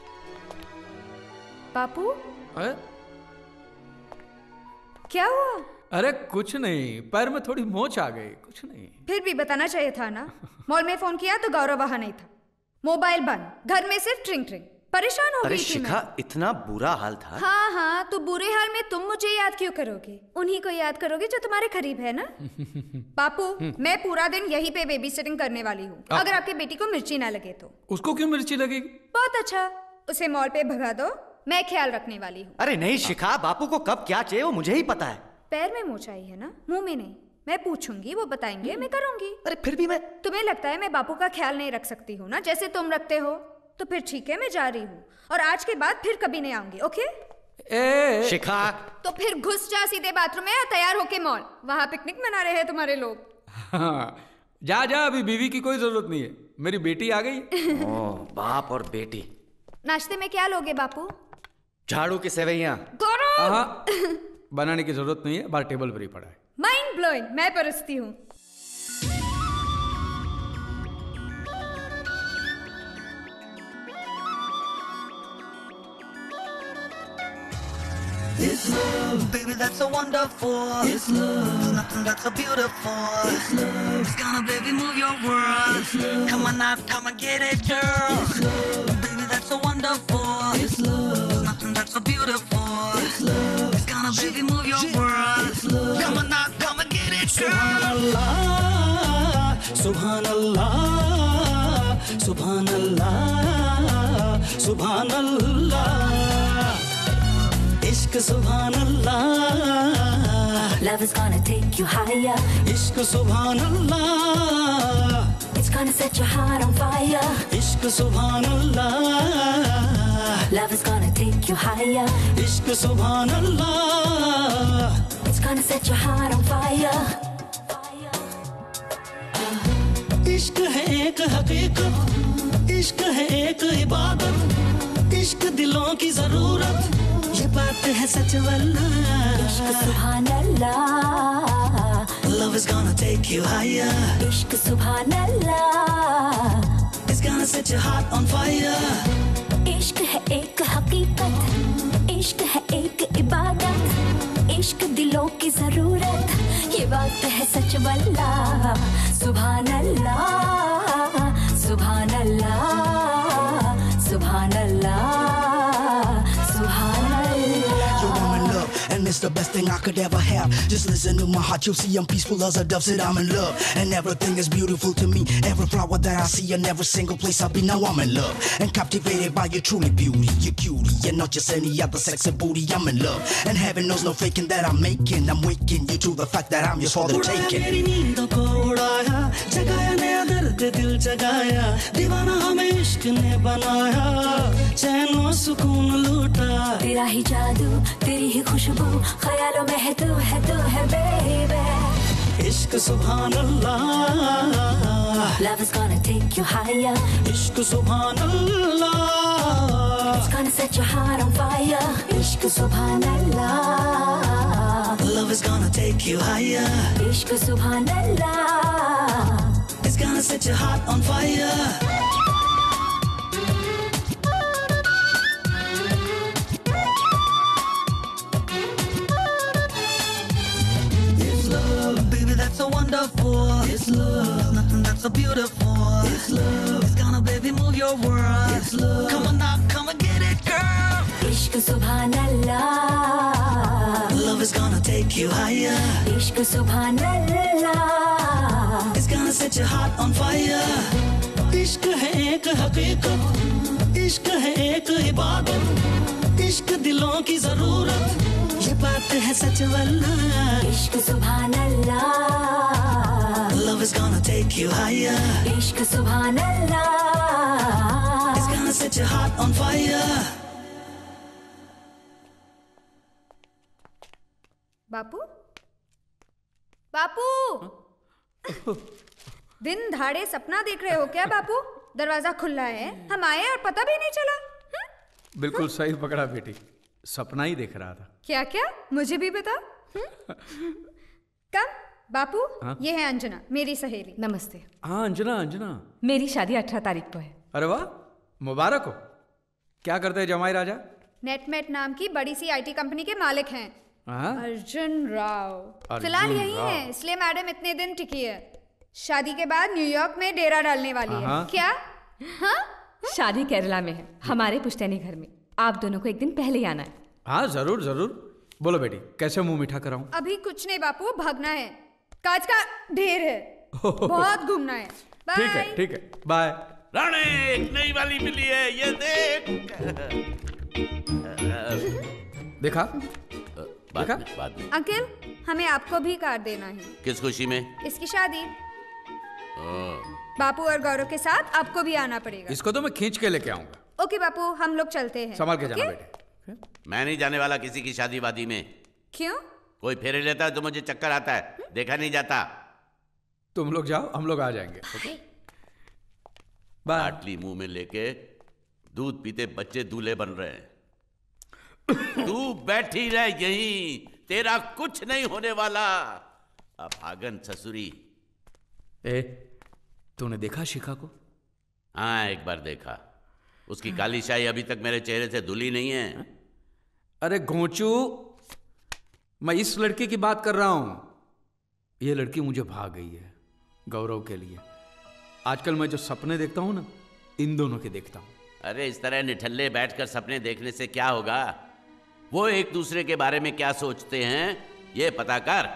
बापू अरे क्या हुआ? अरे कुछ नहीं, पैर में थोड़ी मोच आ गई, कुछ नहीं। फिर भी बताना चाहिए था ना। मॉल में फोन किया तो गौरव वहां नहीं था, मोबाइल बंद, घर में सिर्फ ट्रिंग ट्रिंग। परेशान हो गई थी शिखा, मैं। इतना बुरा हाल था। हाँ हाँ, तो बुरे हाल में तुम मुझे याद क्यों करोगे? उन्हीं को याद करोगे जो तुम्हारे करीब है ना। पापू, मैं पूरा दिन यहीं पे बेबी सिटिंग करने वाली हूँ। अगर आपकी बेटी को मिर्ची ना लगे तो। उसको क्यों मिर्ची लगेगी? बहुत अच्छा, उसे मॉल पे भगा दो, मैं ख्याल रखने वाली हूँ। अरे नहीं शिखा, बापू को कब क्या चाहिए वो मुझे ही पता है। पैर में मोच आई है ना, मुंह में नहीं। मैं पूछूंगी, वो बताएंगे, मैं करूंगी। अरे फिर भी मैं। तुम्हें लगता है मैं बापू का ख्याल नहीं रख सकती हूँ ना, जैसे तुम रखते हो? तो फिर ठीक है, मैं जा रही हूँ और आज के बाद फिर कभी नहीं आऊंगी। ओके शिखा, तो फिर घुस जा सीधे बाथरूम में और तैयार होके मॉल, वहां पिकनिक मना रहे हैं तुम्हारे लोग। हाँ, जा जा, अभी बीवी की कोई जरूरत नहीं है, मेरी बेटी आ गई। बाप और बेटी। नाश्ते में क्या लोगे बापू? झाड़ू की सेवैयां। बनाने की जरूरत नहीं है, बाहर टेबल पर ही पड़ा है। माइंड ब्लोइंग, मैं परसती हूँ। It's love, baby, that's so wonderful. It's love, nothing that's so beautiful. It's love, it's gonna, baby, move your world. It's love, come on now, come and get it, girl. It's love, baby, that's so wonderful. It's love, nothing that's so beautiful. It's love, it's gonna, baby, move your world. It's love, come on now, come and get it, girl. Subhanallah, Subhanallah, Subhanallah, Subhanallah. Ishq Subhanallah, Love is gonna take you higher. Ishq Subhanallah, It's gonna set your heart on fire. Ishq Subhanallah, Love is gonna take you higher. Ishq Subhanallah, It's gonna set your heart on fire. इश्क है एक हकीकत, इश्क है एक इबादत, इश्क दिलों की जरूरत, ये बात है सच वल्ला। इश्क सुभान अल्लाह, Love is gonna take you higher. इश्क सुभान अल्लाह, It's gonna set your heart on fire. इश्क है एक हकीकत, इश्क है एक इबादत, इश्क दिलों की जरूरत, ये बात है सच वल्ला। सुभान अल्लाह, सुभान अल्लाह, सुभान अल्लाह, सुभान अल्लाह। Yo, I'm in love, and it's the best thing I could ever have. Just listen to my heart, you'll see I'm peaceful as a dove. Said I'm in love, and everything is beautiful to me. Every flower that I see, and every single place I've been, now I'm in love, and captivated by your truly beauty, your cutie, and not just any other sexy booty. I'm in love, and heaven knows no faking that I'm making. I'm waking you to the fact that I'm yours for the taking. मेरी नींदों को उड़ाया, जगाया नया दर्द दिल जगाया, दीवाना हमें इश्क ने बनाया, चैन और सुकून लूटा। तेरा ही जादू, तेरी ही खुशबू, ख्यालों में है तू है बेबी। इश्क सुभान अल्लाह, Love is gonna take you higher. इश्क सुभान अल्लाह, It's gonna set your heart on fire. इश्क सुभान अल्लाह, Love is gonna take you higher. इश्क सुभान अल्लाह, It's gonna set your heart on fire. That's so wonderful. It's love, nothing that's so beautiful. It's love, it's gonna, baby, move your world. It's love, come on now, come and get it, girl. इश्क सुभान अल्लाह, Love is gonna take you higher. इश्क सुभान अल्लाह, It's gonna set your heart on fire. इश्क है एक हकीकत, इश्क है एक इबादत, इश्क दिलों की जरूरत, ये बात है सच वल्ला। इश्क सुभान अल्लाह, Love is gonna take you higher. इश्क सुभान अल्लाह, It's gonna set your heart on fire. बापू बापू दिन दहाड़े सपना देख रहे हो क्या बापू? दरवाजा खुला है, हम आए और पता भी नहीं चला। बिल्कुल सही पकड़ा बेटी, सपना ही देख रहा था। क्या क्या? मुझे भी बता। कम बापू, ये है अंजना, मेरी सहेली। नमस्ते। हाँ अंजना, अंजना मेरी शादी 18 तारीख को है। अरे वाह, मुबारक हो। क्या करते हैं जमाई राजा? नेटमेट नाम की बड़ी सी आईटी कंपनी के मालिक हैं। अर्जुन राव। फिलहाल यही है, इसलिए मैडम इतने दिन टिकी है। शादी के बाद न्यूयॉर्क में डेरा डालने वाली है। क्या? हाँ? शादी केरला में है, हमारे पुश्तैनी घर में। आप दोनों को एक दिन पहले ही आना है। हाँ जरूर जरूर। बोलो बेटी, कैसे मुंह मीठा कराऊं? अभी कुछ नहीं बापू, भागना है, काज का ढेर है, बहुत घूमना है। ठीक है ठीक है, बाय। राणे, एक नई वाली मिली है, ये देख। देखा? बाद में। अंकल, हमें आपको भी कार देना है। किस खुशी में? इसकी शादी। बापू और गौरव के साथ आपको भी आना पड़ेगा। इसको तो मैं खींच के लेके आऊंगा। ओके बापू, हम लोग चलते हैं। संभाल के जाना बेटे। मैं नहीं जाने वाला किसी की शादी वादी में। क्यों? कोई फेरे लेता है तो मुझे चक्कर आता है, देखा नहीं जाता। तुम लोग जाओ, हम लोग आ जाएंगे। बाटली मुंह में लेके दूध पीते बच्चे दूल्हे बन रहे हैं। तू बैठी रह यहीं, तेरा कुछ नहीं होने वाला। अब आगन ससुरी। तूने देखा शिखा को? हाँ एक बार देखा। उसकी काली शाही अभी तक मेरे चेहरे से धुली नहीं है। अरे घोंचू, मैं इस लड़की की बात कर रहा हूं। ये लड़की मुझे भाग गई है गौरव के लिए। आजकल मैं जो सपने देखता हूं ना, इन दोनों के देखता हूं। अरे इस तरह निठल्ले बैठकर सपने देखने से क्या होगा? वो एक दूसरे के बारे में क्या सोचते हैं ये पता कर।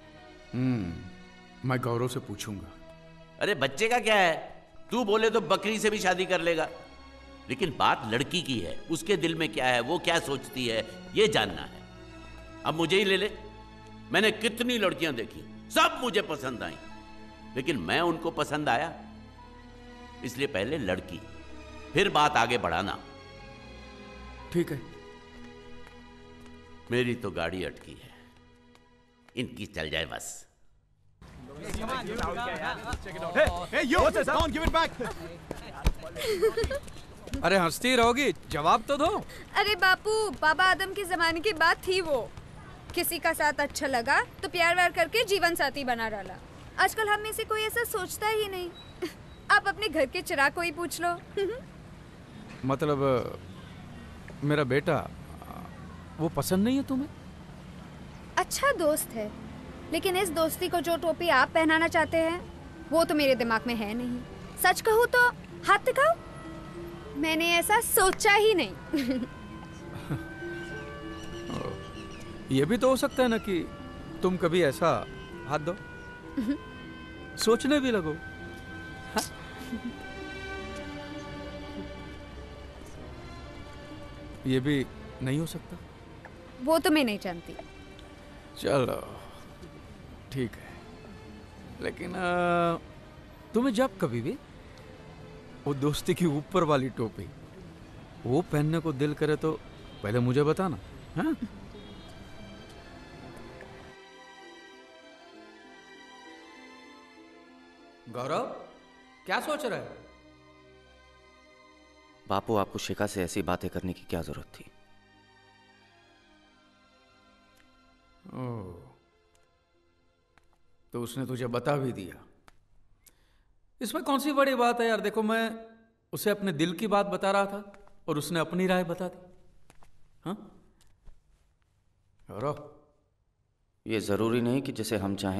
मैं गौरव से पूछूंगा। अरे बच्चे का क्या है, तू बोले तो बकरी से भी शादी कर लेगा। लेकिन बात लड़की की है, उसके दिल में क्या है, वो क्या सोचती है, ये जानना है। अब मुझे ही ले ले, मैंने कितनी लड़कियां देखी, सब मुझे पसंद आई, लेकिन मैं उनको पसंद आया। इसलिए पहले लड़की, फिर बात आगे बढ़ाना। ठीक है। मेरी तो गाड़ी अटकी है, इनकी चल जाए बस। अरे हंसती रहोगी, जवाब तो दो। अरे बापू, बाबा आदम के जमाने की बात थी वो। किसी का साथ अच्छा लगा तो प्यार व्यार करके जीवन साथी बना डाला। आजकल हम में से कोई ऐसा सोचता ही नहीं। आप अपने घर के चिराग को ही पूछ लो। मतलब मेरा बेटा वो पसंद नहीं है तुम्हें? अच्छा दोस्त है, लेकिन इस दोस्ती को जो टोपी आप पहनाना चाहते हैं वो तो मेरे दिमाग में है नहीं। सच कहूँ तो हाथ दिखाओ, मैंने ऐसा सोचा ही नहीं। ये भी तो हो सकता है ना कि तुम कभी ऐसा हाथ दो, सोचने भी लगो। हाँ? ये भी नहीं हो सकता? वो तो मैं नहीं जानती। चलो ठीक है, लेकिन तुम्हें जब कभी भी वो दोस्ती की ऊपर वाली टोपी वो पहनने को दिल करे तो पहले मुझे बताना। हाँ? गौरव, क्या सोच रहे हो? बापू, आपको शिखा से ऐसी बातें करने की क्या जरूरत थी? तो उसने तुझे बता भी दिया। इसमें कौन सी बड़ी बात है यार। देखो, मैं उसे अपने दिल की बात बता रहा था और उसने अपनी राय बता दी। हाँ? गौरव, ये जरूरी नहीं कि जिसे हम चाहें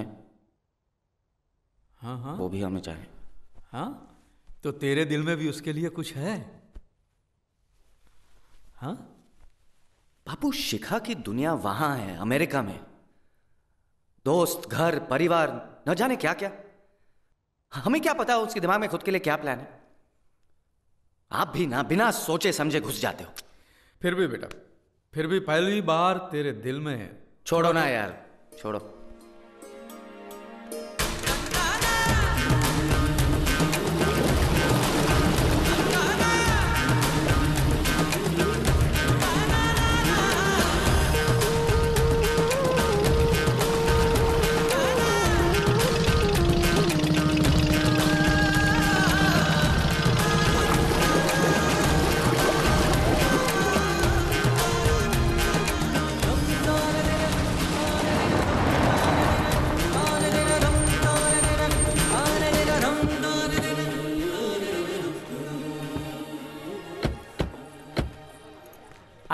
हाँ हाँ वो भी हमें चाहे। हाँ, तो तेरे दिल में भी उसके लिए कुछ है? हाँ? बापू, शिखा की दुनिया वहां है, अमेरिका में। दोस्त, घर, परिवार, न जाने क्या क्या। हमें क्या पता उसके दिमाग में खुद के लिए क्या प्लान है। आप भी ना बिना सोचे समझे घुस जाते हो। फिर भी बेटा, फिर भी पहली बार तेरे दिल में है। छोड़ो ना यार, छोड़ो।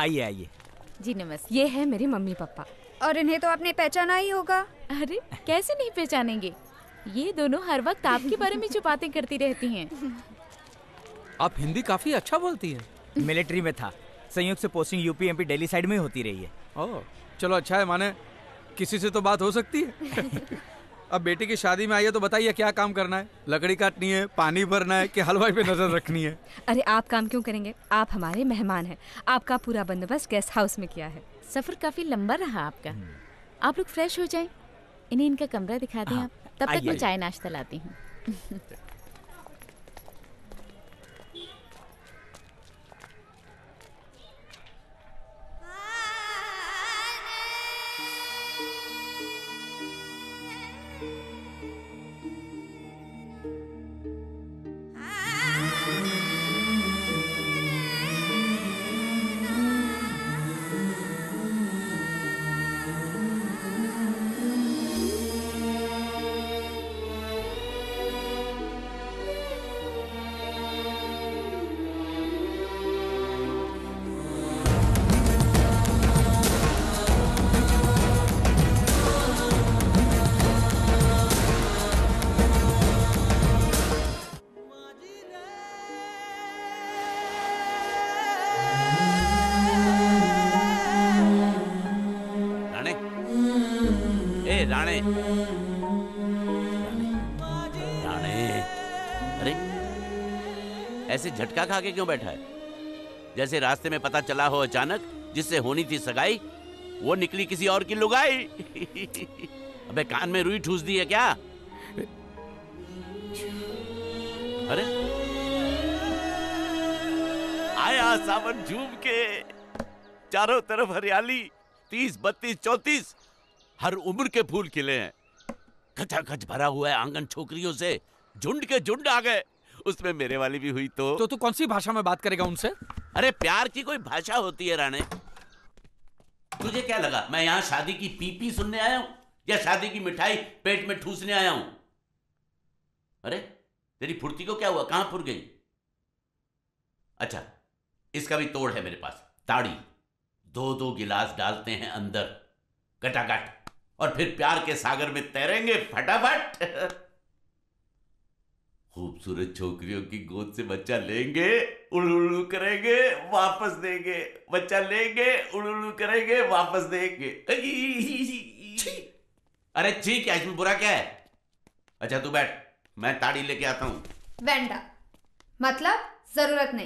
आइए आइए। जी नमस्ते। ये है मेरे मम्मी पापा। और इन्हें तो आपने पहचाना ही होगा। अरे कैसे नहीं पहचानेंगे, ये दोनों हर वक्त आपके बारे में जो बातें करती रहती हैं। आप हिंदी काफी अच्छा बोलती हैं। मिलिट्री में था, संयुक्त से posting UP MP Delhi side में ही होती रही है। ओह चलो अच्छा है, माने किसी से तो बात हो सकती है। अब बेटी की शादी में आई है तो बताइए क्या काम करना है? लकड़ी काटनी है, पानी भरना है कि हलवाई पे नजर रखनी है? अरे आप काम क्यों करेंगे, आप हमारे मेहमान हैं। आपका पूरा बंदोबस्त गेस्ट हाउस में किया है। सफर काफी लंबा रहा आपका। आप लोग फ्रेश हो जाएं, इन्हें इनका कमरा दिखा दें आप। तब तक मैं चाय नाश्ता लाती हूँ। राणे, राणे, अरे ऐसे झटका खा के क्यों बैठा है? जैसे रास्ते में पता चला हो अचानक जिससे होनी थी सगाई, वो निकली किसी और की लुगाई। अबे कान में रुई ठूस दी है क्या? अरे आया सावन झूम के, चारों तरफ हरियाली, 30, 32, 34 हर उम्र के फूल खिले हैं। खचाखच भरा हुआ है आंगन छोकरियों से, झुंड के झुंड आ गए। उसमें मेरे वाली भी हुई तो तू कौन सी भाषा में बात करेगा उनसे? अरे प्यार की कोई भाषा होती है राणे। तुझे क्या लगा मैं यहाँ शादी की पीपी सुनने आया हूँ या शादी की मिठाई पेट में ठूसने आया हूँ? अरे तेरी फुर्ती को क्या हुआ, कहां फुर गई? अच्छा इसका भी तोड़ है मेरे पास। ताड़ी 2-2 गिलास डालते हैं अंदर कटाकट, और फिर प्यार के सागर में तैरेंगे फटाफट। खूबसूरत छोकरियों की गोद से बच्चा लेंगे, उड़ू करेंगे, वापस देंगे, बच्चा लेंगे, उड़ू करेंगे, वापस देंगे। अरे ठीक है, इसमें बुरा क्या है? अच्छा तू बैठ, मैं ताड़ी लेके आता हूं। वेंडा मतलब जरूरत नहीं।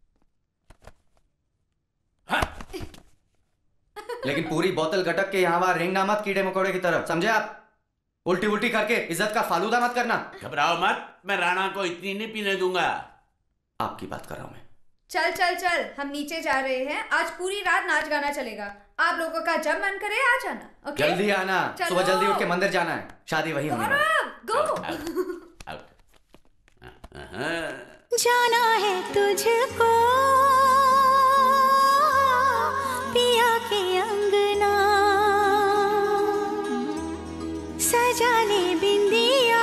लेकिन पूरी बोतल गटक के यहाँ वहां रेंगना मत कीड़े मकोड़े की तरफ, समझे आप? उल्टी उल्टी करके इज्जत का फालूदा मत करना। घबराओ मत, मैं राणा को इतनी नहीं पीने दूंगा। आपकी बात कर रहा हूं मैं। चल चल चल, हम नीचे जा रहे हैं। आज पूरी रात नाच गाना चलेगा। आप लोगों का जब मन करे आ जाना। ओके? जल्दी आना, सुबह जल्दी उठ के मंदिर जाना है, शादी वही होनी है। गो। जाना है तुझको पिया के अंगना, सजा ले बिंदिया,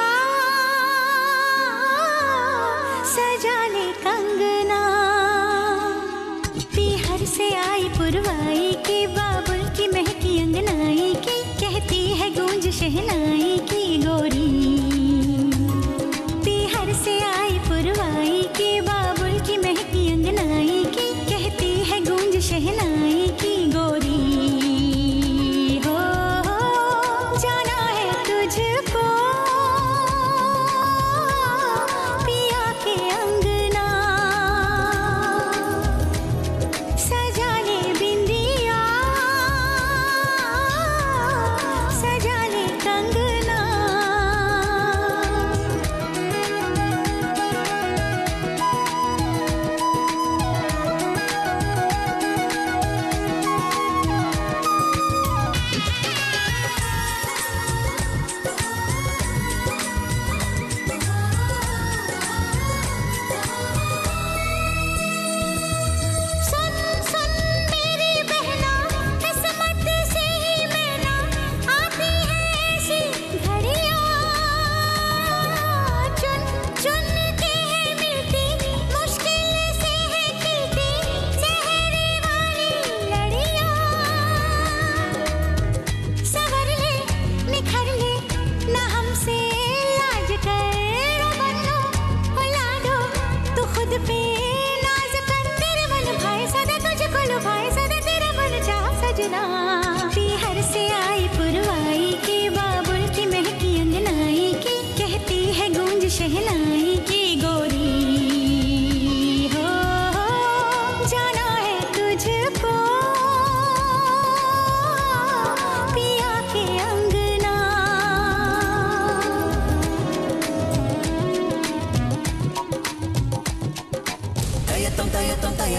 सजा ले कंगना। पीहर से आई पुरवाई की, बाबुल की महकी अंगनाई की, कहती है गूंज शहनाई की गोरी। पीहर से आई पुरवाई की, बाबुल की महकी अंगनाई की,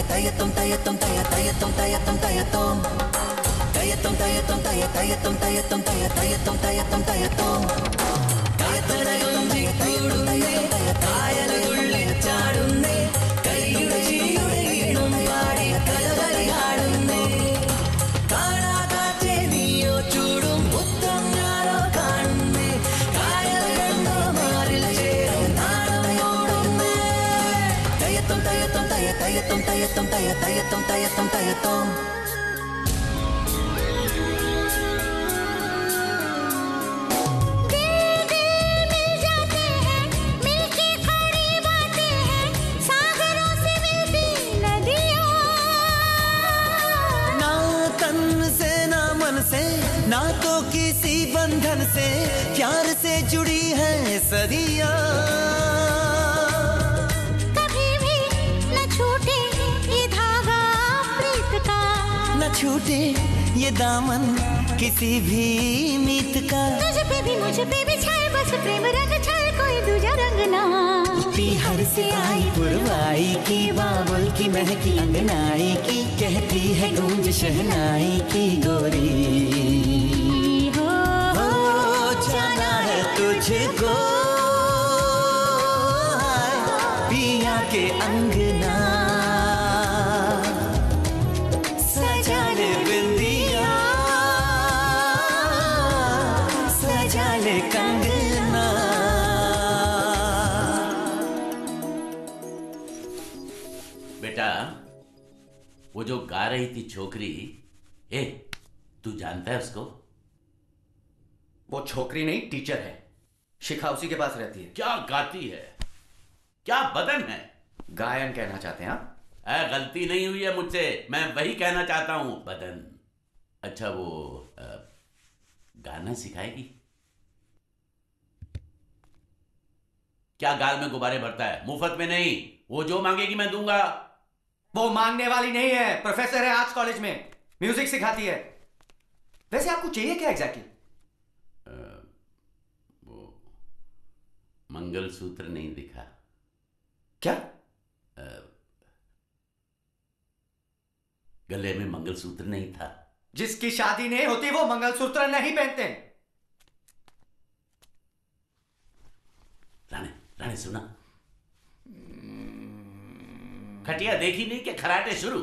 ना तो किसी बंधन से प्यार से जुड़ी है सदियां। कभी भी न छूटे ये धागा प्रीत का, न छूटे ये दामन किसी भी मीत का। तुझ पे भी मुझ पे भी छाए बस प्रेम रंग छाए कोई दूजा रंग ना। बिहार से आई पुरवाई की बाबुल की महकी अंगनाई की, कहती है गूंज शहनाई की गोरी जाना है तुझको पिया के अंगना। सजा ले बिंदिया सजा ले कंगना। बेटा वो जो गा रही थी छोकरी, तू जानता है उसको? वो छोकरी नहीं टीचर है, शिखा उसी के पास रहती है। क्या गाती है, क्या बदन है। गायन कहना चाहते हैं आप? गलती नहीं हुई है मुझसे, मैं वही कहना चाहता हूं, बदन। अच्छा वो गाना सिखाएगी? क्या गाल में गुब्बारे भरता है? मुफ्त में नहीं, वो जो मांगेगी मैं दूंगा। वो मांगने वाली नहीं है, प्रोफेसर है आर्ट्स कॉलेज में, म्यूजिक सिखाती है। वैसे आपको चाहिए क्या एग्जैक्टली? मंगलसूत्र नहीं दिखा क्या? गले में मंगलसूत्र नहीं था। जिसकी शादी नहीं होती वो मंगलसूत्र नहीं पहनते। राणे सुना, खटिया देखी नहीं कि खराटे शुरू।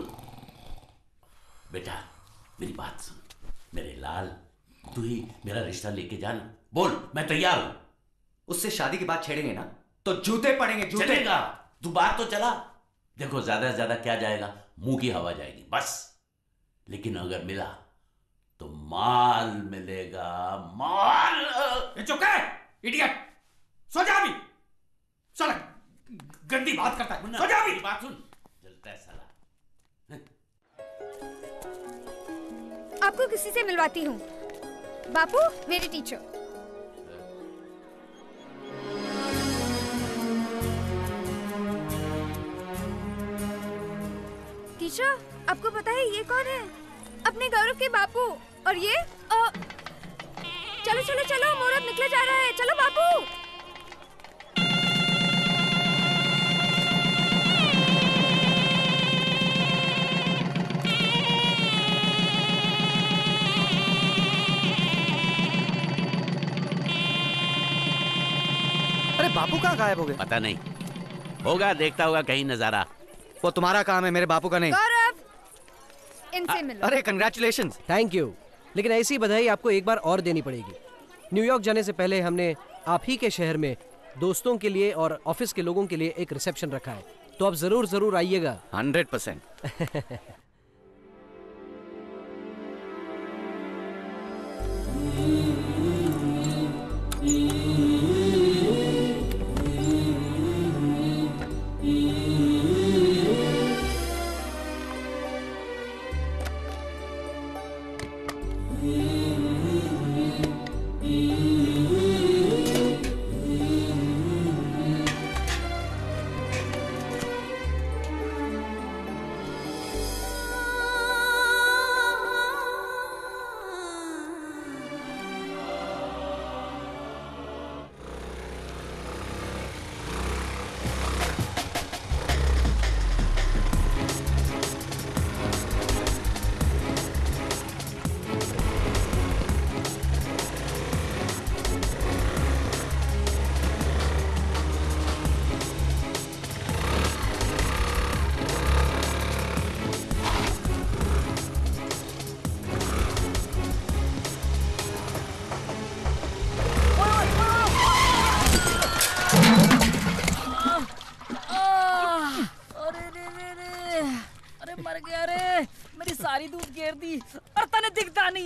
बेटा मेरी बात सुन, मेरे लाल, तू ही मेरा रिश्ता लेके जाना। बोल मैं तैयार हूं। उससे शादी की बात छेड़ेंगे ना तो जूते पड़ेंगे, जूते। चलेगा, तू बात तो चला। देखो ज्यादा से ज्यादा क्या जाएगा, मुंह की हवा जाएगी बस। लेकिन अगर मिला तो माल मिलेगा, माल। चुप है इडियट, सो जा भी। साला गंदी बात करता है, सो जा भी। बात सुन, जलता है साला। आपको किसी से मिलवाती हूँ। बापू मेरे टीचर। टीचर आपको पता है ये कौन है? अपने गौरव के बापू। और ये चलो चलो चलो, मुहूर्त निकले जा रहा है, चलो बापू। अरे बापू कहाँ गायब हो गए? पता नहीं, होगा, देखता होगा कहीं नजारा। वो तुम्हारा काम है, मेरे बापू का नहीं। गौरव इनसे मिलो। अरे कंग्रेचुलेशंस। थैंक यू, लेकिन ऐसी बधाई आपको एक बार और देनी पड़ेगी। न्यूयॉर्क जाने से पहले हमने आप ही के शहर में दोस्तों के लिए और ऑफिस के लोगों के लिए एक रिसेप्शन रखा है, तो आप जरूर आइएगा। 100%।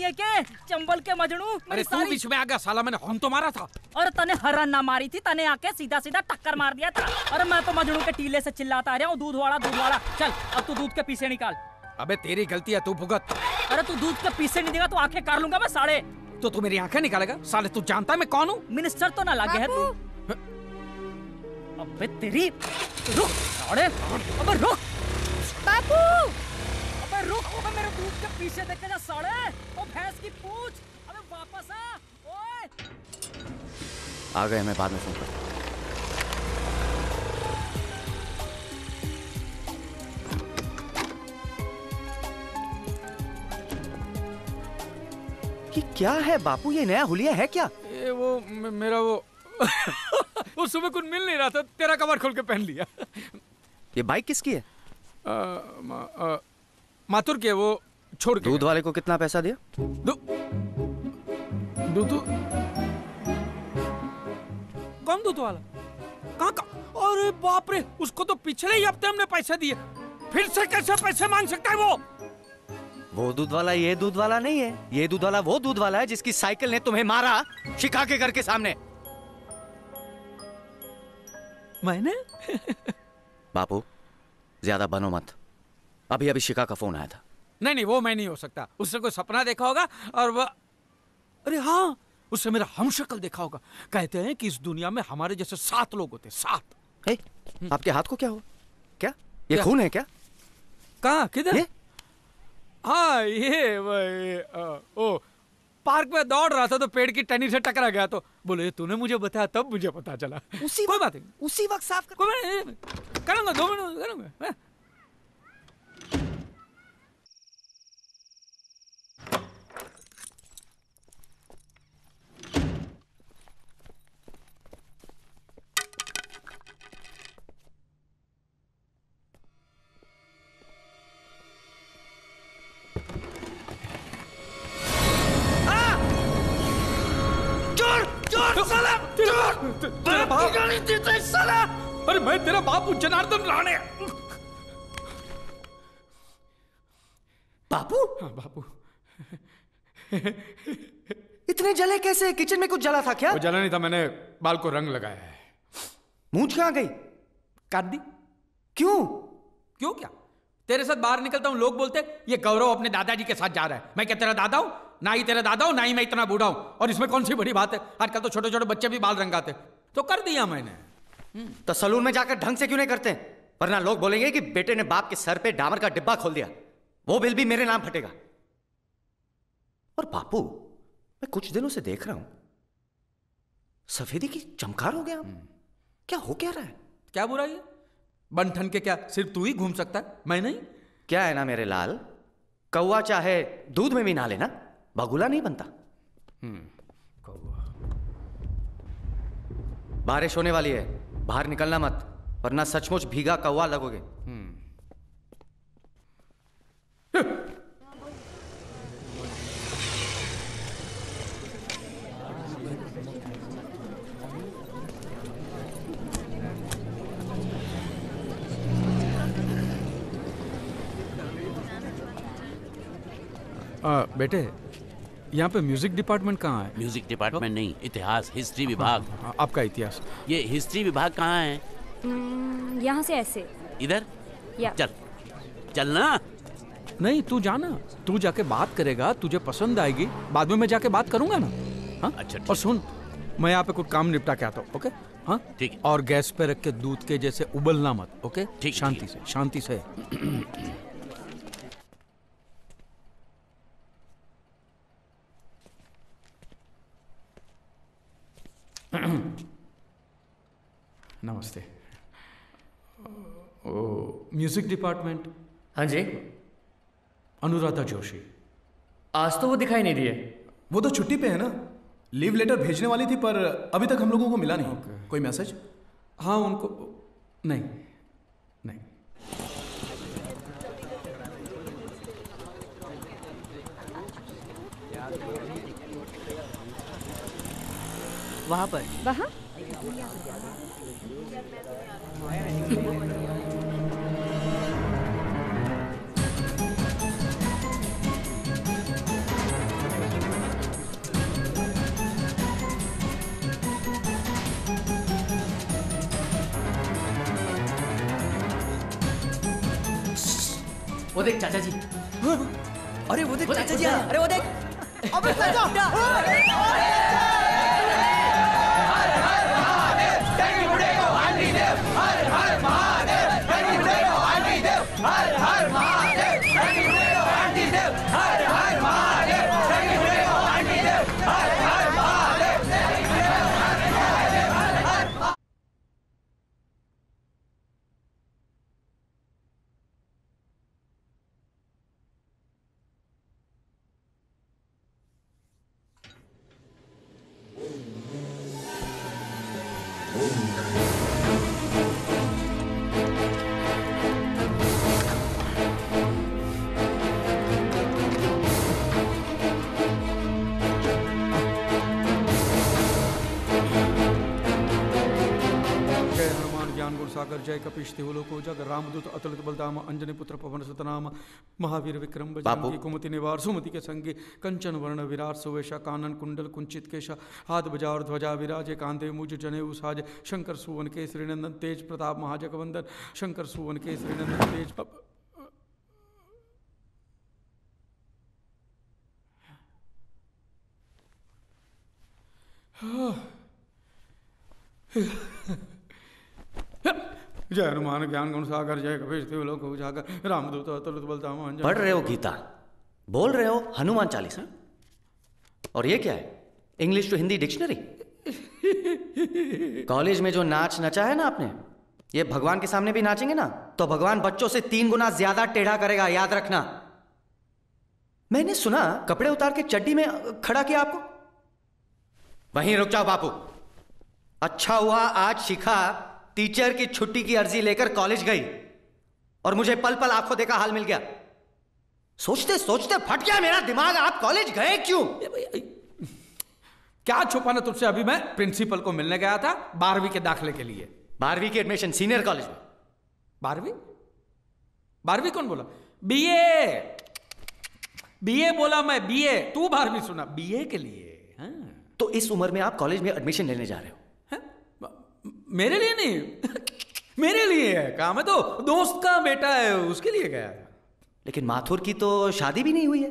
नहीं है के चंबल के मजनू। अरे तू बीच में आ गया साला, मैंने हॉर्न तो मारा था। और तने हरन ना मारी थी, तने आके सीधा सीधा टक्कर मार दिया था। अरे मैं तो मजनू के टीले से चिल्लाता आ रहा हूँ, दूध वाला दूध वाला। चल अब तू दूध के पीछे निकाल। अबे तेरी गलती है, तू भुगत। अरे तू दूध के पीछे नहीं देगा तो आंखें काट लूंगा मैं साले। तो तू मेरी आंखें निकालेगा साले? तू जानता है मैं कौन हूँ? मिनिस्टर तो ना लागे है तू। अबे तेरी रुक साले, अबे रुक बापू, अबे रुक, अबे मेरे दूध के पीछे देख के जा साले। ओ भैंस की पूंछ, अबे वापस आ। ओए आ गए, मैं बाद में फोन करता हूँ। ये क्या है बापू, ये नया हुलिया है क्या? ये वो मेरा वो वो सुबह कुछ मिल नहीं रहा था, तेरा कवर खोल के पहन लिया। ये बाइक किसकी है? माथुर के, वो छोड़ के। दूध वाले को कितना पैसा दिया? दूध कौन दूध वाला? कहाँ का? अरे बाप रे, उसको तो पिछले ही हफ्ते हमने पैसे दिए, फिर से कैसे पैसे मांग सकता है वो? वो दूध वाला ये दूध वाला नहीं है, ये दूध वाला वो दूध वाला है जिसकी साइकिल ने तुम्हें मारा शिखा के घर के सामने। मैंने? बापू ज्यादा बनो मत, अभी अभी शिखा का फोन आया था। नहीं नहीं, वो मैं नहीं हो सकता। उसने कोई सपना देखा होगा और वह, अरे हाँ, उससे मेरा हमशक्ल देखा होगा। कहते हैं कि इस दुनिया में हमारे जैसे 7 लोग होते, 7। आपके हाथ को क्या हुआ? क्या ये खून है क्या? कहाँ, किधर? हाँ ये ओ पार्क में दौड़ रहा था तो पेड़ की टहनी से टकरा गया, तो बोले तूने मुझे बताया, तब मुझे पता चला। कोई बात नहीं, उसी वक्त साफ करूंगा, 2 मिनट करूंगा। तेरा बाप गाली देता है साला। अरे मैं तेरा बापू जनार्दन राणे। बापू? हाँ बापू। इतने जले कैसे? किचन में कुछ जला था क्या? वो जला नहीं था, मैंने बाल को रंग लगाया है। मूंछ कहाँ गई? काट दी। क्यों? क्यों क्या? तेरे साथ बाहर निकलता हूँ, लोग बोलते ये गौरव अपने दादाजी के साथ जा रहा है। मैं क्या तेरा दादा हूँ? ना ही तेरा दादा हूँ, ना ही मैं इतना बूढ़ा हूँ। और इसमें कौन सी बड़ी बात है? आजकल तो छोटे छोटे बच्चे भी बाल रंगाते, तो कर दिया मैंने। तो सलून में जाकर ढंग से क्यों नहीं करते? वरना लोग बोलेंगे कि बेटे ने बाप के सर पे डामर का डिब्बा खोल दिया, वो बिल भी मेरे नाम फटेगा। और बापू, मैं कुछ दिनों से देख रहा हूं सफेदी की चमकार हो गया। क्या हो क्या रहा है? क्या बुराई है? बन के क्या सिर्फ तू ही घूम सकता है, मैं नहीं? क्या है ना मेरे लाल, कौवा चाहे दूध में भी ना लेना, बगुला नहीं बनता। कौवा। बारिश होने वाली है, बाहर निकलना मत, वरना सचमुच भीगा कौवा लगोगे। बेटे, यहाँ पे म्यूजिक डिपार्टमेंट कहाँ है? म्यूजिक डिपार्टमेंट नहीं, इतिहास, हिस्ट्री विभाग। आपका इतिहास? ये हिस्ट्री विभाग कहाँ है? यहाँ से ऐसे। इधर? या। चलना। नहीं, तू जाना, तू जाके बात करेगा, तुझे पसंद आएगी, बाद में मैं जाके बात करूंगा ना। हाँ? अच्छा। और सुन, मैं यहाँ पे कुछ काम निपटा के आता हूँ, ओके? हाँ ठीक है। और गैस पे रख के दूध के जैसे उबलना मत, ओके? ठीक। शांति से, शांति से। नमस्ते। Music department? हाँ जी। अनुराधा जोशी। आज तो वो दिखाई नहीं दिए। वो तो छुट्टी पे है ना, लीव लेटर भेजने वाली थी पर अभी तक हम लोगों को मिला नहीं। कोई मैसेज? हाँ, उनको नहीं। वहाँ पर। वहाँ? वो देख चाचा जी। अरे वो देख चाचा जी, अरे वो देख। अबे सागर जय कपीश तिहुलोको जग रामदूत अतुलित बलदाम अंजनी पुत्र पवन सुतनाम महावीर विक्रम बजरंगी कुमति निवार सुमति के संगे कंचन वर्ण विराट सुवेशा कानन कुंडल कुंचित केशा हाथ बजा और ध्वजा विराजे कांधे मुझ जने उसाज शंकर सुवन के श्रीनंदन तेज प्रताप महाजगवंदन शंकर सुवन के श्रीनंदन तेज जय हनुमान ज्ञान गुण सागर जय कपीश तिहुलोक उजागर रामदूत अतुलित बलदाम अंजनी। पढ़ रहे हो गीता, बोल रहे हो हनुमान चालीसा, और ये क्या है? English to Hindi dictionary? College में जो नाच नचा है ना आपने, ये भगवान के सामने भी नाचेंगे ना तो भगवान बच्चों से 3 गुना ज्यादा टेढ़ा करेगा, याद रखना। मैंने सुना कपड़े उतार के चड्डी में खड़ा किया आपको। वहीं रुक जाओ बापू। अच्छा हुआ आज शिखा टीचर की छुट्टी की अर्जी लेकर कॉलेज गई और मुझे पल पल आंखों देखा हाल मिल गया। सोचते सोचते फट गया मेरा दिमाग, आप कॉलेज गए क्यों? क्या छुपाना तुझसे, अभी मैं प्रिंसिपल को मिलने गया था 12वीं के दाखिले के लिए। 12वीं की एडमिशन सीनियर कॉलेज में? 12वीं कौन बोला? बीए बोला मैं, बीए। तू 12वीं सुना, बीए के लिए। हाँ। तो इस उम्र में आप कॉलेज में एडमिशन लेने जा रहे हो? मेरे लिए नहीं, मेरे लिए है काम है, तो दोस्त का बेटा है उसके लिए गया था। लेकिन माथुर की तो शादी भी नहीं हुई है।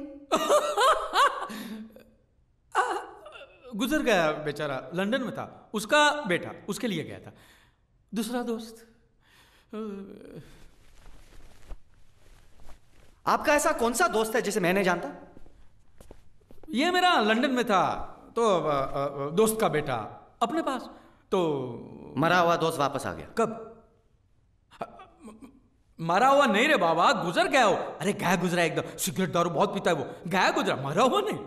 गुजर गया बेचारा, लंदन में था, उसका बेटा, उसके लिए गया था। दूसरा दोस्त। आपका ऐसा कौन सा दोस्त है जिसे मैं नहीं जानता? ये मेरा लंदन में था तो दोस्त का बेटा अपने पास, तो मरा हुआ दोस्त वापस आ गया। कब? मरा हुआ नहीं रे बाबा, गुजर गया हो। अरे गया गुजरा, एकदम सिगरेट दारू बहुत पीता है वो, गया गुजरा, मरा हुआ नहीं।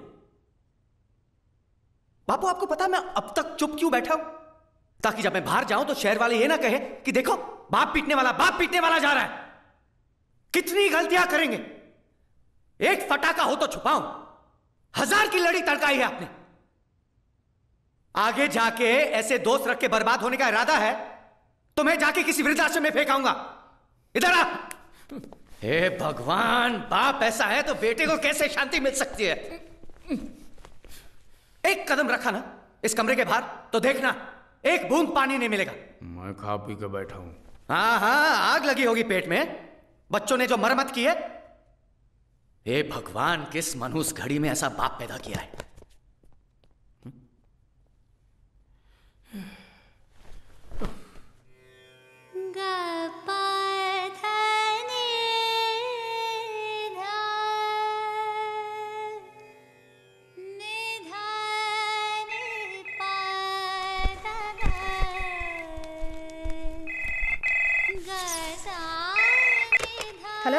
बापू आपको पता मैं अब तक चुप क्यों बैठा हूं? ताकि जब मैं बाहर जाऊं तो शहर वाले ये ना कहे कि देखो बाप पीटने वाला जा रहा है। कितनी गलतियां करेंगे, एक फटाका हो तो छुपाऊं, 1000 की लड़ी तड़काई है आपने। आगे जाके ऐसे दोस्त रख के बर्बाद होने का इरादा है तो मैं जाके किसी वृद्धाश्रम में फेंकाऊंगा। इधर आ। हे भगवान, बाप ऐसा है तो बेटे को कैसे शांति मिल सकती है? एक कदम रखा ना इस कमरे के बाहर तो देखना एक बूंद पानी नहीं मिलेगा। मैं खा पी के बैठा हूं। हाँ, आग लगी होगी पेट में, बच्चों ने जो मरम्मत की है। हे भगवान, किस मनुष्य घड़ी में ऐसा बाप पैदा किया है? Hello.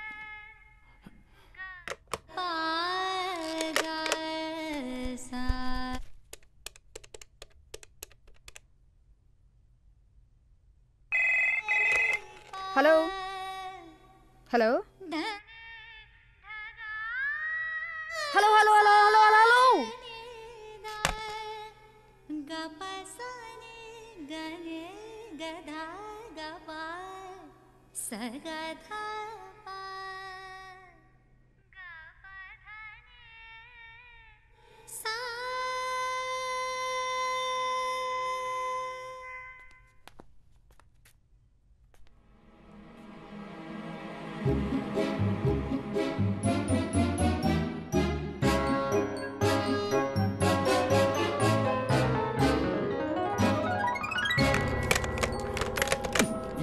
Hello hello hello hello hello hello hello.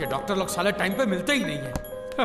ये डॉक्टर लोग साले टाइम पे मिलते ही नहीं है।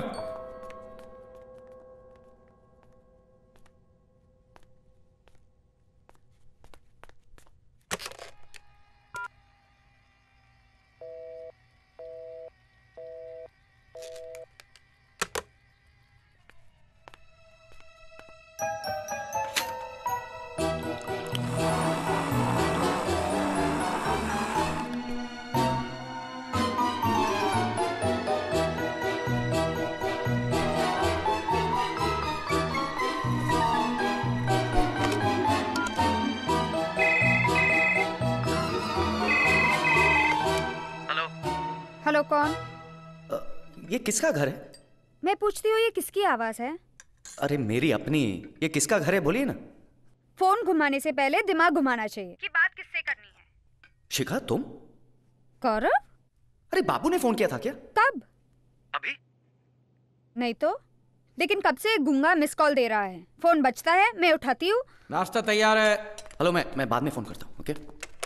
हेलो, कौन? ये किसका घर है? मैं पूछती हूँ ये किसकी आवाज है? अरे मेरी अपनी। ये किसका घर है बोलिए ना। फोन घुमाने से पहले दिमाग घुमाना चाहिए कि बात किससे करनी है। शिखा तुम? गौरव? अरे बाबू ने फोन किया था क्या? कब? अभी नहीं तो, लेकिन कब से गूंगा मिस कॉल दे रहा है। फोन बजता है, मैं उठाती हूँ। नाश्ता तैयार है। हेलो, मैं बाद में फोन करता हूँ। ओके।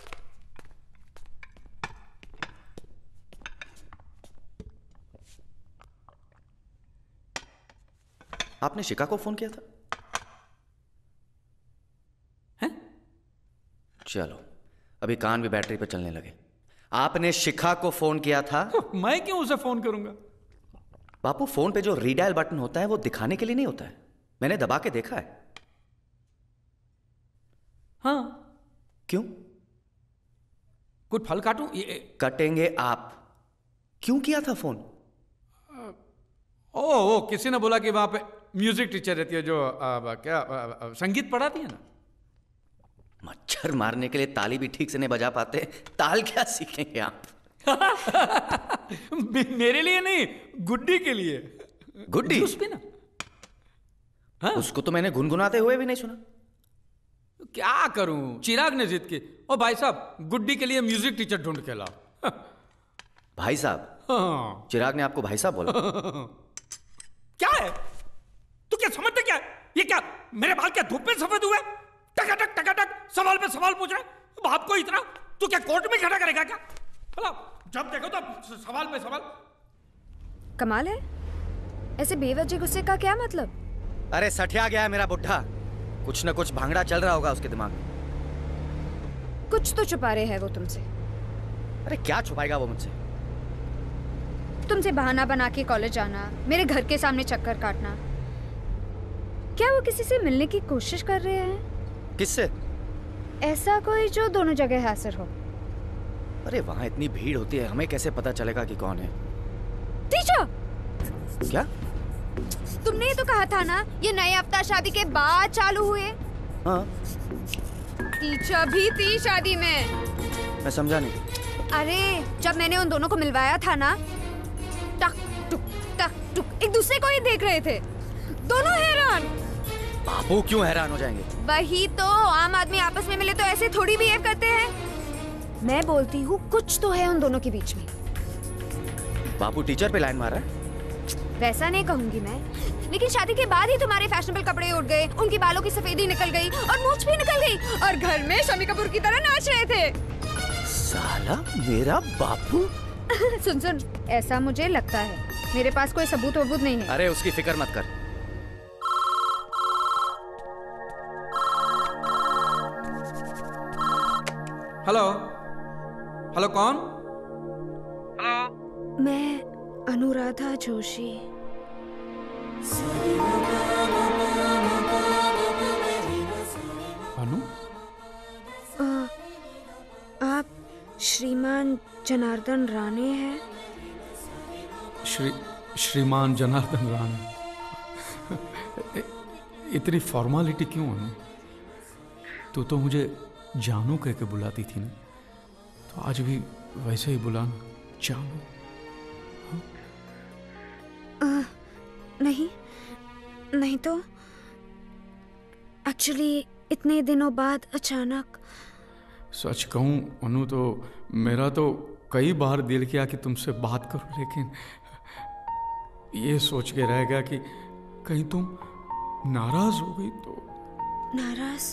आपने शिखा को फोन किया था? हैं? चलो, अभी कान भी बैटरी पे चलने लगे। आपने शिखा को फोन किया था? मैं क्यों उसे फोन करूंगा? बापू, फोन पे जो रीडायल बटन होता है वो दिखाने के लिए नहीं होता है। मैंने दबा के देखा है। हाँ। क्यों? कुछ फल काटूं? कटेंगे आप। क्यों किया था फोन? ओ, किसी ने बोला कि वहां पे म्यूजिक टीचर रहती है जो संगीत पढ़ाती है ना। मच्छर मारने के लिए ताली भी ठीक से नहीं बजा पाते, ताल क्या सीखेंगे आप? मेरे लिए नहीं, गुड्डी के लिए। गुड्डी? जूस पीना। हाँ? उसको तो मैंने गुनगुनाते हुए भी नहीं सुना। क्या करूं, चिराग ने जिद की। ओ भाई साहब, गुड्डी के लिए म्यूजिक टीचर ढूंढ के लाओ। भाई साहब? हाँ। चिराग ने आपको भाई साहब बोला? क्या है? तू क्या समझते क्या? ये क्या मेरे बाल क्या धूप में सफेद हुए? टकाटक सवाल पे सवाल पूछ रहे। बाप को इतना, तू क्या कोर्ट में खड़ा करेगा क्या? जब देखो तो सवाल पे सवाल। कमाल है, ऐसे बेवजह गुस्से का क्या मतलब? अरे सठिया गया है मेरा बुढ़ा। कुछ न कुछ भांगड़ा चल रहा होगा उसके दिमाग में। कुछ तो छुपा रहे हैं वो तुमसे। अरे क्या छुपाएगा वो मुझसे? तुमसे बहाना बना के कॉलेज जाना, मेरे घर के सामने चक्कर काटना। क्या वो किसी से मिलने की कोशिश कर रहे हैं? किससे? ऐसा कोई जो दोनों जगह हाजिर हो। अरे वहाँ इतनी भीड़ होती है, हमें कैसे पता चलेगा कि कौन है? टीचर! क्या? तुमने ही तो कहा था ना ये नए हफ्ता शादी के बाद चालू हुए। हाँ। टीचर भी थी शादी में। मैं समझा नहीं। अरे जब मैंने उन दोनों को मिलवाया था ना, टक टुक एक दूसरे को ही देख रहे थे। दोनों हैरान। बाबू क्यों हैरान हो जाएंगे? वही तो, आम आदमी आपस में मिले तो ऐसे थोड़ी बिहेव करते हैं। मैं बोलती हूँ कुछ तो है उन दोनों के बीच में। बाबू टीचर पे लाइन मार रहा है? वैसा नहीं कहूंगी मैं, लेकिन शादी के बाद ही तुम्हारे फैशनेबल कपड़े उड़ गए, उनकी बालों की सफेदी निकल गई और मूंछ भी निकल गई, और घर में शम्मी कपूर की तरह नाच रहे थे। साला मेरा बापू। सुन, ऐसा मुझे लगता है। मेरे पास कोई सबूत वबूत नहीं है। अरे उसकी फिक्र मत कर। हेलो, कौन? हेलो, मैं अनुराधा जोशी। अनु? आप श्रीमान जनार्दन राणे हैं? श्रीमान जनार्दन राणे? इतनी फॉर्मालिटी क्यों अनु? तू तो मुझे जानू कह के बुलाती थी ना, तो आज भी वैसे ही बुलाना, जानू। नहीं तो एक्चुअली इतने दिनों बाद अचानक। सच कहूं अनु, तो मेरा तो कई बार दिल किया कि तुमसे बात करूं, लेकिन ये सोच के रह गया कि कहीं तुम नाराज हो गई तो। नाराज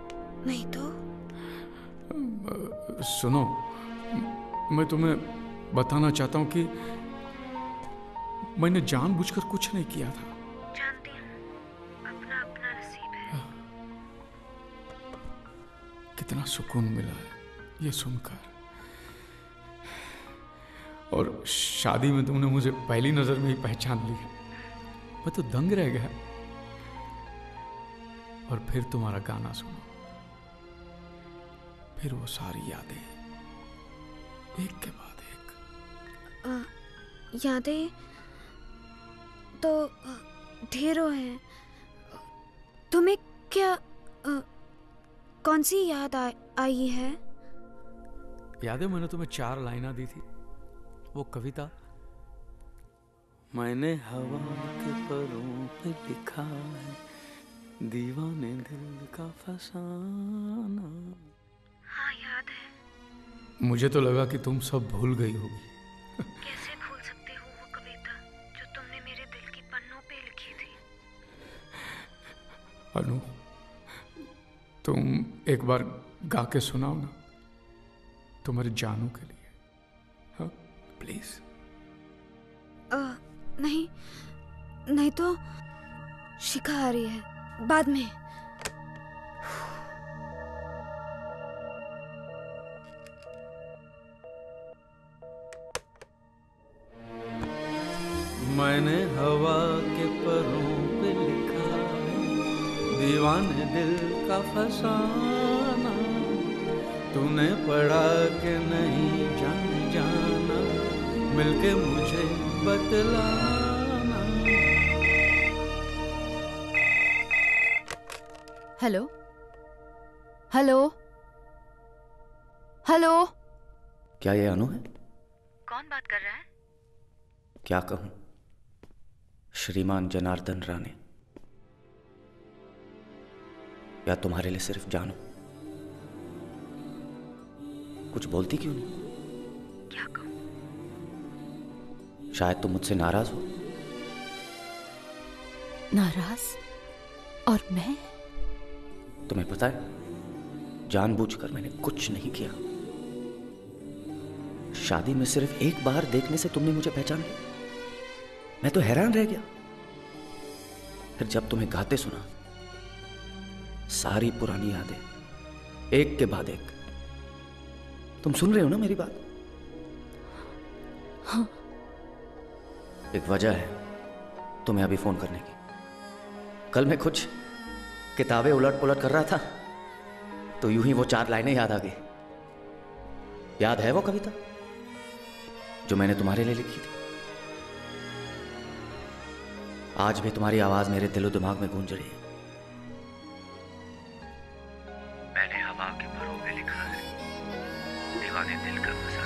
नहीं तो? सुनो, मैं तुम्हें बताना चाहता हूं कि मैंने जानबूझकर कुछ नहीं किया था। जानती हूँ, अपना अपना नसीब है। कितना सुकून मिला है ये सुनकर। और शादी में तुमने मुझे पहली नजर में ही पहचान लिया। मैं तो दंग रह गया। और फिर तुम्हारा गाना सुनो, फिर वो सारी यादें एक के बाद एक। यादें तो ढेरों हैं। तुम्हें क्या कौन सी याद आई है? याद है मैंने तुम्हें 4 लाइनें दी थी, वो कविता। मैंने हवा के परों पे लिखा है, दीवाने दिल का फसाना। हाँ याद है। मुझे तो लगा कि तुम सब भूल गई होगी। कैसे भूल सकते हो वो कविता जो तुमने मेरे दिल की पन्नों पे लिखी थी? अनु, तुम एक बार गा के सुनाओ ना, तुम्हारे जानू के लिए। हाँ प्लीज। नहीं तो शिखा आ रही है, बाद में। मैंने हवा के परों पे लिखा है, दीवाने दिल का फसाना। तूने पढ़ा के नहीं जाना, मिलके मुझे बतलाना। Hello hello hello. क्या ये अनु है? कौन बात कर रहा है? क्या कहूं, श्रीमान जनार्दन राणे, या तुम्हारे लिए सिर्फ जानू। कुछ बोलती क्यों नहीं? क्या कहूं? शायद तुम मुझसे नाराज हो। नाराज? और मैं? तुम्हें पता है, जानबूझकर मैंने कुछ नहीं किया। शादी में सिर्फ एक बार देखने से तुमने मुझे पहचान लिया। मैं तो हैरान रह गया। फिर जब तुम्हें गाते सुना, सारी पुरानी यादें एक के बाद एक। तुम सुन रहे हो ना मेरी बात? हाँ। एक वजह है तुम्हें अभी फोन करने की। कल मैं कुछ किताबें उलट पुलट कर रहा था, तो यूं ही वो 4 लाइनें याद आ गई। याद है वो कविता जो मैंने तुम्हारे लिए लिखी थी? आज भी तुम्हारी आवाज मेरे दिलो दिमाग में गूंज रही है। मैंने हवा के परों में लिखा है, दीवाने दिल का फसाना।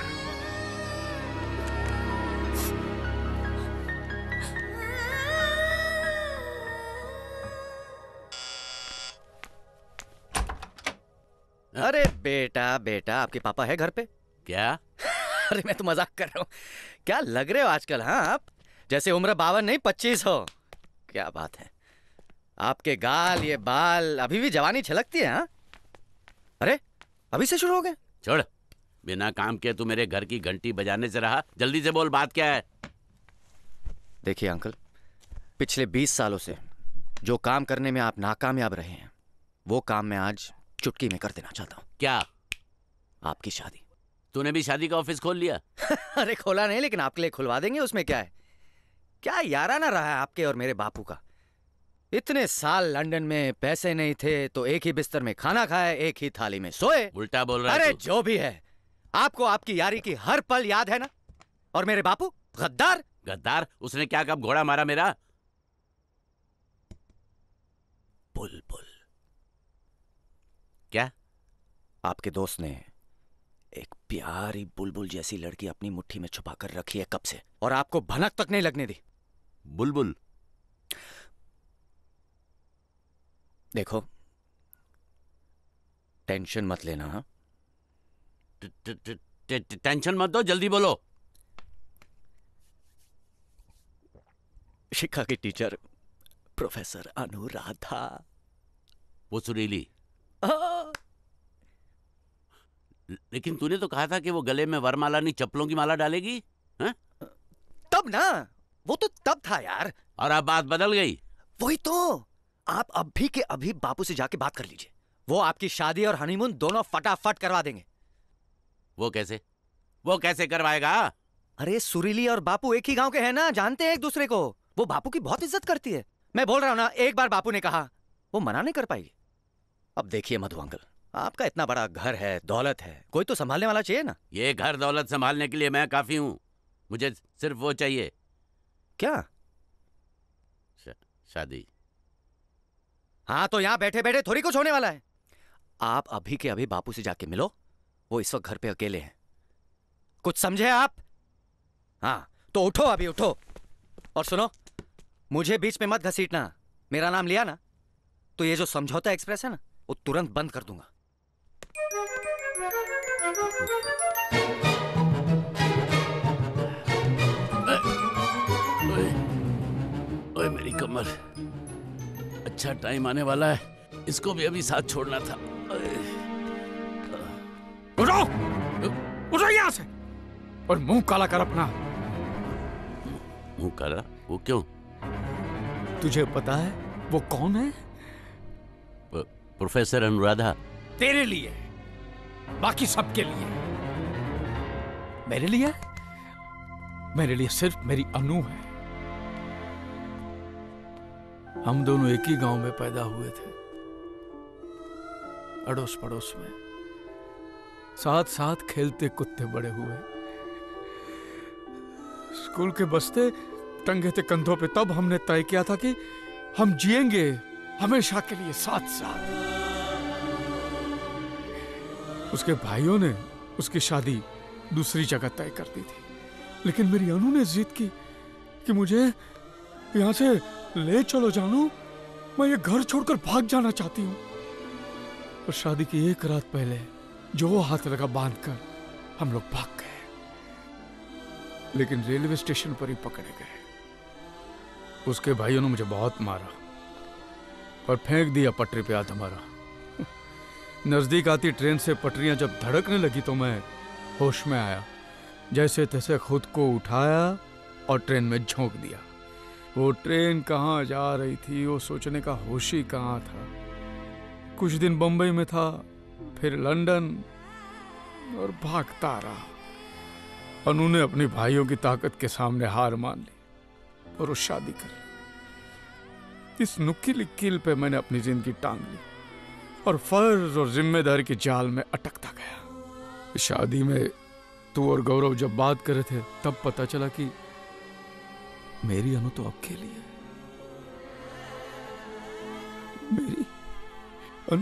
अरे बेटा बेटा, आपके पापा है घर पे? क्या? अरे मैं तो मजाक कर रहा हूँ। क्या लग रहे हो आजकल, हाँ आप जैसे उम्र 52 नहीं 25 हो। क्या बात है, आपके गाल ये बाल अभी भी जवानी छलकती है। हाँ अरे अभी से शुरू हो गए? छोड़, बिना काम के तू मेरे घर की घंटी बजाने से रहा। जल्दी से बोल, बात क्या है? देखिए अंकल, पिछले 20 सालों से जो काम करने में आप नाकामयाब रहे हैं, वो काम मैं आज चुटकी में कर देना चाहता हूँ। क्या? आपकी शादी। तूने भी शादी का ऑफिस खोल लिया? अरे खोला नहीं, लेकिन आपके लिए खुलवा देंगे, उसमें क्या है। क्या याराना रहा है आपके और मेरे बापू का। इतने साल लंदन में पैसे नहीं थे तो एक ही बिस्तर में खाना खाए, एक ही थाली में सोए। उल्टा बोल रहा है। अरे जो भी है, आपको आपकी यारी की हर पल याद है ना। और मेरे बापू गद्दार। गद्दार? उसने क्या कब घोड़ा मारा मेरा? बुलबुल। क्या? आपके दोस्त ने एक प्यारी बुलबुल जैसी लड़की अपनी मुट्ठी में छुपा कर रखी है कब से, और आपको भनक तक नहीं लगने दी। बुलबुल? देखो, टेंशन मत लेना। हाँ टेंशन मत दो, जल्दी बोलो। शिक्षा की टीचर प्रोफेसर अनुराधा। वो सुरीली? लेकिन तूने तो कहा था कि वो गले में वरमाला नहीं चप्पलों की माला डालेगी, हैं? तब ना, वो तो तब था यार। और अब बात बदल गई। वही तो, आप अभी के अभी बापू से जाके बात कर लीजिए। वो आपकी शादी और हनीमून दोनों फटाफट करवा देंगे। वो कैसे? वो कैसे करवाएगा? अरे सुरीली और बापू एक ही गांव के हैं ना, जानते हैं एक दूसरे को। वो बापू की बहुत इज्जत करती है। मैं बोल रहा हूं ना, एक बार बापू ने कहा, वो मना नहीं कर पाएगी। अब देखिए मधु अंकल, आपका इतना बड़ा घर है, दौलत है, कोई तो संभालने वाला चाहिए ना। ये घर दौलत संभालने के लिए मैं काफी हूं। मुझे सिर्फ वो चाहिए। क्या? शादी। हाँ तो यहाँ बैठे बैठे थोड़ी कुछ होने वाला है। आप अभी के अभी बापू से जाके मिलो, वो इस वक्त घर पे अकेले हैं। कुछ समझे आप? हाँ तो उठो, अभी उठो। और सुनो, मुझे बीच में मत घसीटना। मेरा नाम लिया ना तो ये जो समझौता एक्सप्रेस है ना, वो तुरंत बंद कर दूंगा। ओए मेरी कमर, अच्छा टाइम आने वाला है, इसको भी अभी साथ छोड़ना था। उठो, उठो यहाँ से और मुंह काला कर अपना। मुंह काला? वो क्यों? तुझे पता है वो कौन है? प्रोफेसर अनुराधा। तेरे लिए, बाकी सबके लिए। मेरे लिए सिर्फ मेरी अनु है। हम दोनों एक ही गांव में पैदा हुए थे, अड़ोस पड़ोस में, साथ साथ खेलते कूदते बड़े हुए। स्कूल के बस्ते टंगे थे कंधों पे, तब हमने तय किया था कि हम जिएंगे हमेशा के लिए साथ साथ। उसके भाइयों ने उसकी शादी दूसरी जगह तय कर दी थी, लेकिन मेरी अनु ने जिद की कि मुझे यहां से ले चलो जानू, मैं ये घर छोड़कर भाग जाना चाहती हूँ। और शादी की एक रात पहले जो हाथ लगा बांधकर हम लोग भाग गए, लेकिन रेलवे स्टेशन पर ही पकड़े गए। उसके भाइयों ने मुझे बहुत मारा और फेंक दिया पटरी पे आधा मारा। नजदीक आती ट्रेन से पटरियां जब धड़कने लगी तो मैं होश में आया, जैसे तैसे खुद को उठाया और ट्रेन में झोंक दिया। वो ट्रेन कहाँ जा रही थी वो सोचने का होश ही कहाँ था। कुछ दिन बंबई में था, फिर लंदन, और भागता रहा। अनु ने अपने भाइयों की ताकत के सामने हार मान ली और वो शादी कर ली। इस नुकीली कील पे मैंने अपनी जिंदगी टांग ली और फर्ज और जिम्मेदारी के जाल में अटकता गया। शादी में तू और गौरव जब बात कर रहे थे तब पता चला कि मेरी अनु तो अकेली है। मेरी अनु,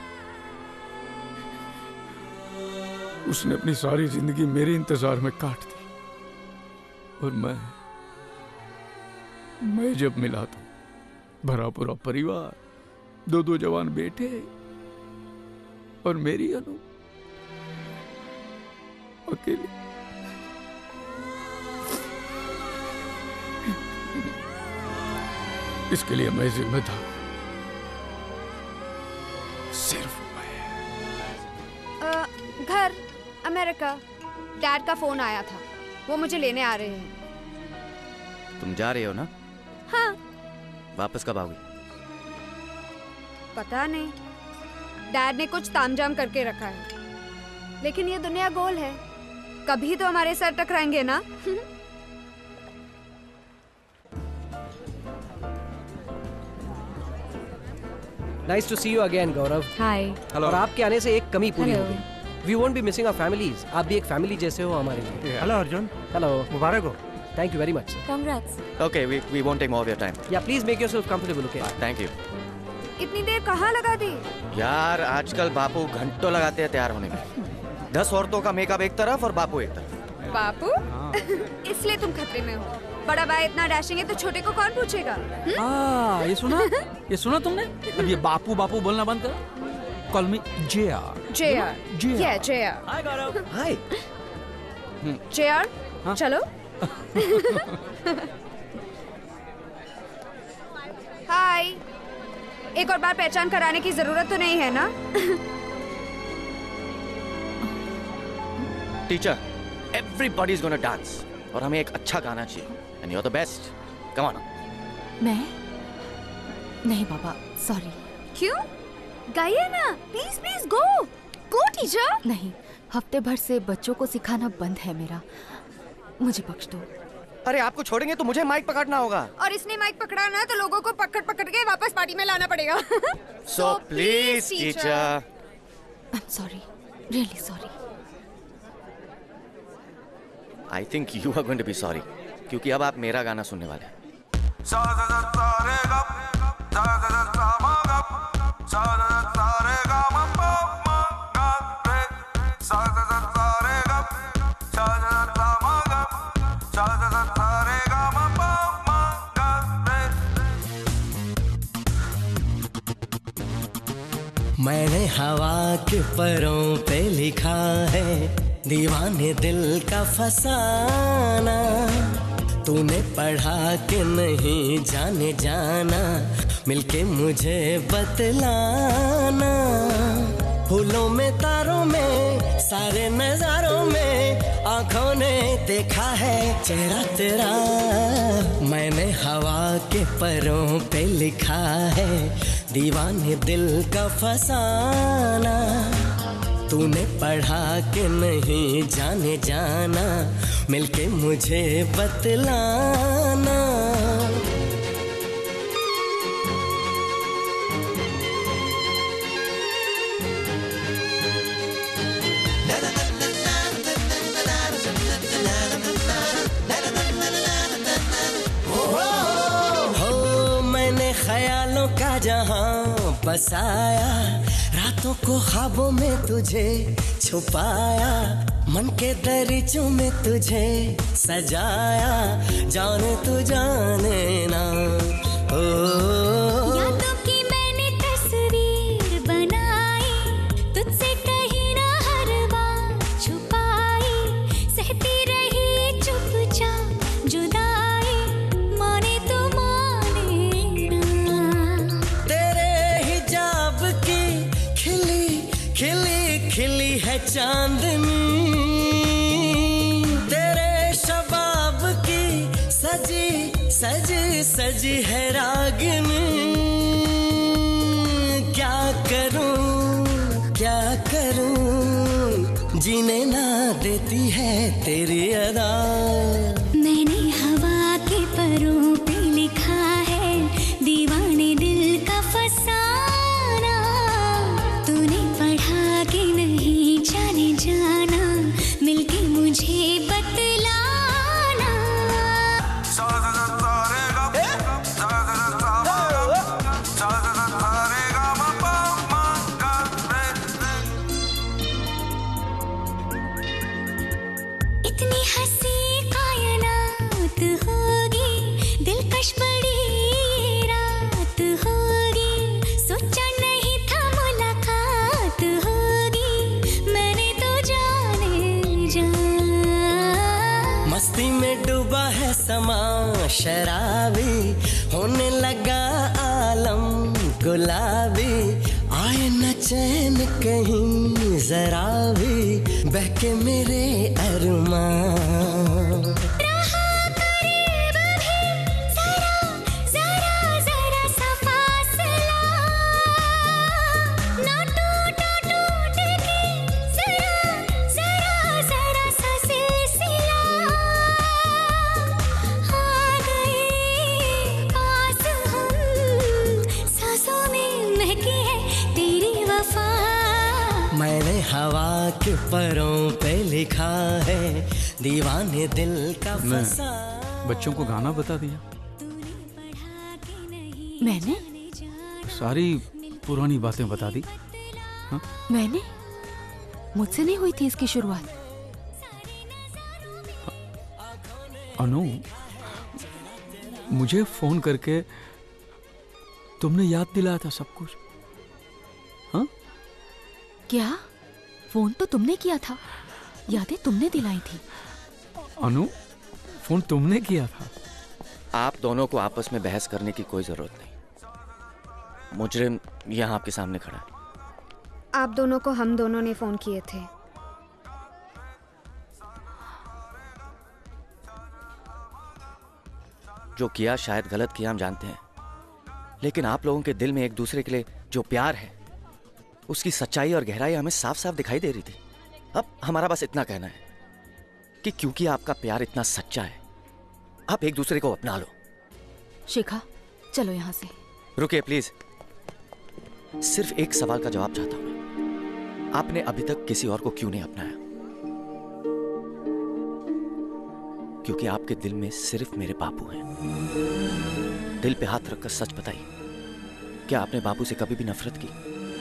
उसने अपनी सारी जिंदगी मेरे इंतजार में काट दी, और मैं जब मिला तो भरा पूरा परिवार, दो जवान बेटे, और मेरी अनु अकेली। इसके लिए मैं जिम्मेदार, सिर्फ घर अमेरिका। डैड का फोन आया था, वो मुझे लेने आ रहे हैं। तुम जा रहे हो ना? हाँ। वापस कब आओगी? पता नहीं, डैड ने कुछ तामझाम करके रखा है, लेकिन ये दुनिया गोल है, कभी तो हमारे सर टकराएंगे ना। Nice to see you again, Gaurav. Hi. Hello. और आपके आने से एक कमी पूरी हो गई। We won't be missing our families. आप भी एक फैमिली जैसे हो हमारे लिए। Hello अर्जुन। Hello. मुबारक हो। Thank you very much. Congrats. Okay, we won't take more of your time. Yeah, please make yourself comfortable, okay? Thank you. इतनी देर कहाँ लगा दी? यार आजकल बापू घंटों लगाते हैं तैयार होने में। 10 औरतों का मेकअप एक तरफ और बापू एक तरफ। बापू? इसलिए तुम खतरे में हो। बड़ा भाई इतना डैशिंग है तो छोटे को कौन पूछेगा? ये सुना तुमने? अब ये बापू बापू बोलना बंद करो। Call me JR। JR। Yeah, JR। Hi Gaurav. Hi. JR, चलो। हाय। एक और बार पहचान कराने की जरूरत तो नहीं है ना? Teacher, everybody is gonna dance और हमें एक अच्छा गाना चाहिए and you're the best. Come on. मैं नहीं पापा, सॉरी। क्यों? गाइए ना, please please go go teacher. नहीं, हफ्ते भर से बच्चों को सिखाना बंद है मेरा, मुझे बख्श दो। अरे आपको छोड़ेंगे तो मुझे माइक पकड़ना होगा। और इसने माइक पकड़ा ना तो लोगों को पकड़ पकड़ के वापस पार्टी में लाना पड़ेगा। So please teacher. I'm sorry, really sorry. I think you are going to be sorry, क्योंकि अब आप मेरा गाना सुनने वाले हैं। मैंने हवा के परों पे लिखा है दीवाने दिल का फसाना, तूने पढ़ा के नहीं जाने जाना, मिलके मुझे बतलाना। फूलों में तारों में सारे नजारों में आंखों ने देखा है चेहरा तेरा। मैंने हवा के परों पे लिखा है दीवाने दिल का फसाना, तूने पढ़ा के नहीं जाने जाना, मिलके मुझे बतलाना। हो मैंने ख्यालों का जहां बसाया, रातों को ख्वाबों में तुझे छुपाया, मन के दरीचों में तुझे सजाया, जाने तू जाने ना। यादों की मैंने तस्वीर बनाई, तुझसे कहीं ना हर बात छुपाई, सहती रही चुपचाप जुदाई, माने तो माने ना। तेरे हिजाब की खिली खिली खिली है चांदनी, तेरे शबाब की सजी सजी सजी है रागनी। क्या करूं जीने ना देती है तेरी अदा। मैंने हवा के परों पे लिखा है दीवाने दिल का फसाना, तूने पढ़ा के नहीं जाने जाना, मिलके मुझे बतलाना। इतनी हंसी कायनात होगी, दिलकश बड़ी रात होगी, सोचा नहीं था मुलाकात होगी, मैंने तो जाने जा। मस्ती में डूबा है समा शराबी, होने लगा आलम गुलाबी, आए न चैन कहीं जरा भी, बहके मेरे अरमान। रहा करीब भी जरा जरा जरा सा फासला, ना टूटा टूट के जरा जरा जरा सा सिलसिला, आ गए पास हम, सांसों में महकी है तेरी वफा। मैंने हवा के परों पे लिखा है दीवाने दिल का फसा। बच्चों को गाना बता दिया, मैंने सारी पुरानी बातें बता दी। हाँ? मैंने मुझसे नहीं हुई थी इसकी शुरुआत। अनु, मुझे फोन करके तुमने याद दिलाया था सब कुछ। हाँ? क्या? फोन तो तुमने किया था, यादें तुमने दिलाई थी। अनु, फोन तुमने किया था। आप दोनों को आपस में बहस करने की कोई जरूरत नहीं, मुजरिम यहाँ आपके सामने खड़ा है। आप दोनों को हम दोनों ने फोन किए थे। जो किया शायद गलत किया, हम जानते हैं, लेकिन आप लोगों के दिल में एक दूसरे के लिए जो प्यार है उसकी सच्चाई और गहराई हमें साफ साफ दिखाई दे रही थी। अब हमारा बस इतना कहना है कि क्योंकि आपका प्यार इतना सच्चा है, आप एक दूसरे को अपना लो। शिखा, चलो यहाँ से। रुकिए प्लीज, सिर्फ एक सवाल का जवाब चाहता हूं मैं। आपने अभी तक किसी और को क्यों नहीं अपनाया? क्योंकि आपके दिल में सिर्फ मेरे बापू हैं। दिल पे हाथ रखकर सच बताइए, क्या आपने बापू से कभी भी नफरत की?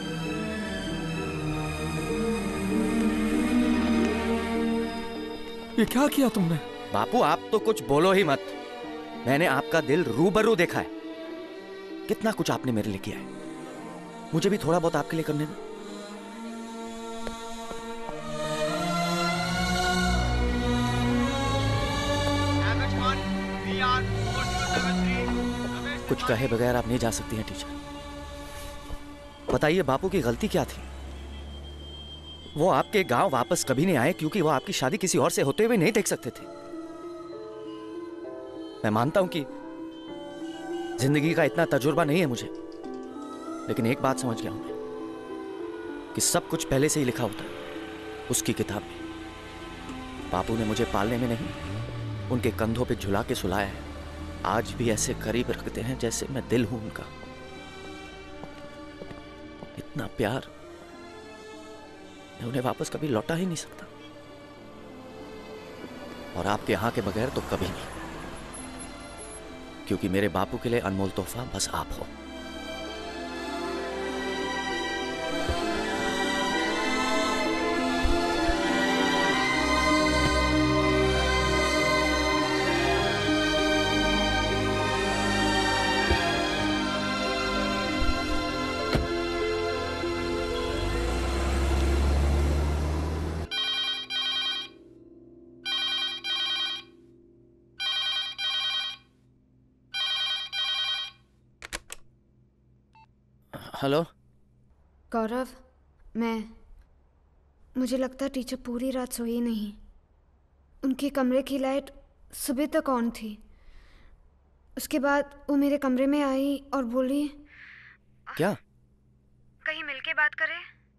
ये क्या किया तुमने? बापू आप तो कुछ बोलो ही मत। मैंने आपका दिल रूबरू देखा है। कितना कुछ आपने मेरे लिए किया है, मुझे भी थोड़ा बहुत आपके लिए करने दो। कुछ कहे बगैर आप नहीं जा सकती हैं टीचर। बताइए बापू की गलती क्या थी? वो आपके गांव वापस कभी नहीं आए क्योंकि वो आपकी शादी किसी और से होते हुए नहीं देख सकते थे। मैं मानता हूं कि जिंदगी का इतना तजुर्बा नहीं है मुझे, लेकिन एक बात समझ गया हूं मैं कि सब कुछ पहले से ही लिखा होता है उसकी किताब में। बापू ने मुझे पालने में नहीं, उनके कंधों पे झुला के सुलाया है। आज भी ऐसे करीब रखते हैं जैसे मैं दिल हूं उनका। इतना प्यार मैं उन्हें वापस कभी लौटा ही नहीं सकता, और आपके यहां के बगैर तो कभी नहीं, क्योंकि मेरे बापू के लिए अनमोल तोहफा बस आप हो। हेलो गौरव, मुझे लगता है टीचर पूरी रात सोई नहीं। उनके कमरे की लाइट सुबह तक ऑन थी। उसके बाद वो मेरे कमरे में आई और बोली, क्या? कहीं मिलके बात करें?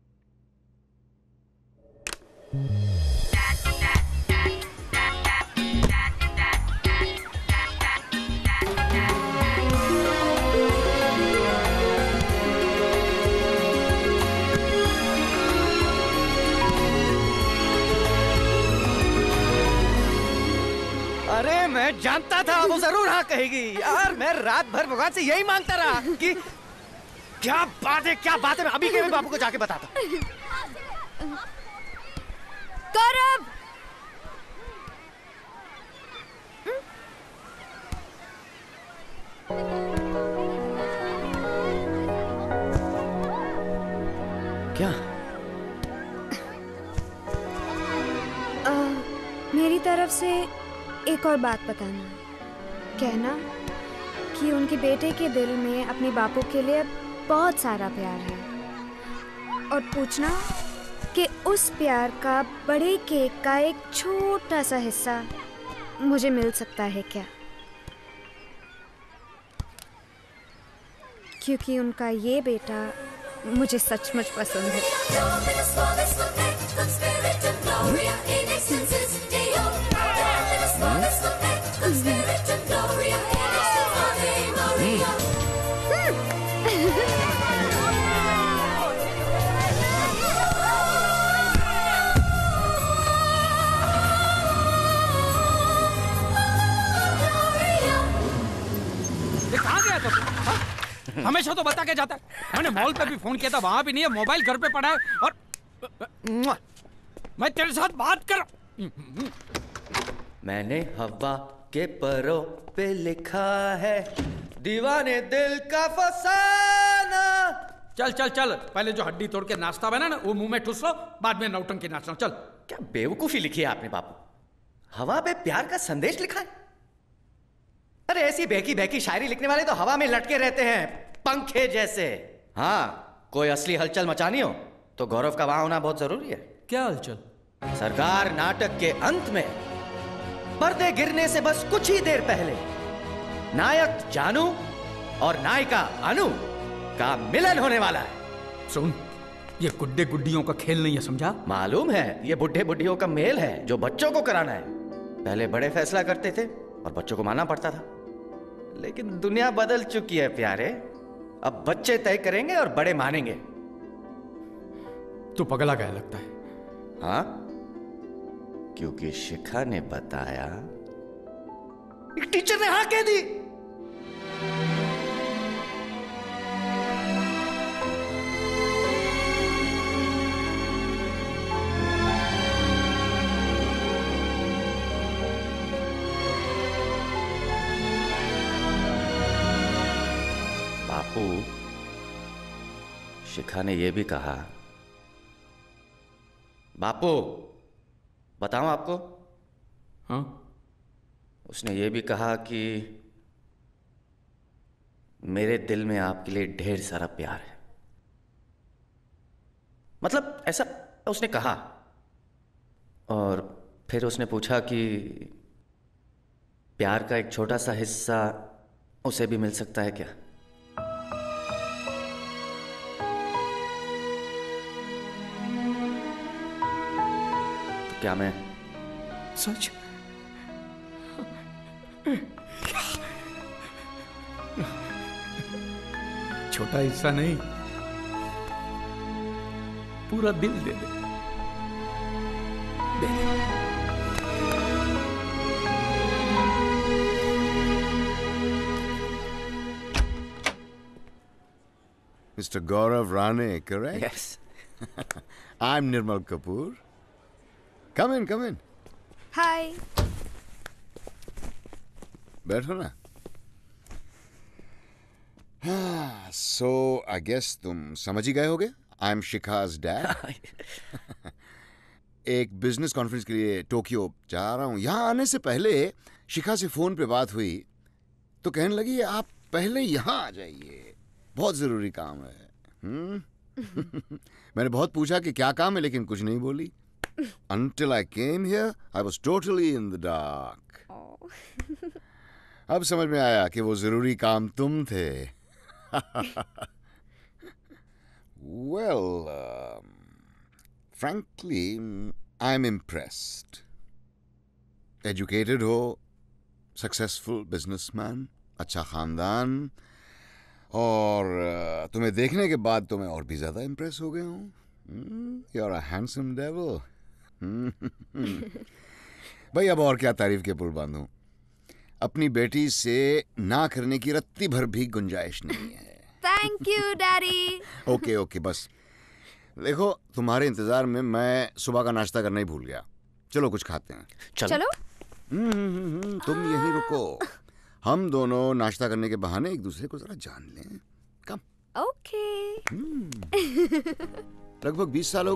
अरे मैं जानता था वो जरूर हाँ कहेगी यार। मैं रात भर भगवान से यही मांगता रहा कि क्या बात है, क्या बात है। मैं अभी के बापू को जाके बताता। गौरव! क्या? मेरी तरफ से एक और बात बताना। कहना कि उनके बेटे के दिल में अपने बापू के लिए बहुत सारा प्यार है, और पूछना कि उस प्यार का बड़े केक का एक छोटा सा हिस्सा मुझे मिल सकता है क्या, क्योंकि उनका ये बेटा मुझे सचमुच पसंद है। कहाँ गया तो? हमेशा तो बता के जाता है। मैंने मॉल पे भी फोन किया था, वहां भी नहीं है। मोबाइल घर पे पड़ा है और मैं तेरे साथ बात कर। मैंने हवा के परों पे लिखा है दीवाने दिल का फसाना। चल चल चल, पहले जो हड्डी तोड़ के नाश्ता बना ना वो मुंह में ठूस लो, बाद में नौटंकी नाचना। चल। क्या बेवकूफी लिखी है आपने बापू? हवा पे प्यार का संदेश लिखा है? अरे ऐसी बहकी बहकी शायरी लिखने वाले तो हवा में लटके रहते हैं पंखे जैसे। हाँ, कोई असली हलचल मचानी हो तो गौरव का वहां होना बहुत जरूरी है। क्या हलचल? सरकार, नाटक के अंत में पर्दे गिरने से बस कुछ ही देर पहले नायक जानू और नायिका अनु का मिलन होने वाला है। सुन, ये गुड्डे गुड्डियों का खेल नहीं है, समझा? मालूम है, ये बुढ़े बुढ़ियों का मेल है जो बच्चों को कराना है। पहले बड़े फैसला करते थे और बच्चों को मानना पड़ता था, लेकिन दुनिया बदल चुकी है प्यारे। अब बच्चे तय करेंगे और बड़े मानेंगे। तू पगला गया लगता है। हाँ, क्योंकि शिखा ने बताया, एक टीचर ने हाँ कह दी। बापू, शिखा ने यह भी कहा। बापू, बताऊं आपको? हाँ? उसने ये भी कहा कि मेरे दिल में आपके लिए ढेर सारा प्यार है। मतलब ऐसा उसने कहा। और फिर उसने पूछा कि प्यार का एक छोटा सा हिस्सा उसे भी मिल सकता है क्या? तो क्या मैं सच? छोटा हिस्सा नहीं, पूरा दिल दे दे। दे दे। Mr. Gaurav Rane, correct? Yes. I'm Nirmal Kapoor. Come in, come in. हाय। बैठो ना। So, I guess तुम समझ ही गए होगे? I'm Shikha's dad. एक बिजनेस कॉन्फ्रेंस के लिए टोक्यो जा रहा हूँ। यहाँ आने से पहले शिखा से फोन पे बात हुई तो कहने लगी आप पहले यहाँ आ जाइए, बहुत जरूरी काम है। मैंने बहुत पूछा कि क्या काम है, लेकिन कुछ नहीं बोली। Until I came here, I was totally in the dark. अब समझ में आया कि वो जरूरी काम तुम थे। Well, frankly, I'm impressed. Educated हो, successful businessman, अच्छा खानदान, और तुम्हें देखने के बाद तो मैं और भी ज्यादा इम्प्रेस हो गया हूँ। You're a handsome devil. भाई अब और क्या तारीफ के पुल बांधूं। अपनी बेटी से ना करने की रत्ती भर भी गुंजाइश नहीं है। Thank you daddy. Okay okay, बस देखो तुम्हारे इंतजार में मैं सुबह का नाश्ता करना ही भूल गया। चलो कुछ खाते हैं। चलो। तुम यहीं रुको, हम दोनों नाश्ता करने के बहाने एक दूसरे को जरा जान लें। कम। ओके। लगभग 20 सालों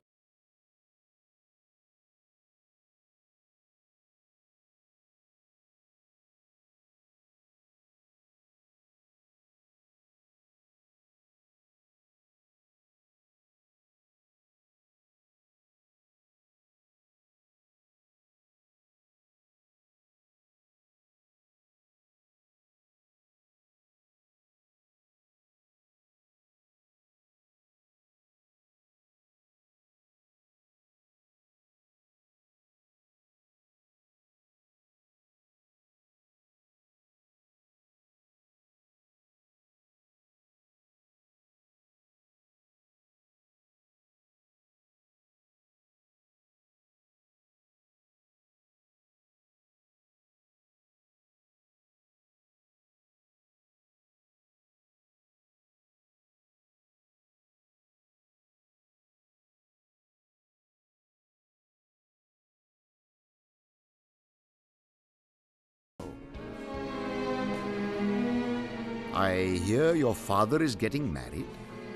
I hear your father is getting married.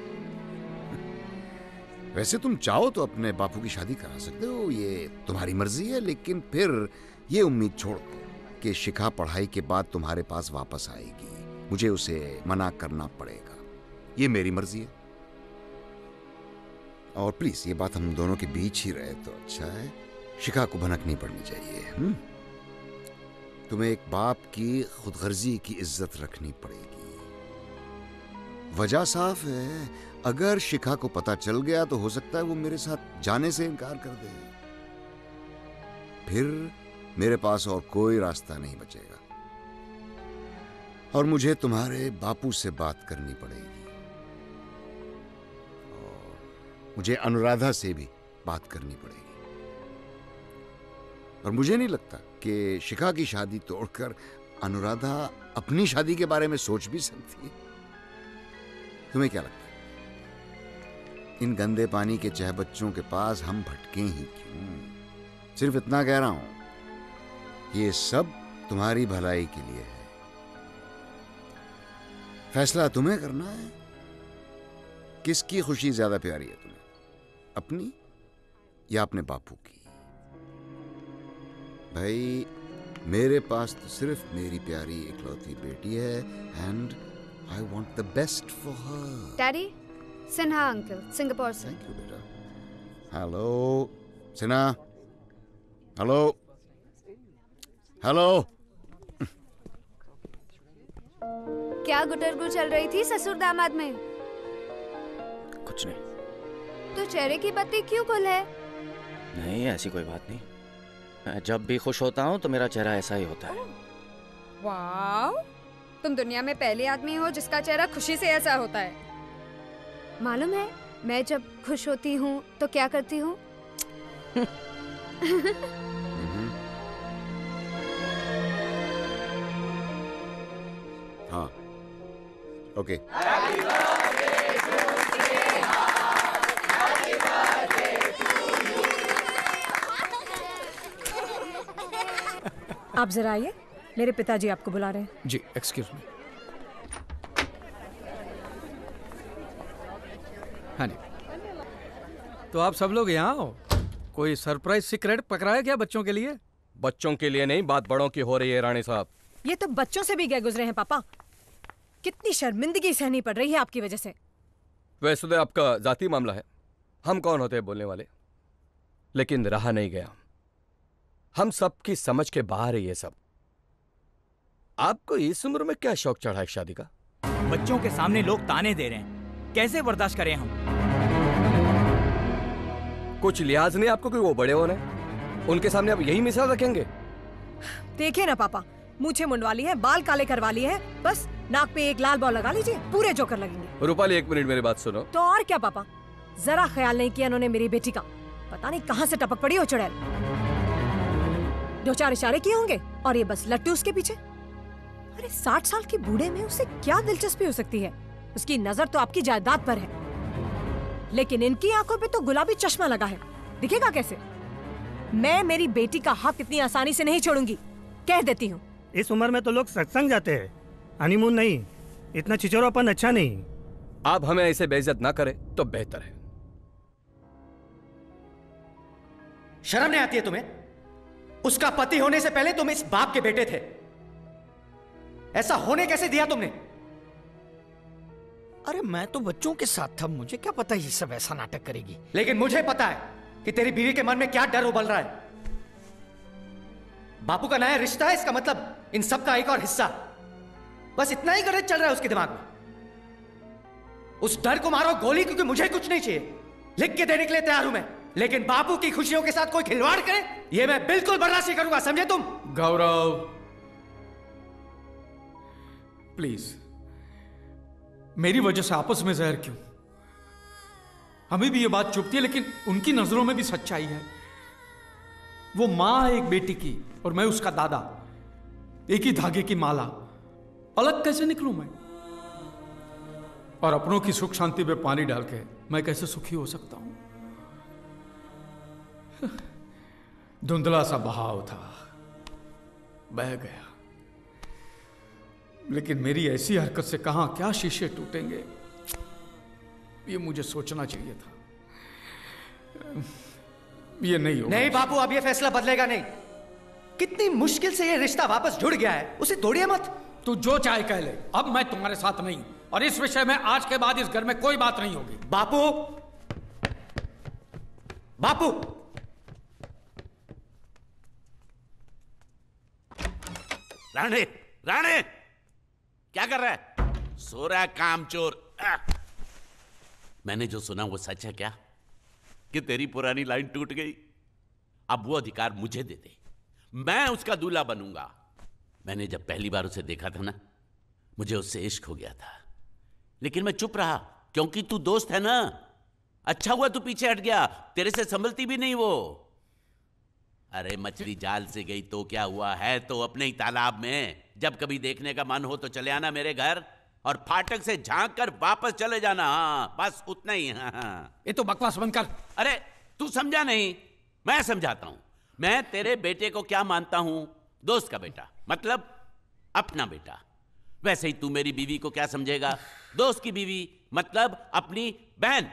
वैसे तुम चाहो तो अपने बापू की शादी करा सकते हो, ये तुम्हारी मर्जी है, लेकिन फिर ये उम्मीद छोड़ दो कि शिखा पढ़ाई के बाद तुम्हारे पास वापस आएगी। मुझे उसे मना करना पड़ेगा, ये मेरी मर्जी है। और प्लीज ये बात हम दोनों के बीच ही रहे तो अच्छा है। शिखा को भनक नहीं पड़नी चाहिए। तुम्हें एक बाप की खुदगर्जी की इज्जत रखनी पड़ेगी। वजह साफ है, अगर शिखा को पता चल गया तो हो सकता है वो मेरे साथ जाने से इनकार कर दे। फिर मेरे पास और कोई रास्ता नहीं बचेगा और मुझे तुम्हारे बापू से बात करनी पड़ेगी और मुझे अनुराधा से भी बात करनी पड़ेगी। और मुझे नहीं लगता कि शिखा की शादी तोड़कर अनुराधा अपनी शादी के बारे में सोच भी सकती है। तुम्हें क्या लगता है इन गंदे पानी के चह बच्चों के पास हम भटके ही क्यों? सिर्फ इतना कह रहा हूं, ये सब तुम्हारी भलाई के लिए है। फैसला तुम्हें करना है। किसकी खुशी ज्यादा प्यारी है तुम्हें, अपनी या अपने बापू की? भाई मेरे पास तो सिर्फ मेरी प्यारी इकलौती बेटी है and I want the best for her. Daddy, Sinha uncle, Singapore से। थैंक यू बेटा। हेलो सिन्हा। Hello hello. क्या गुटरगु चल रही थी ससुर दामाद में? कुछ नहीं। तो चेहरे की बत्ती क्यों गुल है? नहीं, ऐसी कोई बात नहीं। मैं जब भी खुश होता हूँ तो मेरा चेहरा ऐसा ही होता है। वाव, तुम दुनिया में पहले आदमी हो जिसका चेहरा खुशी से ऐसा होता है। मालूम है मैं जब खुश होती हूँ तो क्या करती हूँ? हाँ, ओके। आप जरा आइए, मेरे पिताजी आपको बुला रहे हैं। जी, एक्सक्यूज मी। हाँ जी, तो आप सब लोग यहाँ हो। कोई सरप्राइज सीक्रेट पकड़ा क्या बच्चों के लिए? बच्चों के लिए नहीं, बात बड़ों की हो रही है रानी साहब। ये तो बच्चों से भी गए गुजरे हैं पापा। कितनी शर्मिंदगी सहनी पड़ रही है आपकी वजह से। वैसे तो आपका जाती मामला है, हम कौन होते हैं बोलने वाले, लेकिन रहा नहीं गया। हम सबकी समझ के बाहर है ये सब। आपको इस उम्र में क्या शौक चढ़ा है शादी का? बच्चों के सामने लोग ताने दे रहे हैं, कैसे बर्दाश्त करें हम? कुछ लिहाज नहीं आपको कि वो बड़े हो रहे हैं, उनके सामने आप यही मिसाल रखेंगे? देखिए ना पापा, मूछें मुंडवा ली है, बाल काले करवा लिए हैं, बस नाक पे एक लाल बॉल लगा लीजिए, पूरे जोकर लगेंगे। रूपाली, एक मिनट मेरी बात सुनो। तो और क्या पापा, जरा ख्याल नहीं किया इन्होंने मेरी बेटी का। पता नहीं कहाँ से टपक पड़ी हो चुड़ैल। 2-4 इशारे किए होंगे और ये बस लट्टू उसके पीछे। अरे 60 साल के बूढ़े में उसे क्या दिलचस्पी हो सकती है? उसकी नजर तो आपकी जायदाद पर है, लेकिन इनकी आंखों पे तो गुलाबी चश्मा लगा है। दिखेगा कैसे? मैं मेरी बेटी का हक इतनी आसानी से नहीं छोड़ूंगी, कह देती हूँ। इस उम्र में तो लोग सत्संग जाते हैं, हनीमून नहीं। इतना छिछोरापन अच्छा नहीं। आप हमें ऐसे बेइज्जत ना करें तो बेहतर है। शर्म नहीं आती है तुम्हें? उसका पति होने से पहले तुम इस बाप के बेटे थे। ऐसा होने कैसे दिया तुमने? अरे मैं तो बच्चों के साथ था, मुझे क्या पता ये सब ऐसा नाटक करेगी। लेकिन मुझे पता है कि तेरी बीवी के मन में क्या डर उबल रहा है। बापू का नया रिश्ता है, इसका मतलब इन सब का एक और हिस्सा। बस इतना ही गरज चल रहा है उसके दिमाग में। उस डर को मारो गोली, क्योंकि मुझे कुछ नहीं चाहिए, लिख के देने के लिए तैयार हूं मैं। लेकिन बापू की खुशियों के साथ कोई खिलवाड़ करे, ये मैं बिल्कुल बर्दाश्त नहीं करूंगा, समझे तुम? गौरव, प्लीज, मेरी वजह से आपस में जहर क्यों? हमें भी ये बात चुभती है, लेकिन उनकी नजरों में भी सच्चाई है। वो मां है एक बेटी की और मैं उसका दादा, एक ही धागे की माला। अलग कैसे निकलूं मैं? और अपनों की सुख शांति पे पानी डाल के मैं कैसे सुखी हो सकता हूं? धुंधला सा बहाव था, बह गया। लेकिन मेरी ऐसी हरकत से कहां क्या शीशे टूटेंगे, ये मुझे सोचना चाहिए था। ये नहीं होगा। नहीं बापू, अब ये फैसला बदलेगा नहीं। कितनी मुश्किल से ये रिश्ता वापस जुड़ गया है, उसे तोड़िए मत। तू जो चाहे कह ले, अब मैं तुम्हारे साथ नहीं, और इस विषय में आज के बाद इस घर में कोई बात नहीं होगी। बापू, बापू, राणे, राणे, क्या कर रहा है? सो रहा है कामचोर। मैंने जो सुना वो सच है क्या, कि तेरी पुरानी लाइन टूट गई? अब वो अधिकार मुझे दे दे, मैं उसका दूल्हा बनूंगा। मैंने जब पहली बार उसे देखा था ना, मुझे उससे इश्क हो गया था, लेकिन मैं चुप रहा क्योंकि तू दोस्त है ना। अच्छा हुआ तू पीछे हट गया, तेरे से संभलती भी नहीं वो। अरे मछली जाल से गई तो क्या हुआ, है तो अपने ही तालाब में। जब कभी देखने का मन हो तो चले आना मेरे घर, और फाटक से झांक कर वापस चले जाना। हाँ बस उतना ही। हाँ ये तो बकवास बंद कर। अरे तू समझा नहीं, मैं समझाता हूं। मैं तेरे बेटे को क्या मानता हूं? दोस्त का बेटा, मतलब अपना बेटा। वैसे ही तू मेरी बीवी को क्या समझेगा? दोस्त की बीवी, मतलब अपनी बहन।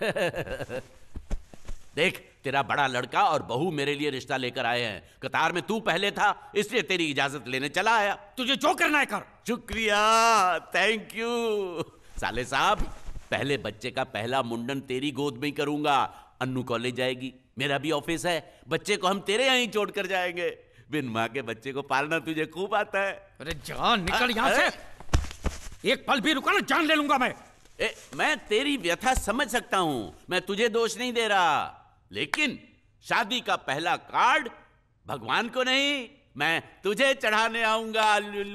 देख, तेरा बड़ा लड़का और बहू मेरे लिए रिश्ता लेकर आए हैं। कतार में तू पहले था, इसलिए तेरी इजाजत लेने चला आया। तुझे जो करना है कर। शुक्रिया, थैंक यू। साले साहब, पहले बच्चे का पहला मुंडन तेरी गोद में ही करूंगा। अन्नू कॉलेज जाएगी, मेरा भी ऑफिस है, बच्चे को हम तेरे यहीं छोड़ कर जाएंगे। बिन माँ के बच्चे को पालना तुझे खूब आता है। अरे जान निकल यहाँ से। एक पल भी रुका ना, जान ले लूंगा मैं। मैं तेरी व्यथा समझ सकता हूं, मैं तुझे दोष नहीं दे रहा, लेकिन शादी का पहला कार्ड भगवान को नहीं, मैं तुझे चढ़ाने आऊंगा।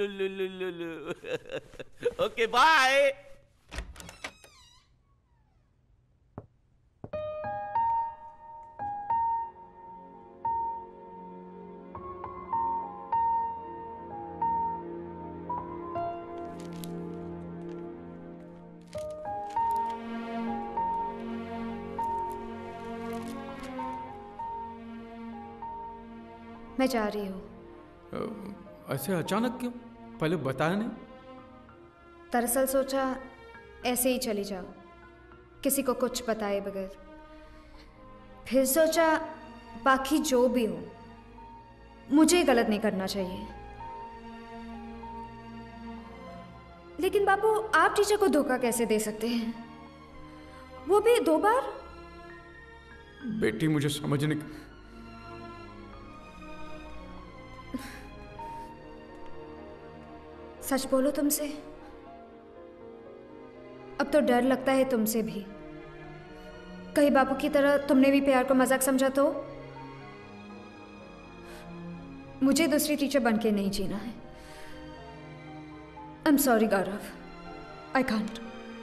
Okay bye. मैं जा रही हूँ। ऐसे अचानक क्यों? पहले बताया नहीं? दरअसल सोचा ऐसे ही चली जाओ, किसी को कुछ बताए बगैर। फिर सोचा बाकी जो भी हो मुझे गलत नहीं करना चाहिए। लेकिन बाबू, आप टीचर को धोखा कैसे दे सकते हैं, वो भी 2 बार? बेटी, मुझे समझने सच बोलो तुमसे, अब तो डर लगता है तुमसे भी। कहीं बाबू की तरह तुमने भी प्यार को मजाक समझा तो? मुझे दूसरी टीचर बन के नहीं जीना है। I am sorry Gaurav, I can't.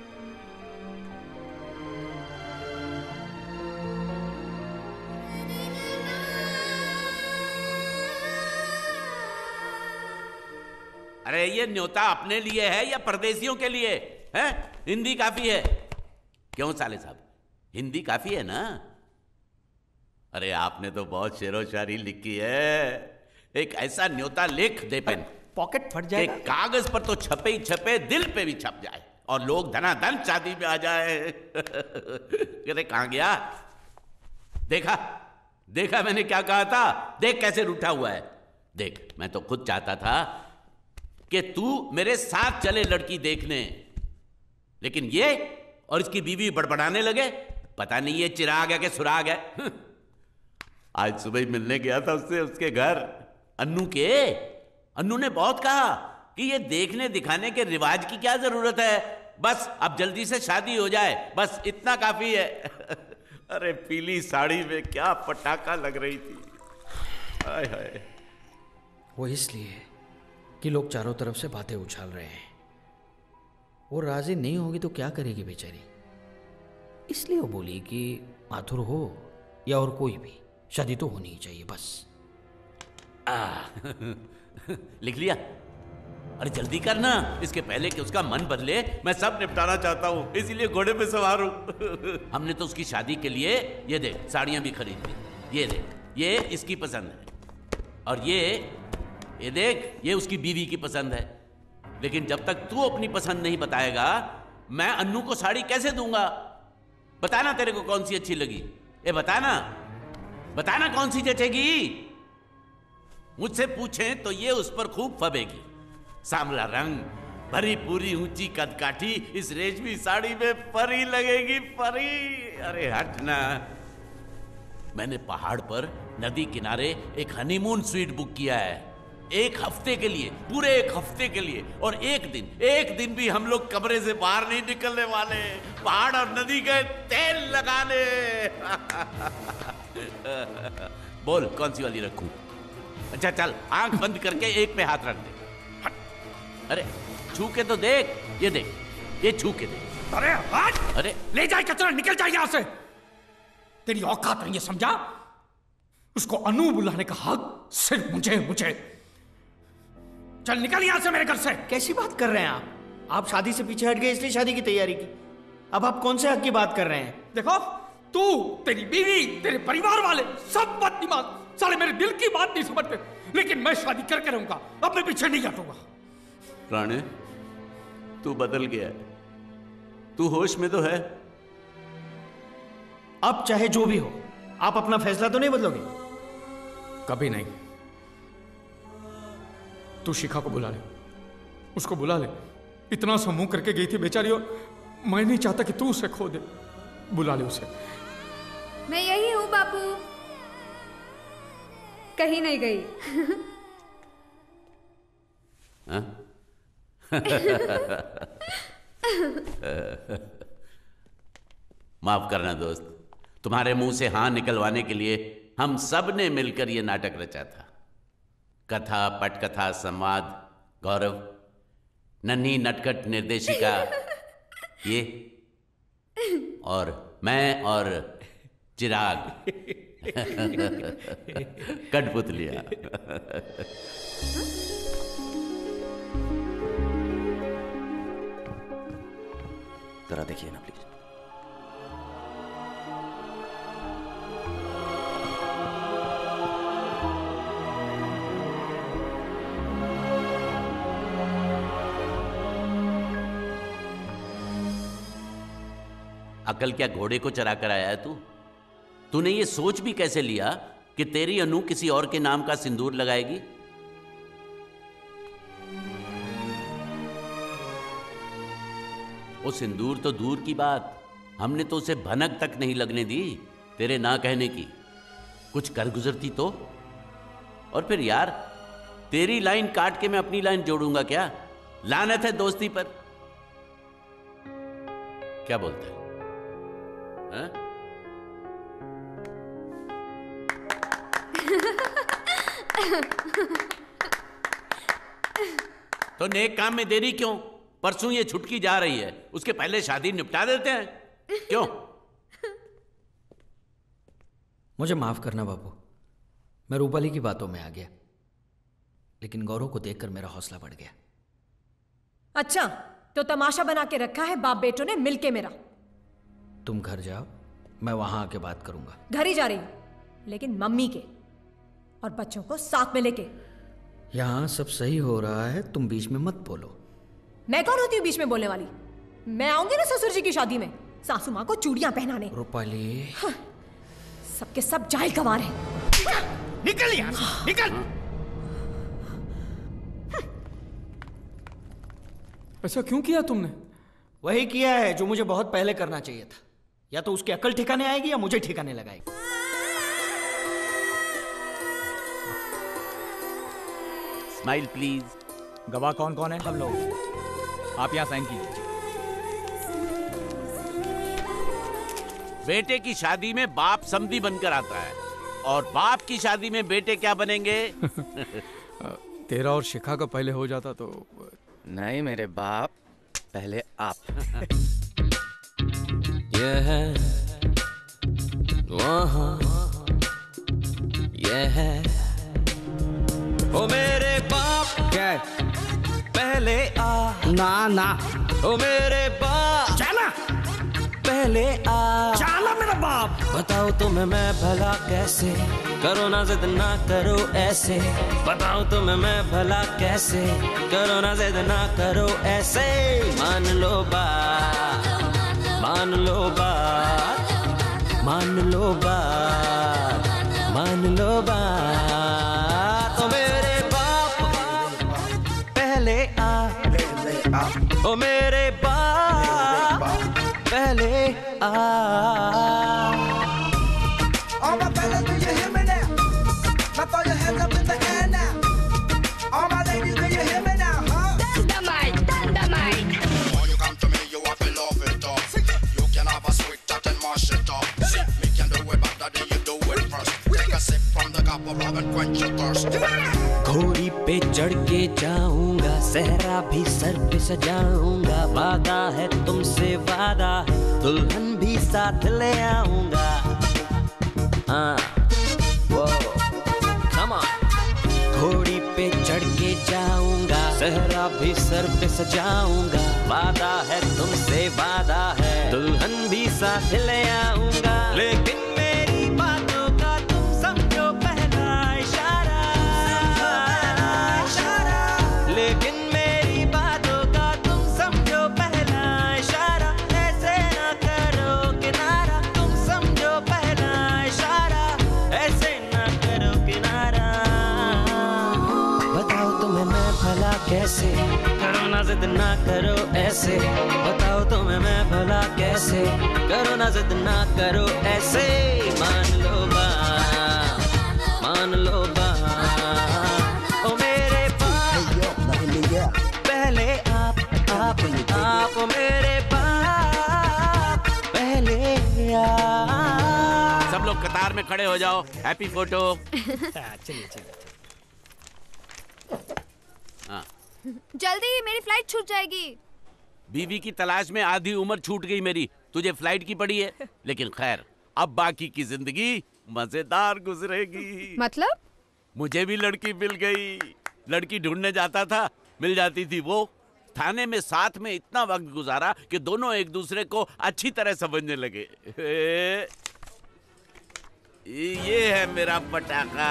अरे ये न्योता अपने लिए है या परदेशियों के लिए है? हिंदी काफी है। क्यों साले साहब, हिंदी काफी है ना? अरे आपने तो बहुत शेरो शायरी लिखी है। एक ऐसा न्योता लिख दे पेन, पॉकेट फट जाएगा। कागज पर तो छपे ही छपे, दिल पे भी छप जाए और लोग धनाधन शादी में आ जाए। अरे कहां गया? देखा देखा मैंने क्या कहा था? देख कैसे रूठा हुआ है। देख, मैं तो खुद चाहता था कि तू मेरे साथ चले लड़की देखने, लेकिन ये और इसकी बीवी बड़बड़ाने लगे। पता नहीं ये चिराग है कि सुराग है। आज सुबह ही मिलने गया था उससे, उसके घर, अन्नू के। अन्नू ने बहुत कहा कि ये देखने दिखाने के रिवाज की क्या जरूरत है, बस अब जल्दी से शादी हो जाए, बस इतना काफी है। अरे पीली साड़ी में क्या पटाखा लग रही थी। हाय हाय। वो इसलिए कि लोग चारों तरफ से बातें उछाल रहे हैं। वो राजी नहीं होगी तो क्या करेगी बेचारी, इसलिए वो बोली कि माथुर हो या और कोई भी, शादी तो होनी ही चाहिए बस। लिख लिया? अरे जल्दी करना, इसके पहले कि उसका मन बदले। मैं सब निपटाना चाहता हूँ, इसीलिए घोड़े पे सवार हूँ। हमने तो उसकी शादी के लिए ये देख साड़ियाँ भी खरीद ली। ये देख, ये इसकी पसंद है, और ये देख, ये उसकी बीवी की पसंद है। लेकिन जब तक तू अपनी पसंद नहीं बताएगा, मैं अन्नू को साड़ी कैसे दूंगा? बताना तेरे को कौन सी अच्छी लगी? बताना कौन सी जचेगी? मुझसे पूछें तो ये उस पर खूब फबेगी। सांवला रंग, भरी पूरी ऊंची कदकाठी, इस रेशमी साड़ी में परी लगेगी, परी। अरे हट ना। मैंने पहाड़ पर नदी किनारे एक हनीमून स्वीट बुक किया है। एक हफ्ते के लिए, पूरे एक हफ्ते के लिए, और एक दिन भी हम लोग कमरे से बाहर नहीं निकलने वाले, पहाड़ और नदी के तेल लगाने। बोल कौन सी वाली रखूं? अच्छा चल, आंख बंद करके एक पे हाथ रख दे। अरे छू के तो देख, ये देख, ये छू के देख। अरे हट! अरे ले जाए कचरा, निकल जाए यहां से। तेरी औकात नहीं है, समझा? उसको अनु बुलाने का हक सिर्फ मुझे। चल निकल यहां से, मेरे घर से। कैसी बात कर रहे हैं आप शादी से पीछे हट गए इसलिए शादी की तैयारी की। अब आप कौन से हक की बात कर रहे हैं? देखो, तू, तेरी बीवी, तेरे परिवार वाले सब बददिमाग साले मेरे दिल की बात नहीं समझते, लेकिन मैं शादी करके रहूंगा, अब मैं पीछे नहीं हटूंगा। राणे, तू बदल गया है, तू होश में तो है। अब चाहे जो भी हो, आप अपना फैसला तो नहीं बदलोगे? कभी नहीं। तू शिखा को बुला ले, उसको बुला ले। इतना सा मुंह करके गई थी बेचारी, और मैं नहीं चाहता कि तू उसे खो दे। बुला ले उसे। मैं यही हूँ बापू, कहीं नहीं गई। माफ करना दोस्त, तुम्हारे मुंह से हाँ निकलवाने के लिए हम सब ने मिलकर यह नाटक रचा था। कथा, पटकथा, संवाद, गौरव, नन्ही नटखट निर्देशिका ये, और मैं और चिराग कठपुतलिया। जरा देखिए ना प्लीज। अकल क्या घोड़े को चरा कर आया है तू? तूने ये सोच भी कैसे लिया कि तेरी अनु किसी और के नाम का सिंदूर लगाएगी? वो सिंदूर तो दूर की बात, हमने तो उसे भनक तक नहीं लगने दी तेरे ना कहने की। कुछ कर गुजरती तो? और फिर यार, तेरी लाइन काट के मैं अपनी लाइन जोड़ूंगा क्या? लानत है दोस्ती पर। क्या बोलते हैं? तो नेक काम में देरी क्यों? परसों ये छुटकी जा रही है, उसके पहले शादी निपटा देते हैं। क्यों? मुझे माफ करना बाबू, मैं रूपाली की बातों में आ गया, लेकिन गौरव को देखकर मेरा हौसला बढ़ गया। अच्छा, तो तमाशा बना के रखा है बाप बेटों ने मिलके मेरा। तुम घर जाओ, मैं वहां आके बात करूंगा। घर ही जा रही हूं, लेकिन मम्मी के और बच्चों को साथ में लेके। यहां सब सही हो रहा है, तुम बीच में मत बोलो। मैं कौन होती हूँ बीच में बोलने वाली? मैं आऊंगी ना ससुर जी की शादी में सासू माँ को चूड़ियां पहनाने। रूपाली, सबके सब जाहिल गंवार हैं। निकल यार, निकल। ऐसा क्यों किया तुमने? वही किया है जो मुझे बहुत पहले करना चाहिए था। या तो उसकी अकल ठिकाने आएगी या मुझे ठिकाने लगाएगी। Smile please. गवाह कौन कौन है? हम लोग। आप यहाँ साइन कीजिए। बेटे की शादी में बाप समधी बनकर आता है, और बाप की शादी में बेटे क्या बनेंगे? तेरा और शिखा का पहले हो जाता तो। नहीं मेरे बाप, पहले आप। यह है वहाँ, यह है ओ मेरे बाप। क्या है? पहले आ ना ना। ओ मेरे बाप, चला पहले आ चला मेरा बाप। बताओ तुम्हें मैं भला कैसे, करो ना जिद ना करो ऐसे। बताओ तुम्हें मैं भला कैसे, करो ना जिद ना करो ऐसे। मान लो बात, मान लो बात, मान लो बात, मान लो बात। ओ मेरे बाप पहले आ, ओ मेरे बाप पहले आ। All my fellas, do you hear me now? Now throw your hands up in the air now. top of love and quench your thirst. घोड़ी पे चढ़ के जाऊंगा, सहरा भी सर पे सजाऊंगा, वादा है तुमसे वादा है, दुल्हन भी साथ ले आऊंगा। Come on. घोड़ी पे चढ़ के जाऊंगा, सहरा भी सर पे सजाऊंगा, वादा है तुमसे वादा है, दुल्हन भी साथ ले आऊंगा। लेकिन मेरी बातों का तुम समझो पहला इशारा, लेकिन मेरी बातों का तुम समझो पहला इशारा, ऐसे ना करो किनारा, तुम समझो पहला इशारा, ऐसे ना करो किनारा। बताओ तुम्हें मैं भला कैसे करो ना जिद ना करो ऐसे, बताओ तुम्हें मैं भला कैसे करो ना जिद ना करो ऐसे, मान लो बात, मान लो बात, ओ मेरे पास पहले आप ओ मेरे पास पहले आप। सब लोग कतार में खड़े हो जाओ, हैप्पी फोटो। चलिए चलिए। हाँ। जल्दी, मेरी फ्लाइट छूट जाएगी। बीवी की तलाश में आधी उम्र छूट गई मेरी, तुझे फ्लाइट की पड़ी है, लेकिन खैर अब बाकी की जिंदगी मजेदार गुजरेगी। मतलब? मुझे भी लड़की मिल गई, लड़की ढूंढने जाता था, मिल जाती थी वो। थाने में साथ में इतना वक्त गुजारा कि दोनों एक दूसरे को अच्छी तरह समझने लगे। ये है मेरा पटाखा।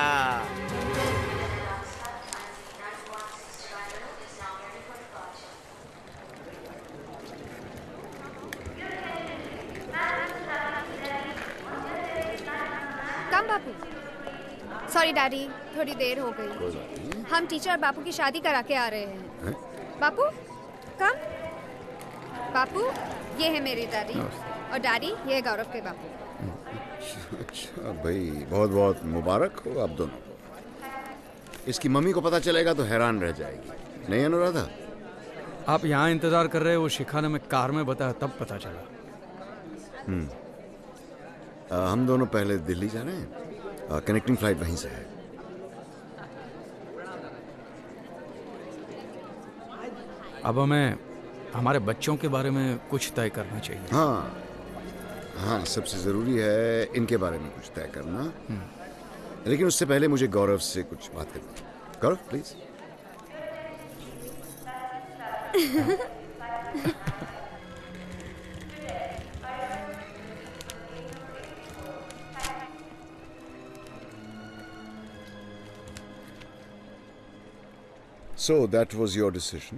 कम बापू। सॉरी डैडी, थोड़ी देर हो गई। हम टीचर और बापू की शादी करा के आ रहे हैं। बापू कम। बापू ये है मेरी दादी, और डैडी ये है गौरव के बापू। अच्छा भाई, बहुत बहुत मुबारक हो आप दोनों को। इसकी मम्मी को पता चलेगा तो हैरान रह जाएगी, नहीं अनुराधा? आप यहाँ इंतजार कर रहे हो, शिखा ने मैं कार में बताया तब पता चला। हम दोनों पहले दिल्ली जा रहे हैं, कनेक्टिंग फ्लाइट वहीं से है। अब हमें हमारे बच्चों के बारे में कुछ तय करना चाहिए। हाँ, सबसे जरूरी है इनके बारे में कुछ तय करना। लेकिन उससे पहले मुझे गौरव से कुछ बात करनी है। Gaurav please. So that was your decision?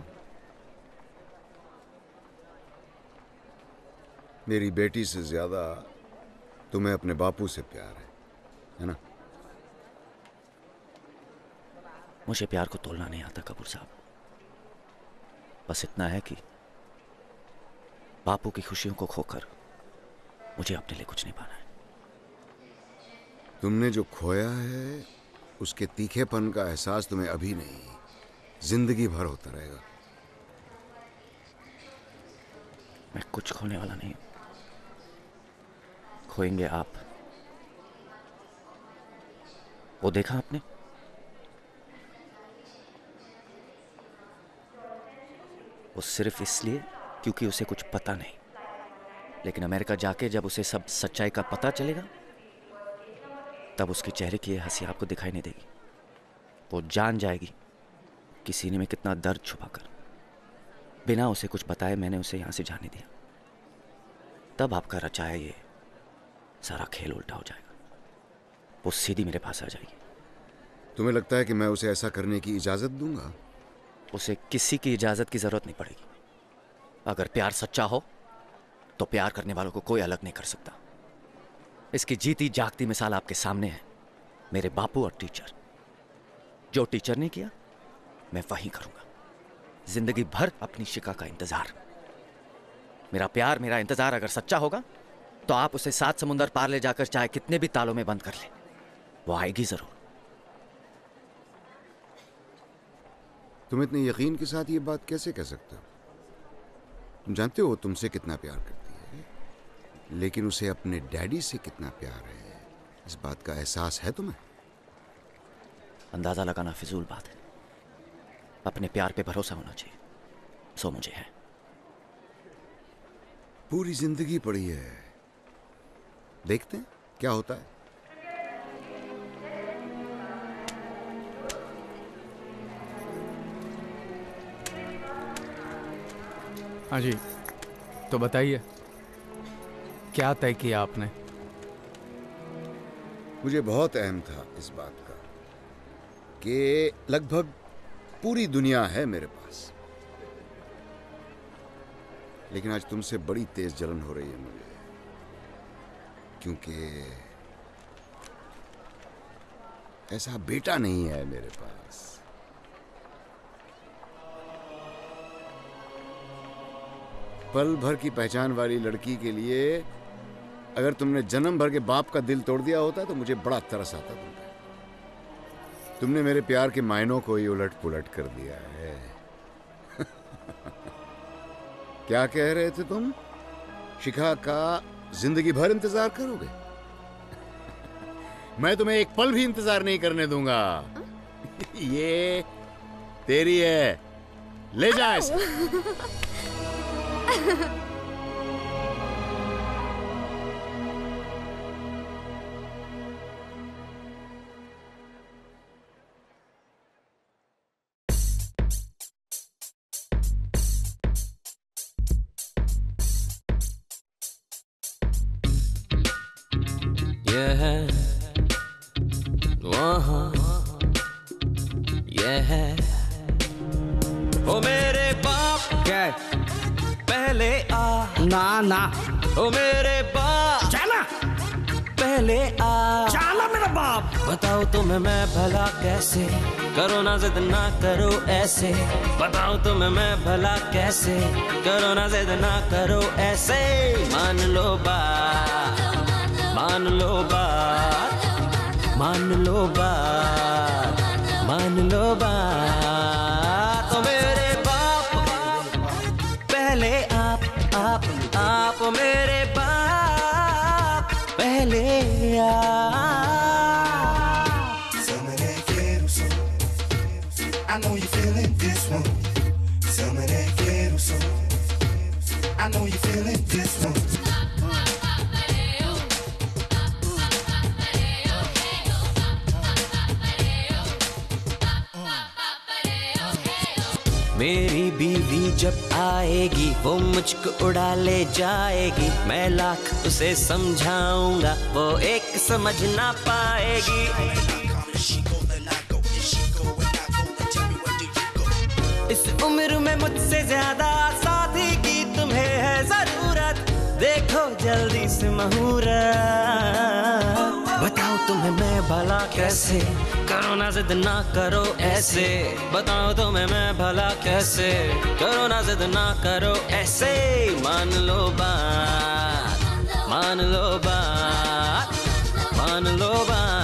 मेरी बेटी से ज्यादा तुम्हें अपने बापू से प्यार है ना? मुझे प्यार को तोलना नहीं आता कपूर साहब, बस इतना है कि बापू की खुशियों को खोकर मुझे अपने लिए कुछ नहीं पाना है। तुमने जो खोया है उसके तीखेपन का एहसास तुम्हें अभी नहीं, जिंदगी भर होता रहेगा। मैं कुछ खोने वाला नहीं हूं, खोएंगे आप। वो देखा आपने? वो सिर्फ इसलिए क्योंकि उसे कुछ पता नहीं, लेकिन अमेरिका जाके जब उसे सब सच्चाई का पता चलेगा तब उसके चेहरे की हंसी आपको दिखाई नहीं देगी। वो जान जाएगी कि सीने में कितना दर्द छुपाकर बिना उसे कुछ बताए मैंने उसे यहां से जाने दिया। तब आपका रचाया ये सारा खेल उल्टा हो जाएगा, वो सीधी मेरे पास आ जाएगी। तुम्हें लगता है कि मैं उसे ऐसा करने की इजाजत दूंगा? उसे किसी की इजाजत की जरूरत नहीं पड़ेगी। अगर प्यार सच्चा हो तो प्यार करने वालों को कोई अलग नहीं कर सकता। इसकी जीती जागती मिसाल आपके सामने है, मेरे बापू और टीचर। जो टीचर ने किया मैं वही करूंगा, जिंदगी भर अपनी शिका का इंतजार। मेरा प्यार, मेरा इंतजार अगर सच्चा होगा तो आप उसे 7 समुंदर पार ले जाकर चाहे कितने भी तालों में बंद कर ले, वो आएगी जरूर। तुम इतने यकीन के साथ ये बात कैसे कह सकते हो? तुम जानते हो तुमसे कितना प्यार करती है, लेकिन उसे अपने डैडी से कितना प्यार है, इस बात का एहसास है तुम्हें? अंदाजा लगाना फिजूल बात है। अपने प्यार पे भरोसा होना चाहिए, सो मुझे है। पूरी जिंदगी पड़ी है, देखते हैं क्या होता है। हाँ जी, तो बताइए क्या तय किया आपने? मुझे बहुत अहम था इस बात का कि लगभग पूरी दुनिया है मेरे पास, लेकिन आज तुमसे बड़ी तेज जलन हो रही है मुझे, क्योंकि ऐसा बेटा नहीं है मेरे पास। पल भर की पहचान वाली लड़की के लिए अगर तुमने जन्म भर के बाप का दिल तोड़ दिया होता तो मुझे बड़ा तरस आता तुम पे। तुमने मेरे प्यार के मायनों को ही उलट पुलट कर दिया है। क्या कह रहे थे तुम? शिखा का जिंदगी भर इंतजार करोगे? मैं तुम्हें एक पल भी इंतजार नहीं करने दूंगा। ये तेरी है, ले जा इसे। यह है वहाँ, यह है ओ मेरे बाप। क्या पहले आ ना ना, ओ मेरे बाप चला पहले आ चला मेरा बाप। बताओ तुम्हें मैं भला कैसे, करो ना जिद ना करो ऐसे। बताओ तुम्हें मैं भला कैसे, करो ना जिद ना करो ऐसे। मान लो बात, मान लो बात, मान लो बात, मान लो बात। तो मेरे बाप पहले आप मेरे बाप पहले आप। I know you're feeling this one. Some of that ghetto soul. I know you're feeling this one. मेरी बीवी जब आएगी वो मुझको उड़ा ले जाएगी। मैं लाख उसे समझाऊंगा वो एक समझ ना पाएगी। इस उम्र में मुझसे ज्यादा साथी की तुम्हें है जरूरत। देखो जल्दी से मुहूर्त। बताओ तुम्हें मैं भला कैसे, करो ना जिद ना करो ऐसे। बताओ तुम्हें मैं भला कैसे, करो ना जिद ना करो ऐसे। मान लो बात, मान लो बात, मान लो बात।